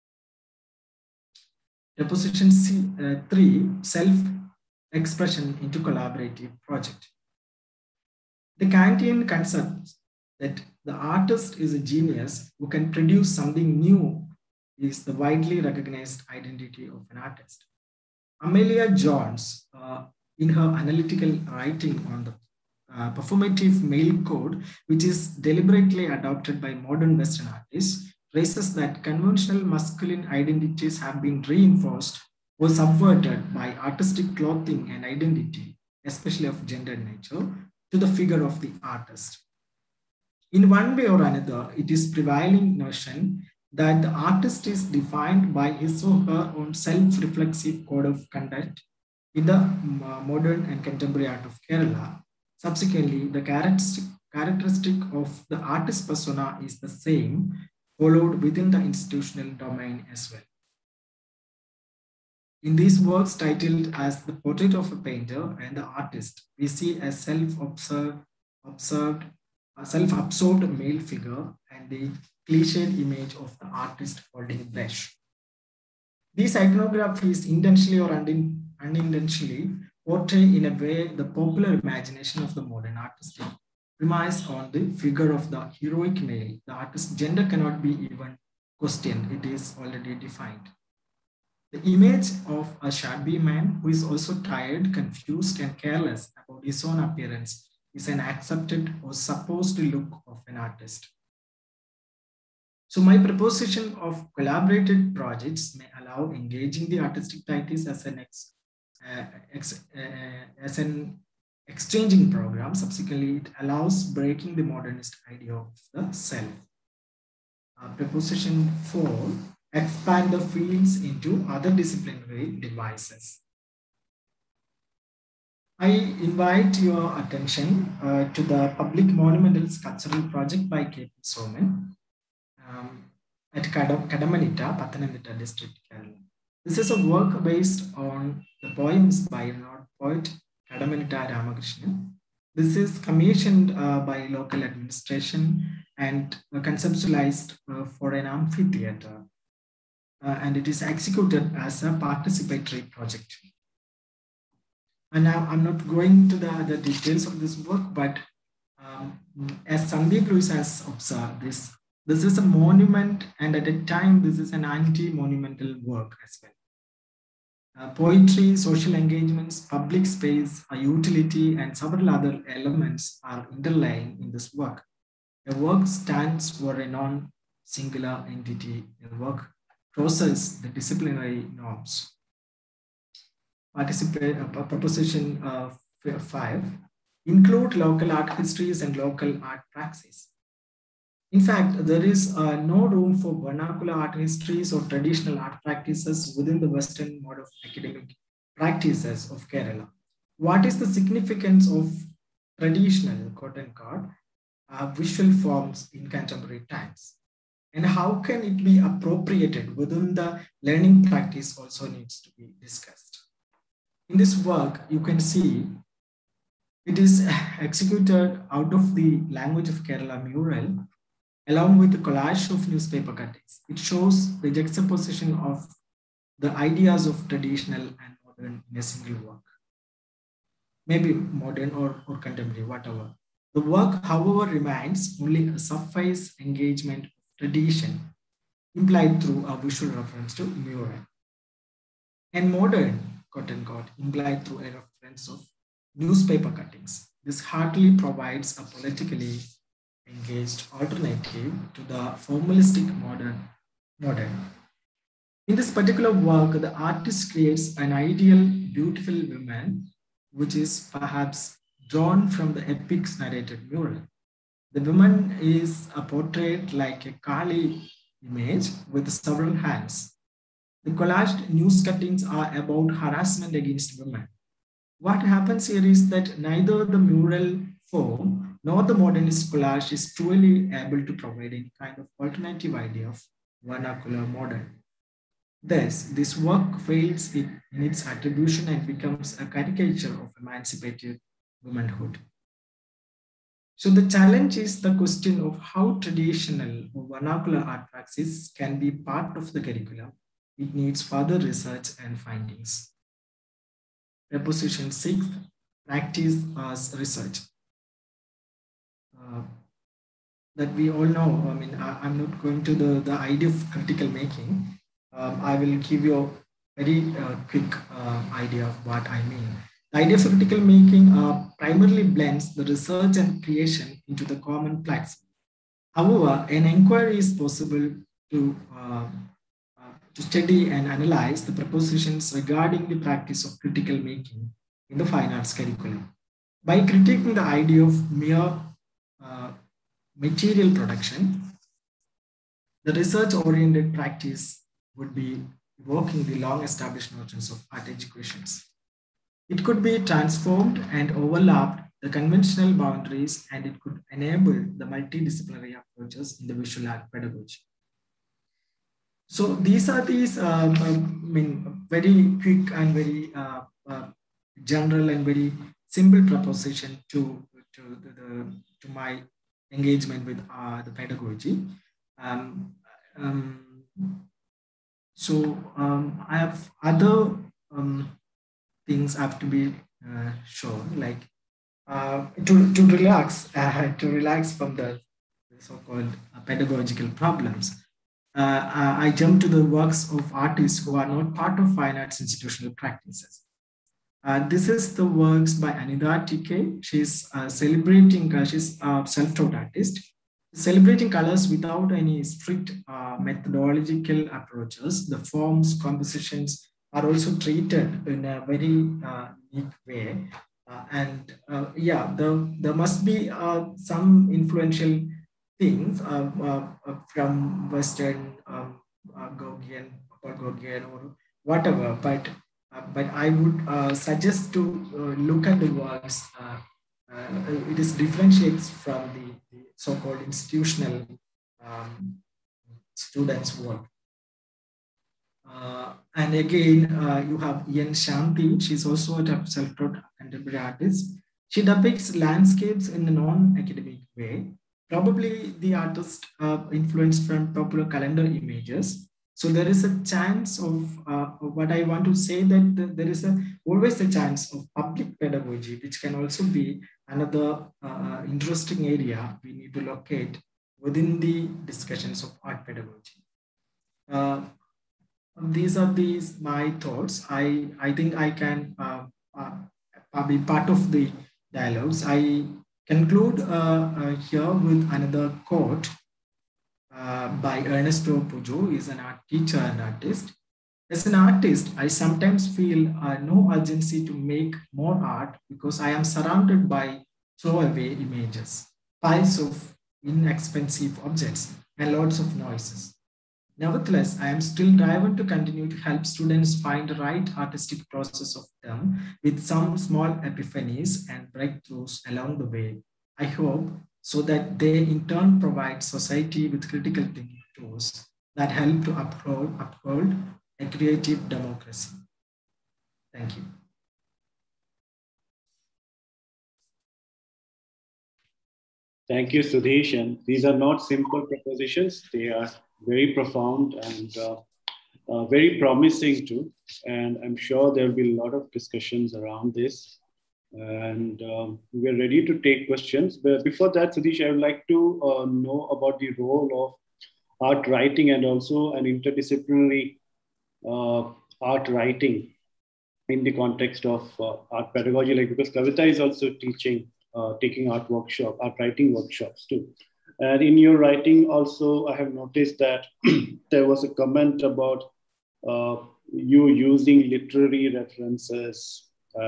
Proposition 3, self-expression into collaborative project. The Kantian concept that the artist is a genius who can produce something new is the widely recognized identity of an artist. Amelia Jones, in her analytical writing on the performative male code, which is deliberately adopted by modern Western artists, raises that conventional masculine identities have been reinforced or subverted by artistic clothing and identity, especially of gender nature, to the figure of the artist. In one way or another, it is prevailing notion that the artist is defined by his or her own self-reflexive code of conduct in the modern and contemporary art of Kerala. Subsequently, the characteristic of the artist persona is the same, followed within the institutional domain as well. In these works titled as The Portrait of a Painter and the Artist, we see a self-absorbed male figure and the cliched image of the artist holding brush. These iconographies intentionally or unintentionally portray in a way the popular imagination of the modern artist premise on the figure of the heroic male. The artist's gender cannot be even questioned, it is already defined. The image of a shabby man who is also tired, confused, and careless about his own appearance is an accepted or supposed look of an artist. So my proposition of collaborated projects may allow engaging the artistic practice as an exchanging program. Subsequently, it allows breaking the modernist idea of the self. Proposition 4, expand the fields into other disciplinary devices. I invite your attention to the Public Monumental Sculptural Project by K.P. Soman at Kadamanita, Pathanamthitta district, Kerala. This is a work based on the poems by renowned poet Kadamanita Ramakrishnan. This is commissioned by local administration and conceptualized for an amphitheater. And it is executed as a participatory project. And now I'm not going to the details of this work, but as Sandeep Lewis has observed, this is a monument, and at a time, this is an anti-monumental work as well. Poetry, social engagements, public space, utility, and several other elements are underlying in this work. The work stands for a non-singular entity. The work crosses the disciplinary norms. Proposition 5, include local art histories and local art praxis. In fact, there is no room for vernacular art histories or traditional art practices within the Western mode of academic practices of Kerala. What is the significance of traditional, quote-unquote, visual forms in contemporary times? And how can it be appropriated within the learning practice also needs to be discussed. In this work, you can see it is executed out of the language of Kerala mural, along with the collage of newspaper cuttings. It shows the juxtaposition of the ideas of traditional and modern in a single work. Maybe modern or contemporary, whatever. The work, however, remains only a surface engagement of tradition implied through a visual reference to mural. And modern, quote unquote, implied through a reference of newspaper cuttings. This hardly provides a politically engaged alternative to the formalistic modern. In this particular work, the artist creates an ideal, beautiful woman, which is perhaps drawn from the epics narrated mural. The woman is a portrait like a Kali image with several hands. The collaged news cuttings are about harassment against women. What happens here is that neither the mural form nor the modernist collage is truly able to provide any kind of alternative idea of vernacular modern. Thus, this work fails in its attribution and becomes a caricature of emancipated womanhood. So the challenge is the question of how traditional or vernacular art praxis can be part of the curriculum. It needs further research and findings. Proposition 6, practice as research. That we all know, I mean, I'm not going to the idea of critical making. I will give you a very quick idea of what I mean. The idea of critical making primarily blends the research and creation into the common platform. However, an inquiry is possible to study and analyze the propositions regarding the practice of critical making in the fine arts curriculum. By critiquing the idea of mere material production, the research-oriented practice would be evoking the long-established notions of art educations. It could be transformed and overlapped the conventional boundaries, and it could enable the multidisciplinary approaches in the visual art pedagogy. So these are these, very quick and very general and very simple proposition to my engagement with the pedagogy. I have other things have to be shown, like to relax from the so-called pedagogical problems. I jump to the works of artists who are not part of fine arts institutional practices. This is the works by Anida TK. She's celebrating, she's a self-taught artist, celebrating colors without any strict methodological approaches. The forms, compositions are also treated in a very unique way. There must be some influential things from Western Gauguin or whatever, but I would suggest to look at the works. It is differentiates from the so-called institutional students' work. And again, you have Ian Shanti. She's also a self-taught contemporary artist. She depicts landscapes in a non-academic way. Probably the artist influenced from popular calendar images. So there is a chance of what I want to say, that there is always a chance of public pedagogy, which can also be another interesting area we need to locate within the discussions of art pedagogy. These are my thoughts. I think I can be part of the dialogues. I conclude here with another quote by Ernesto Pujo, who is an art teacher and artist. As an artist, I sometimes feel no urgency to make more art because I am surrounded by throwaway images, piles of inexpensive objects, and lots of noises. Nevertheless, I am still driven to continue to help students find the right artistic process of them with some small epiphanies and breakthroughs along the way. I hope so that they in turn provide society with critical thinking tools that help to uphold a creative democracy. Thank you. Thank you, Sudheesh. And these are not simple propositions. They are very profound and very promising too. And I'm sure there will be a lot of discussions around this. And we're ready to take questions. But before that, Sudheesh, I would like to know about the role of art writing and also an interdisciplinary art writing in the context of art pedagogy, like because Kavitha is also teaching, taking art writing workshops too. And in your writing also, I have noticed that there was a comment about you using literary references,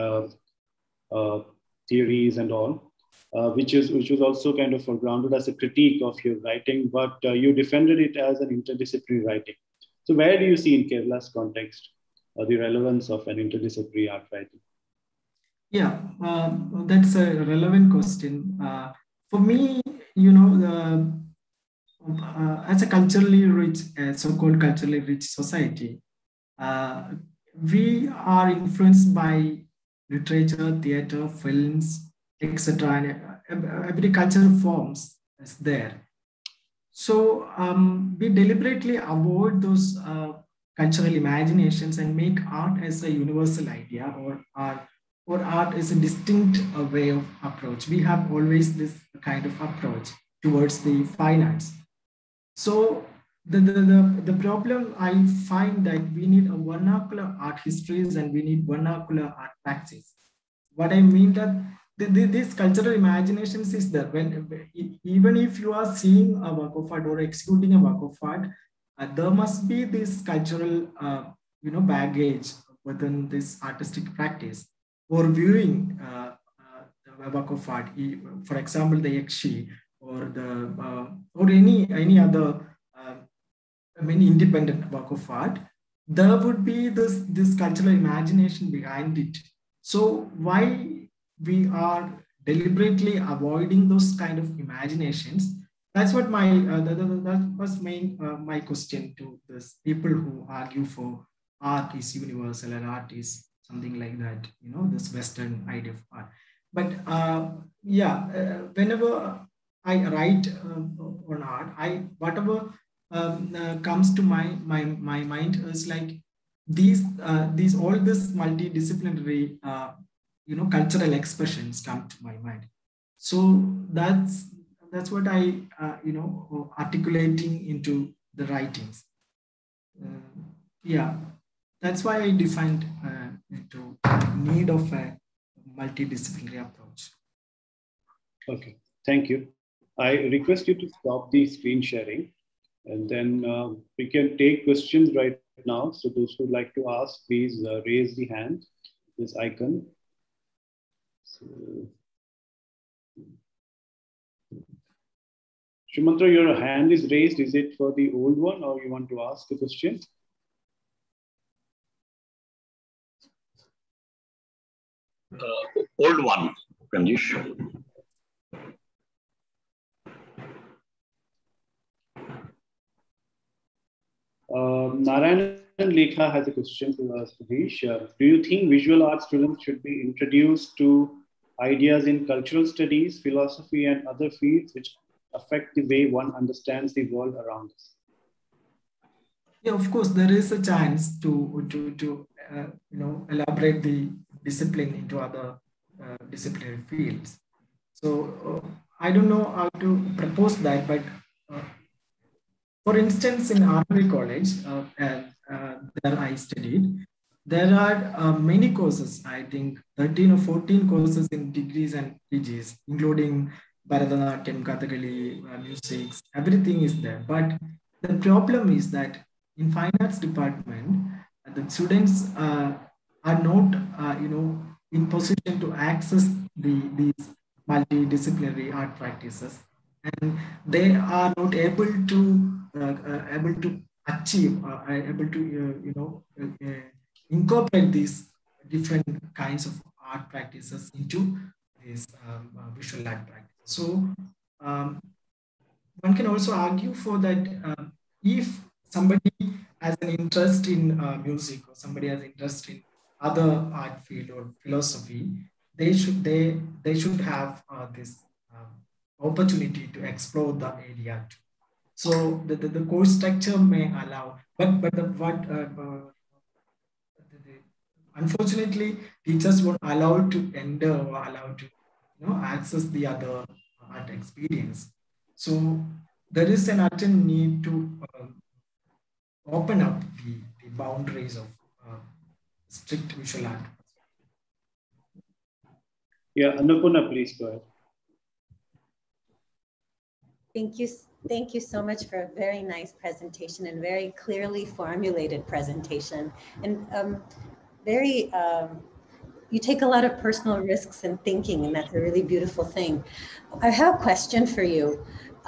theories and all, which was also kind of grounded as a critique of your writing, but you defended it as an interdisciplinary writing. So where do you see in Kerala's context the relevance of an interdisciplinary art writing? Yeah, that's a relevant question. For me, you know, as a culturally rich, so-called culturally rich society, we are influenced by literature, theater, films, etc. And every cultural forms is there. So we deliberately avoid those cultural imaginations and make art as a universal idea, or art is a distinct way of approach. We have always this kind of approach towards the fine arts. So the problem I find that we need a vernacular art histories and we need vernacular art practice. What I mean that these cultural imaginations is that even if you are seeing a work of art or executing a work of art, there must be this cultural baggage within this artistic practice, or viewing the work of art. For example, the Yakshi or or any other independent work of art, there would be this cultural imagination behind it. So why we are deliberately avoiding those kind of imaginations? That's what that was my question to this people who argue for art is universal and art is something like that, this Western idea of art. But whenever I write on art, whatever comes to my mind is like all this multidisciplinary cultural expressions come to my mind. So that's what I articulating into the writings. That's why I defined into need of a multidisciplinary approach. Okay, thank you. I request you to stop the screen sharing, and then we can take questions right now. So those who would like to ask, please raise the hand, this icon. So, Shumantra, your hand is raised. Is it for the old one, or you want to ask a question? Old one, Premjish. Narayan Lekha has a question to us, Sudheesh. Do you think visual art students should be introduced to ideas in cultural studies, philosophy, and other fields which affect the way one understands the world around us? Yeah, of course, there is a chance to elaborate the discipline into other disciplinary fields. So I don't know how to propose that, but for instance, in Achari College, there I studied, there are many courses, I think 13 or 14 courses in degrees and PGs, including Bharatanatyam, Kathakali, music, everything is there. But the problem is that in fine arts department, the students are not, in position to access these multidisciplinary art practices, and they are not able to achieve, able to incorporate these different kinds of art practices into this visual art practice. So one can also argue for that if somebody has an interest in music, or somebody has interest in other art field or philosophy, they should have this opportunity to explore the area too. So the course structure may allow, but unfortunately, teachers won't allow to enter or allow to access the other art experience. So there is an urgent need to open up the boundaries of strict visual art. Yeah, Annapurna, please go ahead. Thank you so much for a very nice presentation and very clearly formulated presentation. And you take a lot of personal risks in thinking, and that's a really beautiful thing. I have a question for you.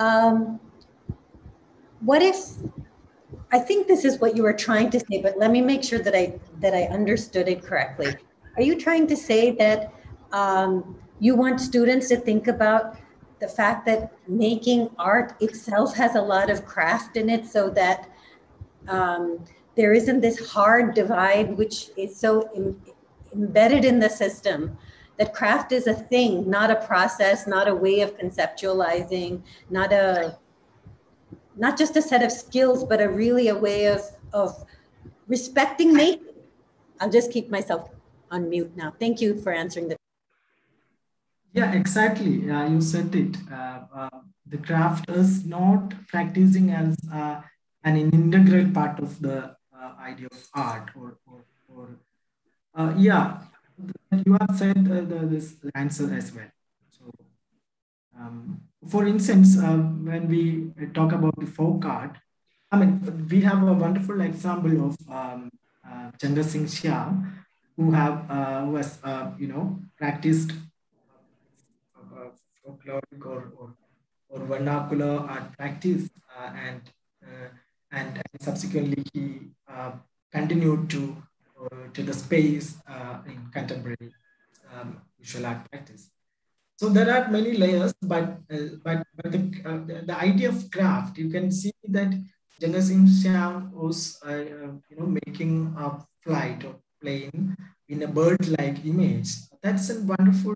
What if, I think this is what you were trying to say, but let me make sure that I understood it correctly. Are you trying to say that you want students to think about the fact that making art itself has a lot of craft in it, so that there isn't this hard divide, which is so embedded in the system, that craft is a thing, not a process, not a way of conceptualizing, not just a set of skills, but really a way of respecting making? I'll just keep myself on mute now. Thank you for answering the. Yeah, exactly. You said it. The craft is not practicing as an integral part of the idea of art, yeah, you have said this answer as well. So, for instance, when we talk about the folk art, I mean, we have a wonderful example of Chandra Singh Shyam, who has practiced folkloric or or vernacular art practice, and subsequently he continued to the space in contemporary visual art practice. So there are many layers, but the idea of craft, you can see that Janga Singh Shyam was making a flight or plane in a bird-like image. That's a wonderful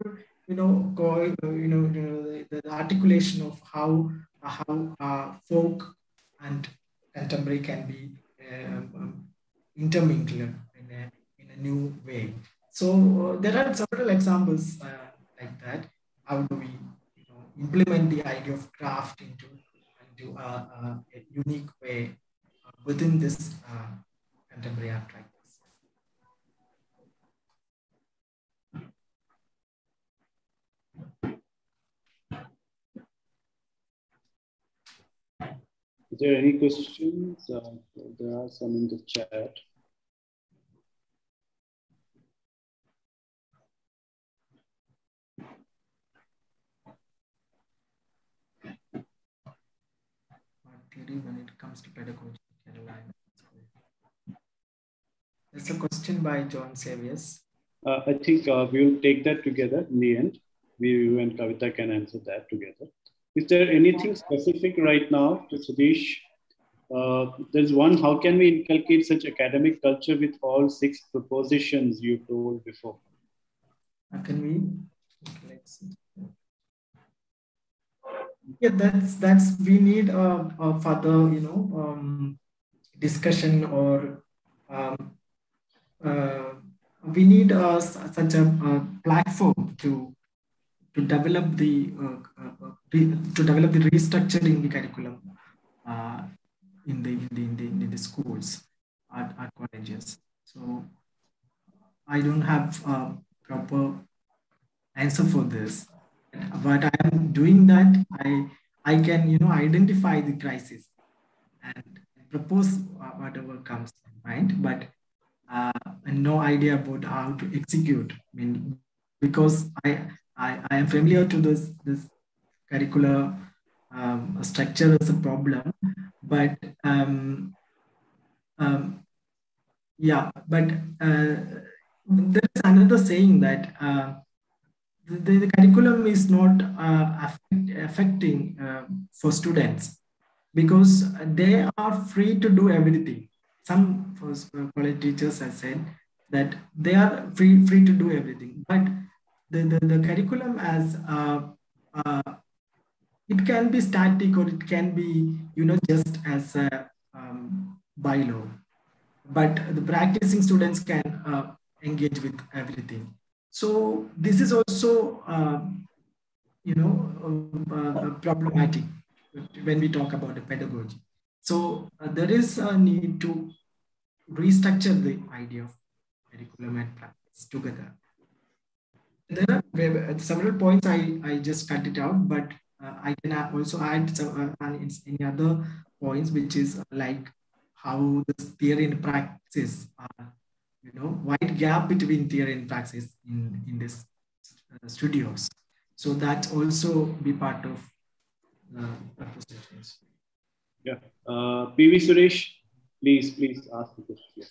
the articulation of how folk and contemporary can be intermingled in a new way. So there are several examples like that. How do we implement the idea of craft into a unique way within this contemporary art practice? Is there any questions? There are some in the chat. When it comes to pedagogy, there's a question by John Saviors. I think we'll take that together in the end. You and Kavitha can answer that together. Is there anything specific right now to Sudheesh? There's one, how can we inculcate such academic culture with all 6 propositions you told before? How can we? Okay, let's see. Yeah, that's we need a further discussion, or we need such a platform to develop the restructuring the curriculum in the schools, art colleges. So I don't have a proper answer for this, but I am doing that. I can identify the crisis and propose whatever comes in mind, but no idea about how to execute. I mean, because I am familiar to this curricular structure as a problem, but there's another saying that the curriculum is not affecting for students, because they are free to do everything. Some college teachers have said that they are free to do everything, but the curriculum as it can be static, or it can be just as a bylaw, but the practicing students can engage with everything. So this is also problematic when we talk about the pedagogy. So there is a need to restructure the idea of curriculum and practice together. There are several points, I just cut it out, but I can also add any other points, which is like how the theory and praxis are, wide gap between theory and praxis in this studios. So that also be part of propositions. Yeah. PV Suresh, please ask the question.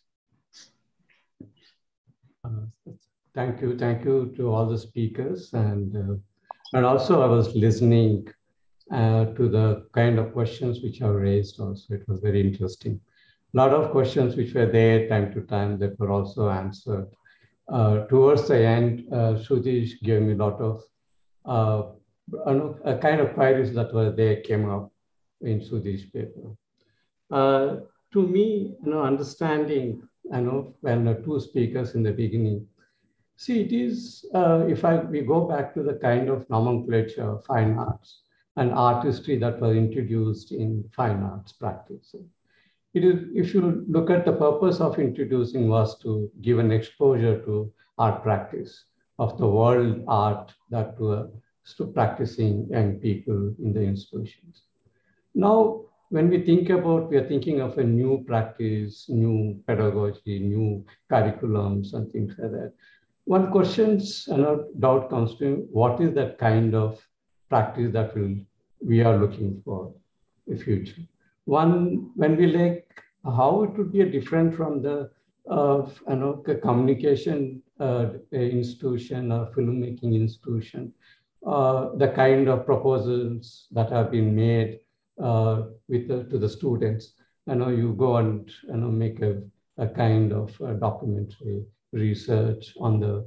Thank you to all the speakers, and also I was listening to the kind of questions which are raised. Also, it was very interesting. A lot of questions which were there time to time that were also answered. Towards the end, Sudheesh gave me a lot of kind of queries that were there came up in Sudheesh's paper. To me, understanding, when the 2 speakers in the beginning, see, it is, if we go back to the kind of nomenclature, fine arts and art history that was introduced in fine arts practice. It is, if you look at the purpose of introducing was to give an exposure to art practice of the world art that were practicing young people in the institutions. Now, when we think about, we are thinking of a new practice, new pedagogy, new curriculums and things like that. One question, doubt comes to me, what is that kind of practice that will we are looking for the future. One, when we like how it would be different from the communication institution or filmmaking institution, the kind of proposals that have been made to the students. You go and make a kind of documentary research on the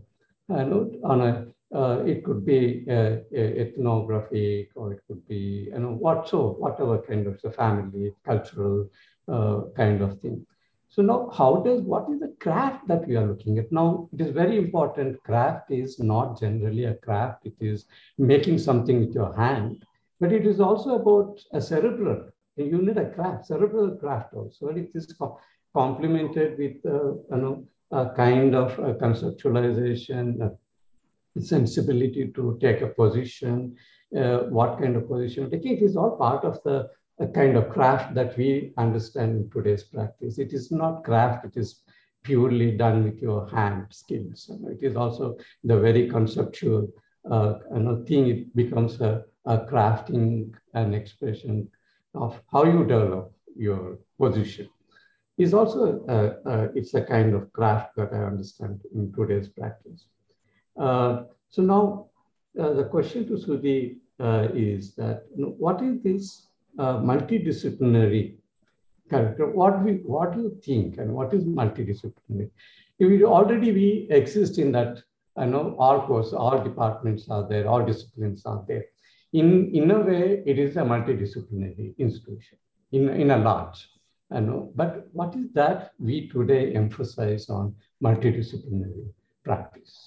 it could be ethnographic, or it could be whatever kind of family cultural kind of thing. So now, what is the craft that we are looking at? Now, it is very important. Craft is not generally a craft. It is making something with your hand, but it is also about a cerebral. You need a craft, cerebral craft also. It is complemented with a kind of conceptualization, sensibility to take a position, what kind of position taking. It is all part of the kind of craft that we understand in today's practice. It is not craft, it is purely done with your hand skills. It is also the very conceptual thing. It becomes a crafting, an expression of how you develop your position. Is also it's a kind of craft that I understand in today's practice. So now the question to Sudhi is that what is this multidisciplinary character? What do you think, and what is multidisciplinary? We exist in that. All courses, all departments are there, all disciplines are there. In a way, it is a multidisciplinary institution in a large. But what is that we today emphasize on multidisciplinary practice?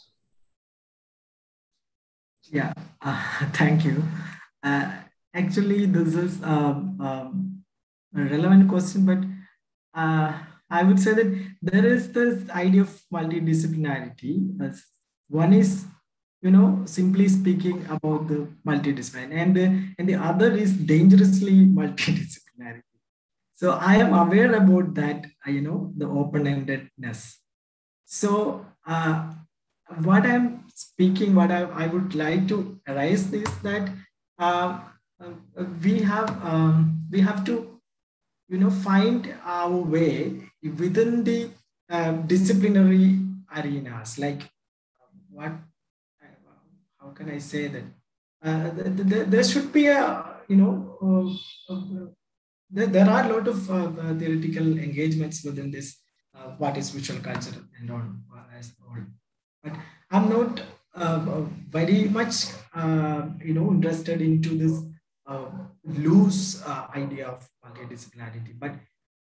Yeah, thank you. Actually, this is a relevant question, but I would say that there is this idea of multidisciplinarity. One is, simply speaking about the multidisciplinary, and the other is dangerously multidisciplinarity. So I am aware about that, the open-endedness. So what I'm speaking, what I would like to raise is that we have to, find our way within the disciplinary arenas. Like how can I say that? There should be there are a lot of theoretical engagements within this, what is visual culture and all. But I'm not very much, interested into this loose idea of multidisciplinarity. But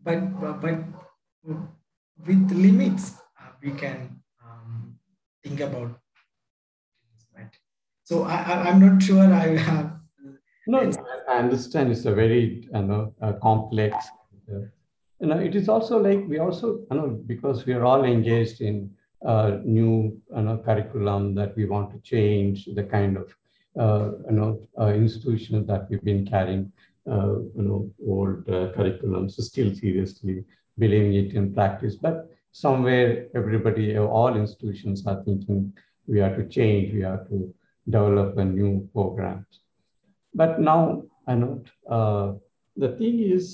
with limits, we can think about. Right. So I'm not sure I have. No, I understand. It's a very complex. It is also like we also because we are all engaged in new curriculum that we want to change, the kind of institutions that we've been carrying old curriculums still seriously believing it in practice, but somewhere everybody, all institutions are thinking we have to change, we have to develop a new programs. But now the thing is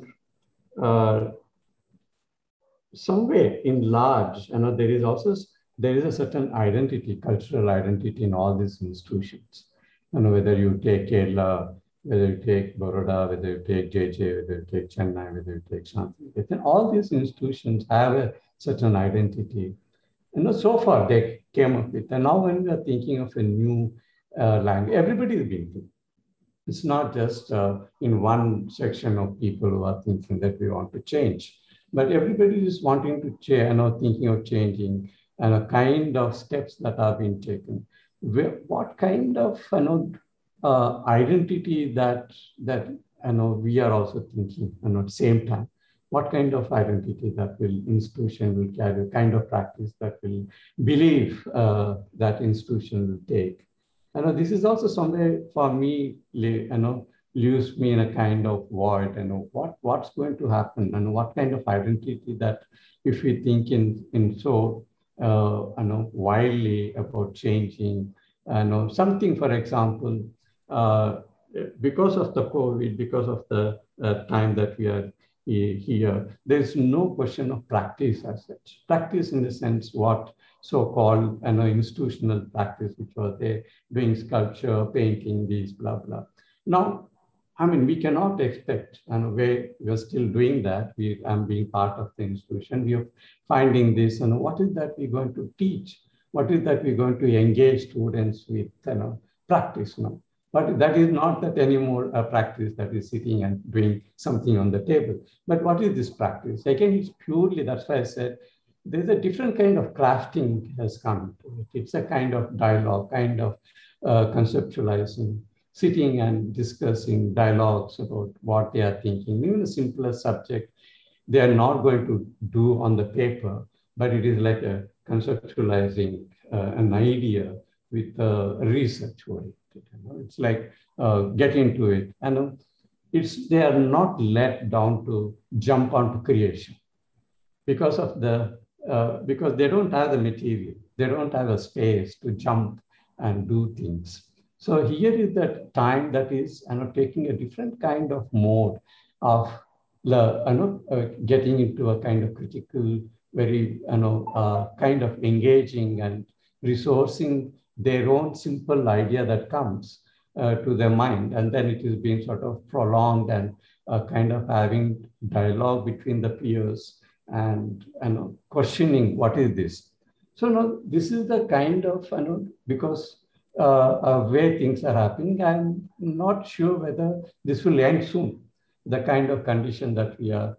somewhere in large, there is a certain identity, cultural identity in all these institutions. Whether you take Kerala, whether you take Baroda, whether you take JJ, whether you take Chennai, whether you take Shanti, all these institutions have a certain identity. So far they came up with, and now when we are thinking of a new language, everybody is being thinking. It's not just in one section of people who are thinking that we want to change. But everybody is wanting to change, thinking of changing, and a kind of steps that are being taken. What kind of identity that we are also thinking, at the same time? What kind of identity that institution will carry, kind of practice that will believe that institution will take? This is also somewhere for me, leaves me in a kind of void. What's going to happen, and what kind of identity that if we think in so wildly about changing, something, for example, because of the COVID, because of the time that we are here, there is no question of practice as such. Practice in the sense what so-called institutional practice, which was there, doing sculpture, painting, these, blah, blah. Now, I mean, we cannot expect, and we are still doing that. I'm being part of the institution. We are finding this, and what is that we're going to teach? What is that we're going to engage students with, practice now? But that is not that anymore a practice that is sitting and doing something on the table. But what is this practice? Again, it's purely, that's why I said, there's a different kind of crafting has come to it. It's a kind of dialogue, kind of conceptualizing, sitting and discussing dialogues about what they are thinking. Even a simpler subject, they are not going to do on the paper, but it is like a conceptualizing an idea with research oriented. It's like get into it. And they are not let down to jump onto creation because of because they don't have the material. They don't have a space to jump and do things. So here is that time that is taking a different kind of mode of getting into a kind of critical, very kind of engaging and resourcing their own simple idea that comes to their mind, and then it is being sort of prolonged and kind of having dialogue between the peers and questioning what is this. So now this is the kind of because where things are happening. I'm not sure whether this will end soon. The kind of condition that we are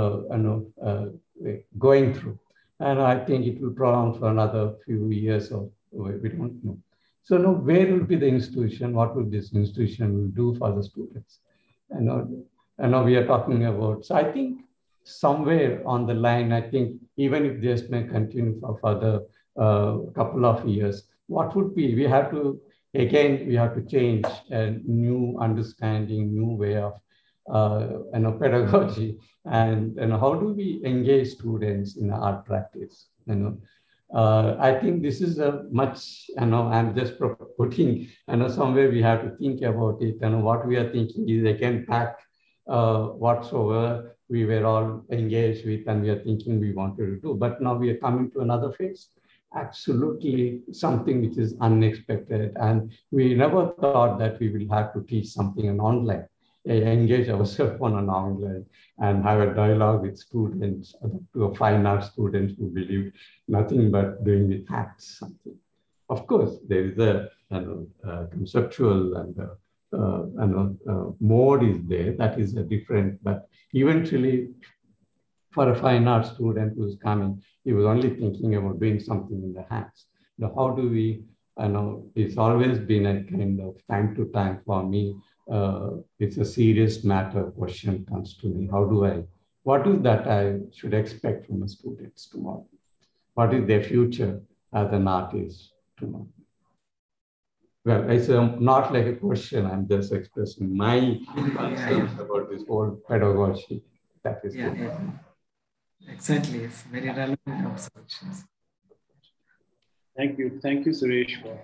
going through, and I think it will prolong for another few years, or we don't know. So now, where will be the institution? What will this institution will do for the students? And now we are talking about. So I think somewhere on the line, I think even if this may continue for further couple of years, what would be, we have to change a new understanding, new way of pedagogy, and how do we engage students in art practice? I think this is a much, I'm just putting, somewhere we have to think about it, and what we are thinking is they can pack whatsoever we were all engaged with and we are thinking we wanted to do. But now we are coming to another phase. Absolutely something which is unexpected. And we never thought that we will have to teach something on online, engage ourselves on an online and have a dialogue with students, to a fine art students who believe nothing but doing with hats something. Of course, there is a conceptual and mode is there, that is a different, but eventually for a fine art student who's coming, he was only thinking about doing something in the hands. Now, how do we, it's always been a kind of time to time for me, it's a serious matter, question comes to me. What is that I should expect from the students tomorrow? What is their future as an artist tomorrow? Well, it's not like a question, I'm just expressing my concerns about this whole pedagogy. That is Exactly, it's very relevant observations. Thank you, Suresh, for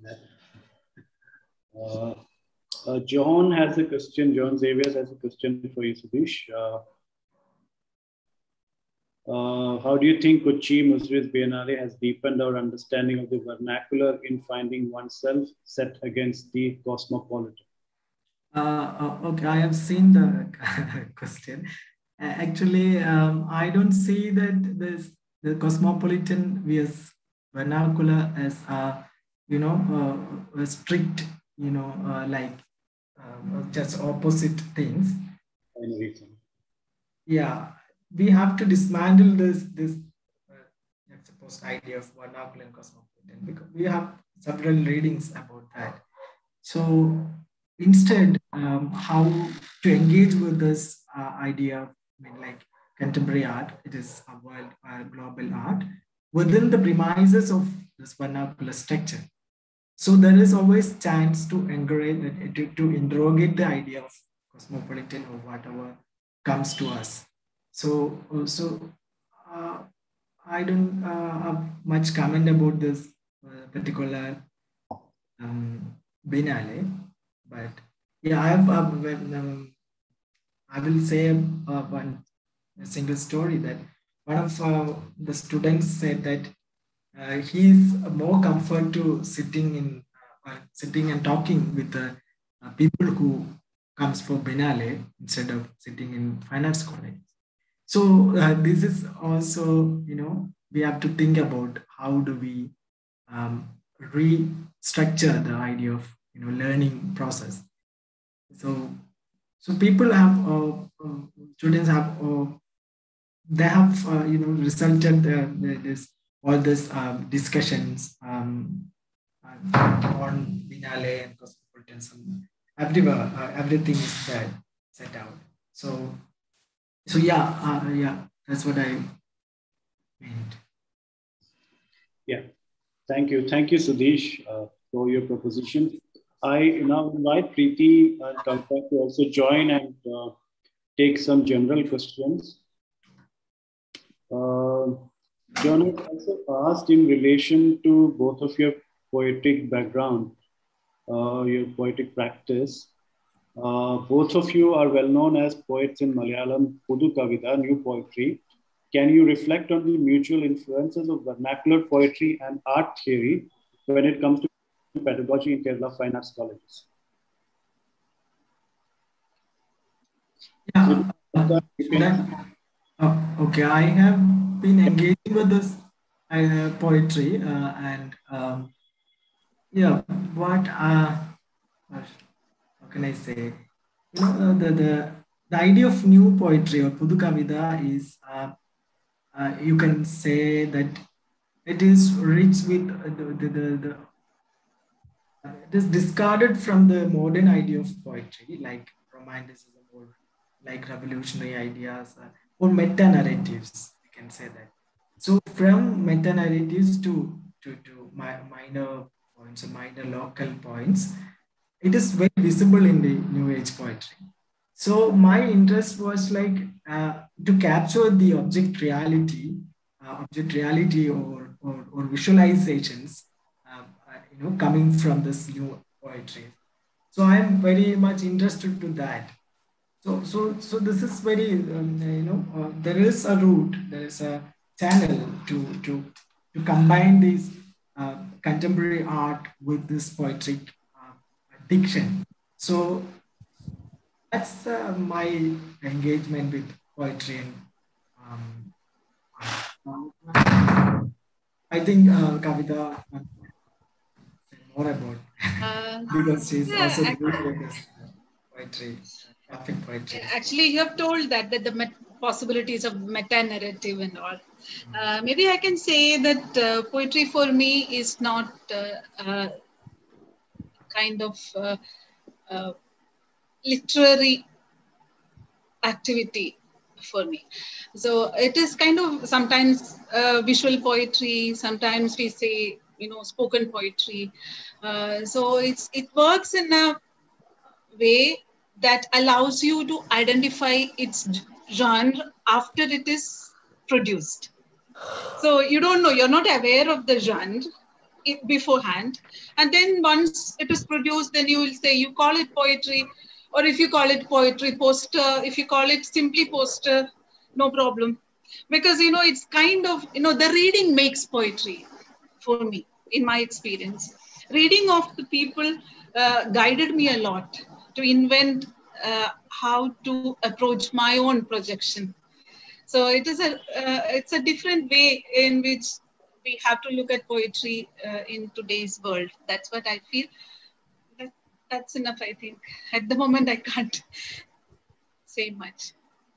that. John has a question. John Xavier has a question for you, Sudheesh. How do you think Kochi-Muziris Biennale has deepened our understanding of the vernacular in finding oneself set against the cosmopolitan? Okay, I have seen the question. Actually, I don't see that the cosmopolitan vs vernacular as a strict, just opposite things. Yeah, we have to dismantle this supposed idea of vernacular and cosmopolitan, because we have several readings about that. So instead, how to engage with this idea, like contemporary art, it is a world global art within the premises of this vernacular structure. So there is always chance to encourage, to interrogate the idea of cosmopolitan or whatever comes to us. So I don't have much comment about this particular Biennale, but Yeah, I have. I will say one single story that one of the students said that he's more comfort to sitting and talking with people who comes for Biennale instead of sitting in finance college. So this is also, we have to think about how do we restructure the idea of, learning process. So people have, students have, they have, resulted this all this discussions on Biennale and cosmopolitanism. Everywhere, everything is there, set out. So yeah, that's what I meant. Yeah, thank you, Sudheesh, for your proposition. I now invite Preeti and Kavitha to also join and take some general questions. John also asked in relation to both of your poetic background, your poetic practice. Both of you are well known as poets in Malayalam, Pudu Kavitha, new poetry. Can you reflect on the mutual influences of vernacular poetry and art theory when it comes to pedagogy in Kerala fine arts colleges? Yeah. Okay, I have been engaging with this poetry and yeah, what how can I say? The idea of new poetry or Pudu Kavitha is you can say that it is rich with it is discarded from the modern idea of poetry, like romanticism or like revolutionary ideas or meta narratives. You can say that. So from meta narratives to minor points or minor local points, it is very visible in the new age poetry. So my interest was like to capture the object reality or visualizations, coming from this new poetry. So I am very much interested to that. So this is very, there is a route, there is a channel to combine these contemporary art with this poetic diction. So that's my engagement with poetry and I think Kavitha say more about because she's also good with this poetry, graphic poetry. Actually, you have told that the possibilities of meta narrative and all. Maybe I can say that poetry for me is not kind of literary activity for me. So it is kind of sometimes visual poetry, sometimes we say, spoken poetry. So it works in a way that allows you to identify its genre after it is produced. So you don't know, you're not aware of the genre beforehand. And then once it is produced, then you will say, you call it poetry, or if you call it poetry poster, if you call it simply poster, no problem. Because, it's kind of, the reading makes poetry for me, in my experience. Reading of the people guided me a lot to invent how to approach my own projection. So it's a different way in which we have to look at poetry in today's world. That's what I feel. That's enough, I think. At the moment, I can't say much.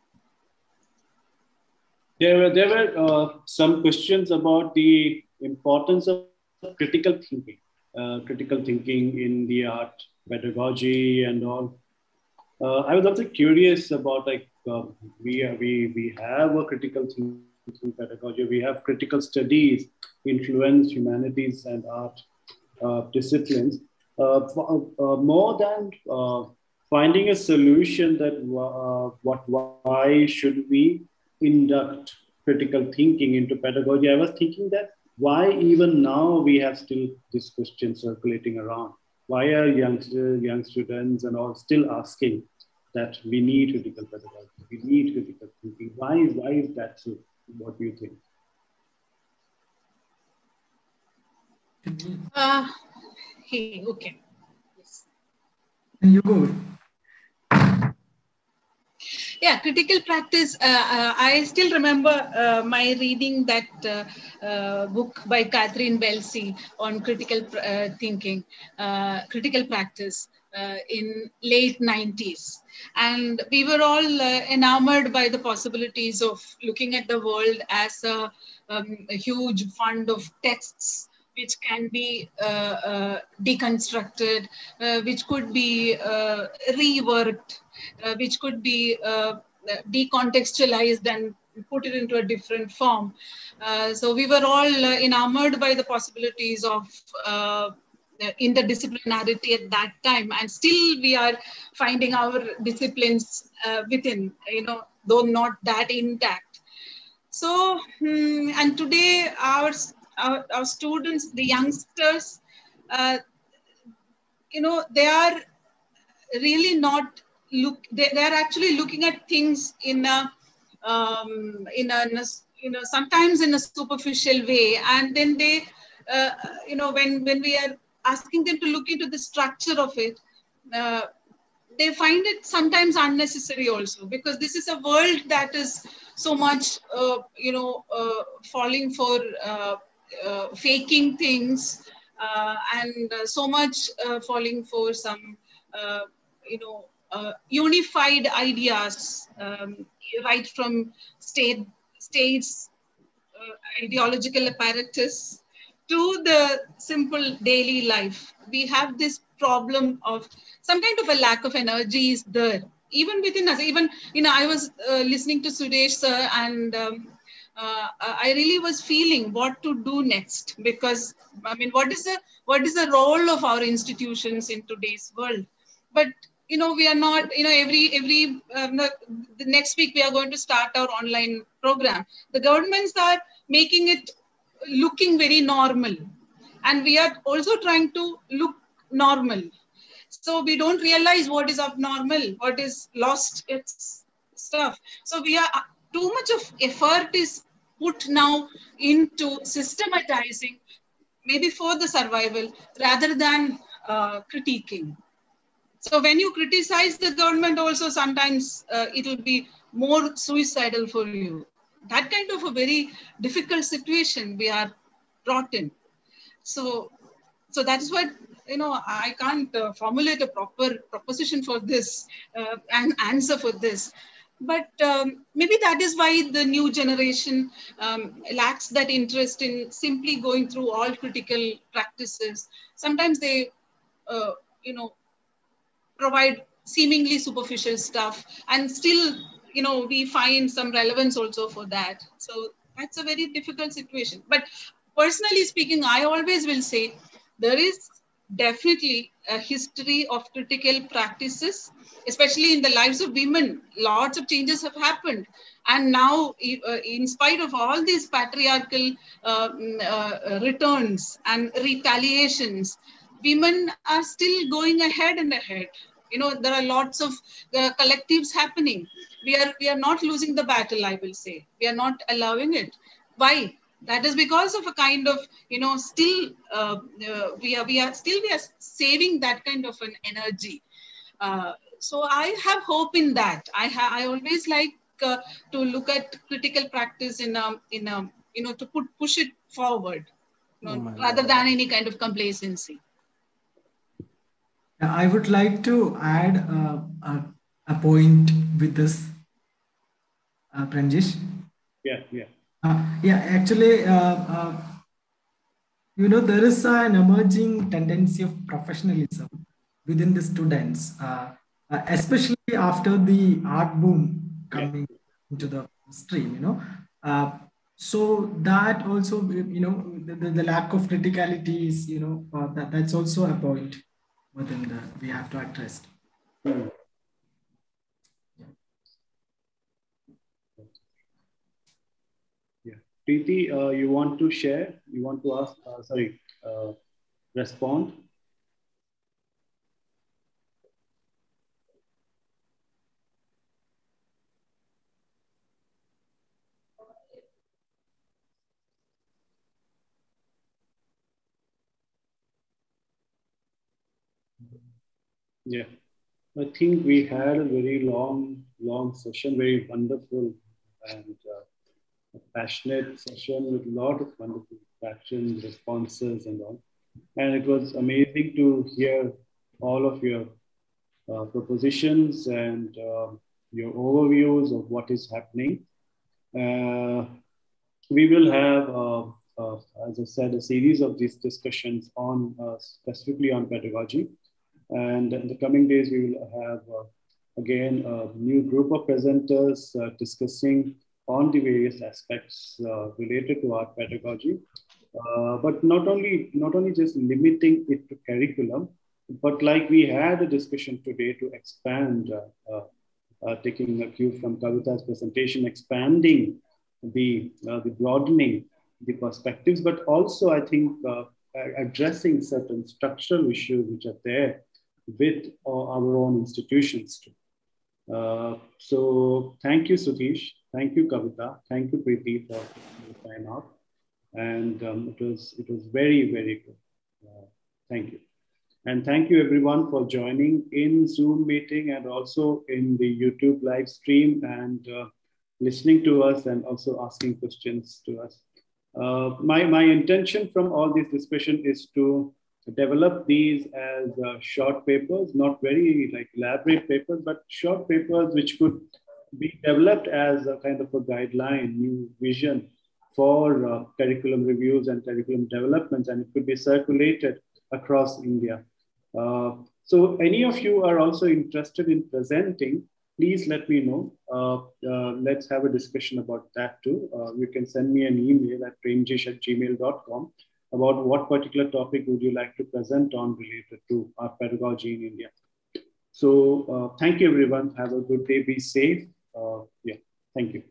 There were some questions about the importance of critical thinking in the art pedagogy and all. I was also curious about we have a critical thinking pedagogy. We have critical studies influence humanities and art disciplines. More than finding a solution that why should we induct critical thinking into pedagogy, I was thinking that why even now we have still this question circulating around. why are young students and all still asking that we need critical pedagogy, we need critical thinking? Why is that so? What do you think? Okay. Yes. You go. Yeah, critical practice. I still remember my reading that book by Catherine Belsey on critical thinking, critical practice in late 90s. And we were all enamored by the possibilities of looking at the world as a huge fund of texts which can be deconstructed, which could be reworked, which could be decontextualized and put it into a different form. So we were all enamored by the possibilities of interdisciplinarity at that time, and still we are finding our disciplines within, though not that intact. So, and today our students, the youngsters, they are really not they're actually looking at things in a sometimes in a superficial way, and then they when we are asking them to look into the structure of it, they find it sometimes unnecessary also, because this is a world that is so much falling for faking things, and so much falling for some unified ideas, right from states, ideological apparatus to the simple daily life. We have this problem of some kind of a lack of energy is there, even within us. Even, I was listening to Sudheesh sir, and I really was feeling what to do next, because I mean, what is the role of our institutions in today's world? But we are not, the next week we are going to start our online program. The governments are making it looking very normal, and we are also trying to look normal. So we don't realize what is abnormal, what is lost its stuff. So we are, too much of effort is put now into systematizing, maybe for the survival, rather than critiquing. So when you criticize the government also, sometimes it will be more suicidal for you. That kind of a very difficult situation we are brought in. So that is what, I can't formulate a proper proposition for this and answer for this. But maybe that is why the new generation lacks that interest in simply going through all critical practices. Sometimes they, provide seemingly superficial stuff, and still, we find some relevance also for that. So that's a very difficult situation. But personally speaking, I always will say there is definitely a history of critical practices, especially in the lives of women. Lots of changes have happened. And now, in spite of all these patriarchal returns and retaliations, women are still going ahead and ahead. There are lots of collectives happening. We are not losing the battle, I will say. We are not allowing it. Why? That is because of a kind of, still we are saving that kind of an energy. So I have hope in that. I always like to look at critical practice in to push it forward, rather than any kind of complacency. I would like to add a point with this, Premjish. Yeah. Actually, there is an emerging tendency of professionalism within the students, especially after the art boom coming into the stream, so that also, the lack of criticality is, that's also a point within we have to address. Yeah. Preeti, you want to share? You want to ask, respond? Yeah, I think we had a very long session, very wonderful and a passionate session with a lot of wonderful questions, responses and all. And it was amazing to hear all of your propositions and your overviews of what is happening. We will have, as I said, a series of these discussions on specifically on pedagogy. And in the coming days, we will have, again, a new group of presenters discussing on the various aspects related to art pedagogy. But not only just limiting it to curriculum, but like we had a discussion today to expand, taking a cue from Kavitha's presentation, expanding the broadening the perspectives, but also I think addressing certain structural issues which are there with our own institutions too. So thank you, Sudheesh. Thank you, Kavitha. Thank you, Preeti, for the time out. And it was very, very good. Thank you. And thank you everyone for joining in Zoom meeting and also in the YouTube live stream and listening to us and also asking questions to us. My intention from all this discussion is to develop these as short papers, not very like elaborate papers, but short papers which could be developed as a kind of a guideline, new vision for curriculum reviews and curriculum developments, and it could be circulated across India. So any of you are also interested in presenting, please let me know. Let's have a discussion about that too. You can send me an email at premjish@gmail.com about what particular topic would you like to present on related to art pedagogy in India. So thank you everyone. Have a good day. Be safe. Yeah, thank you.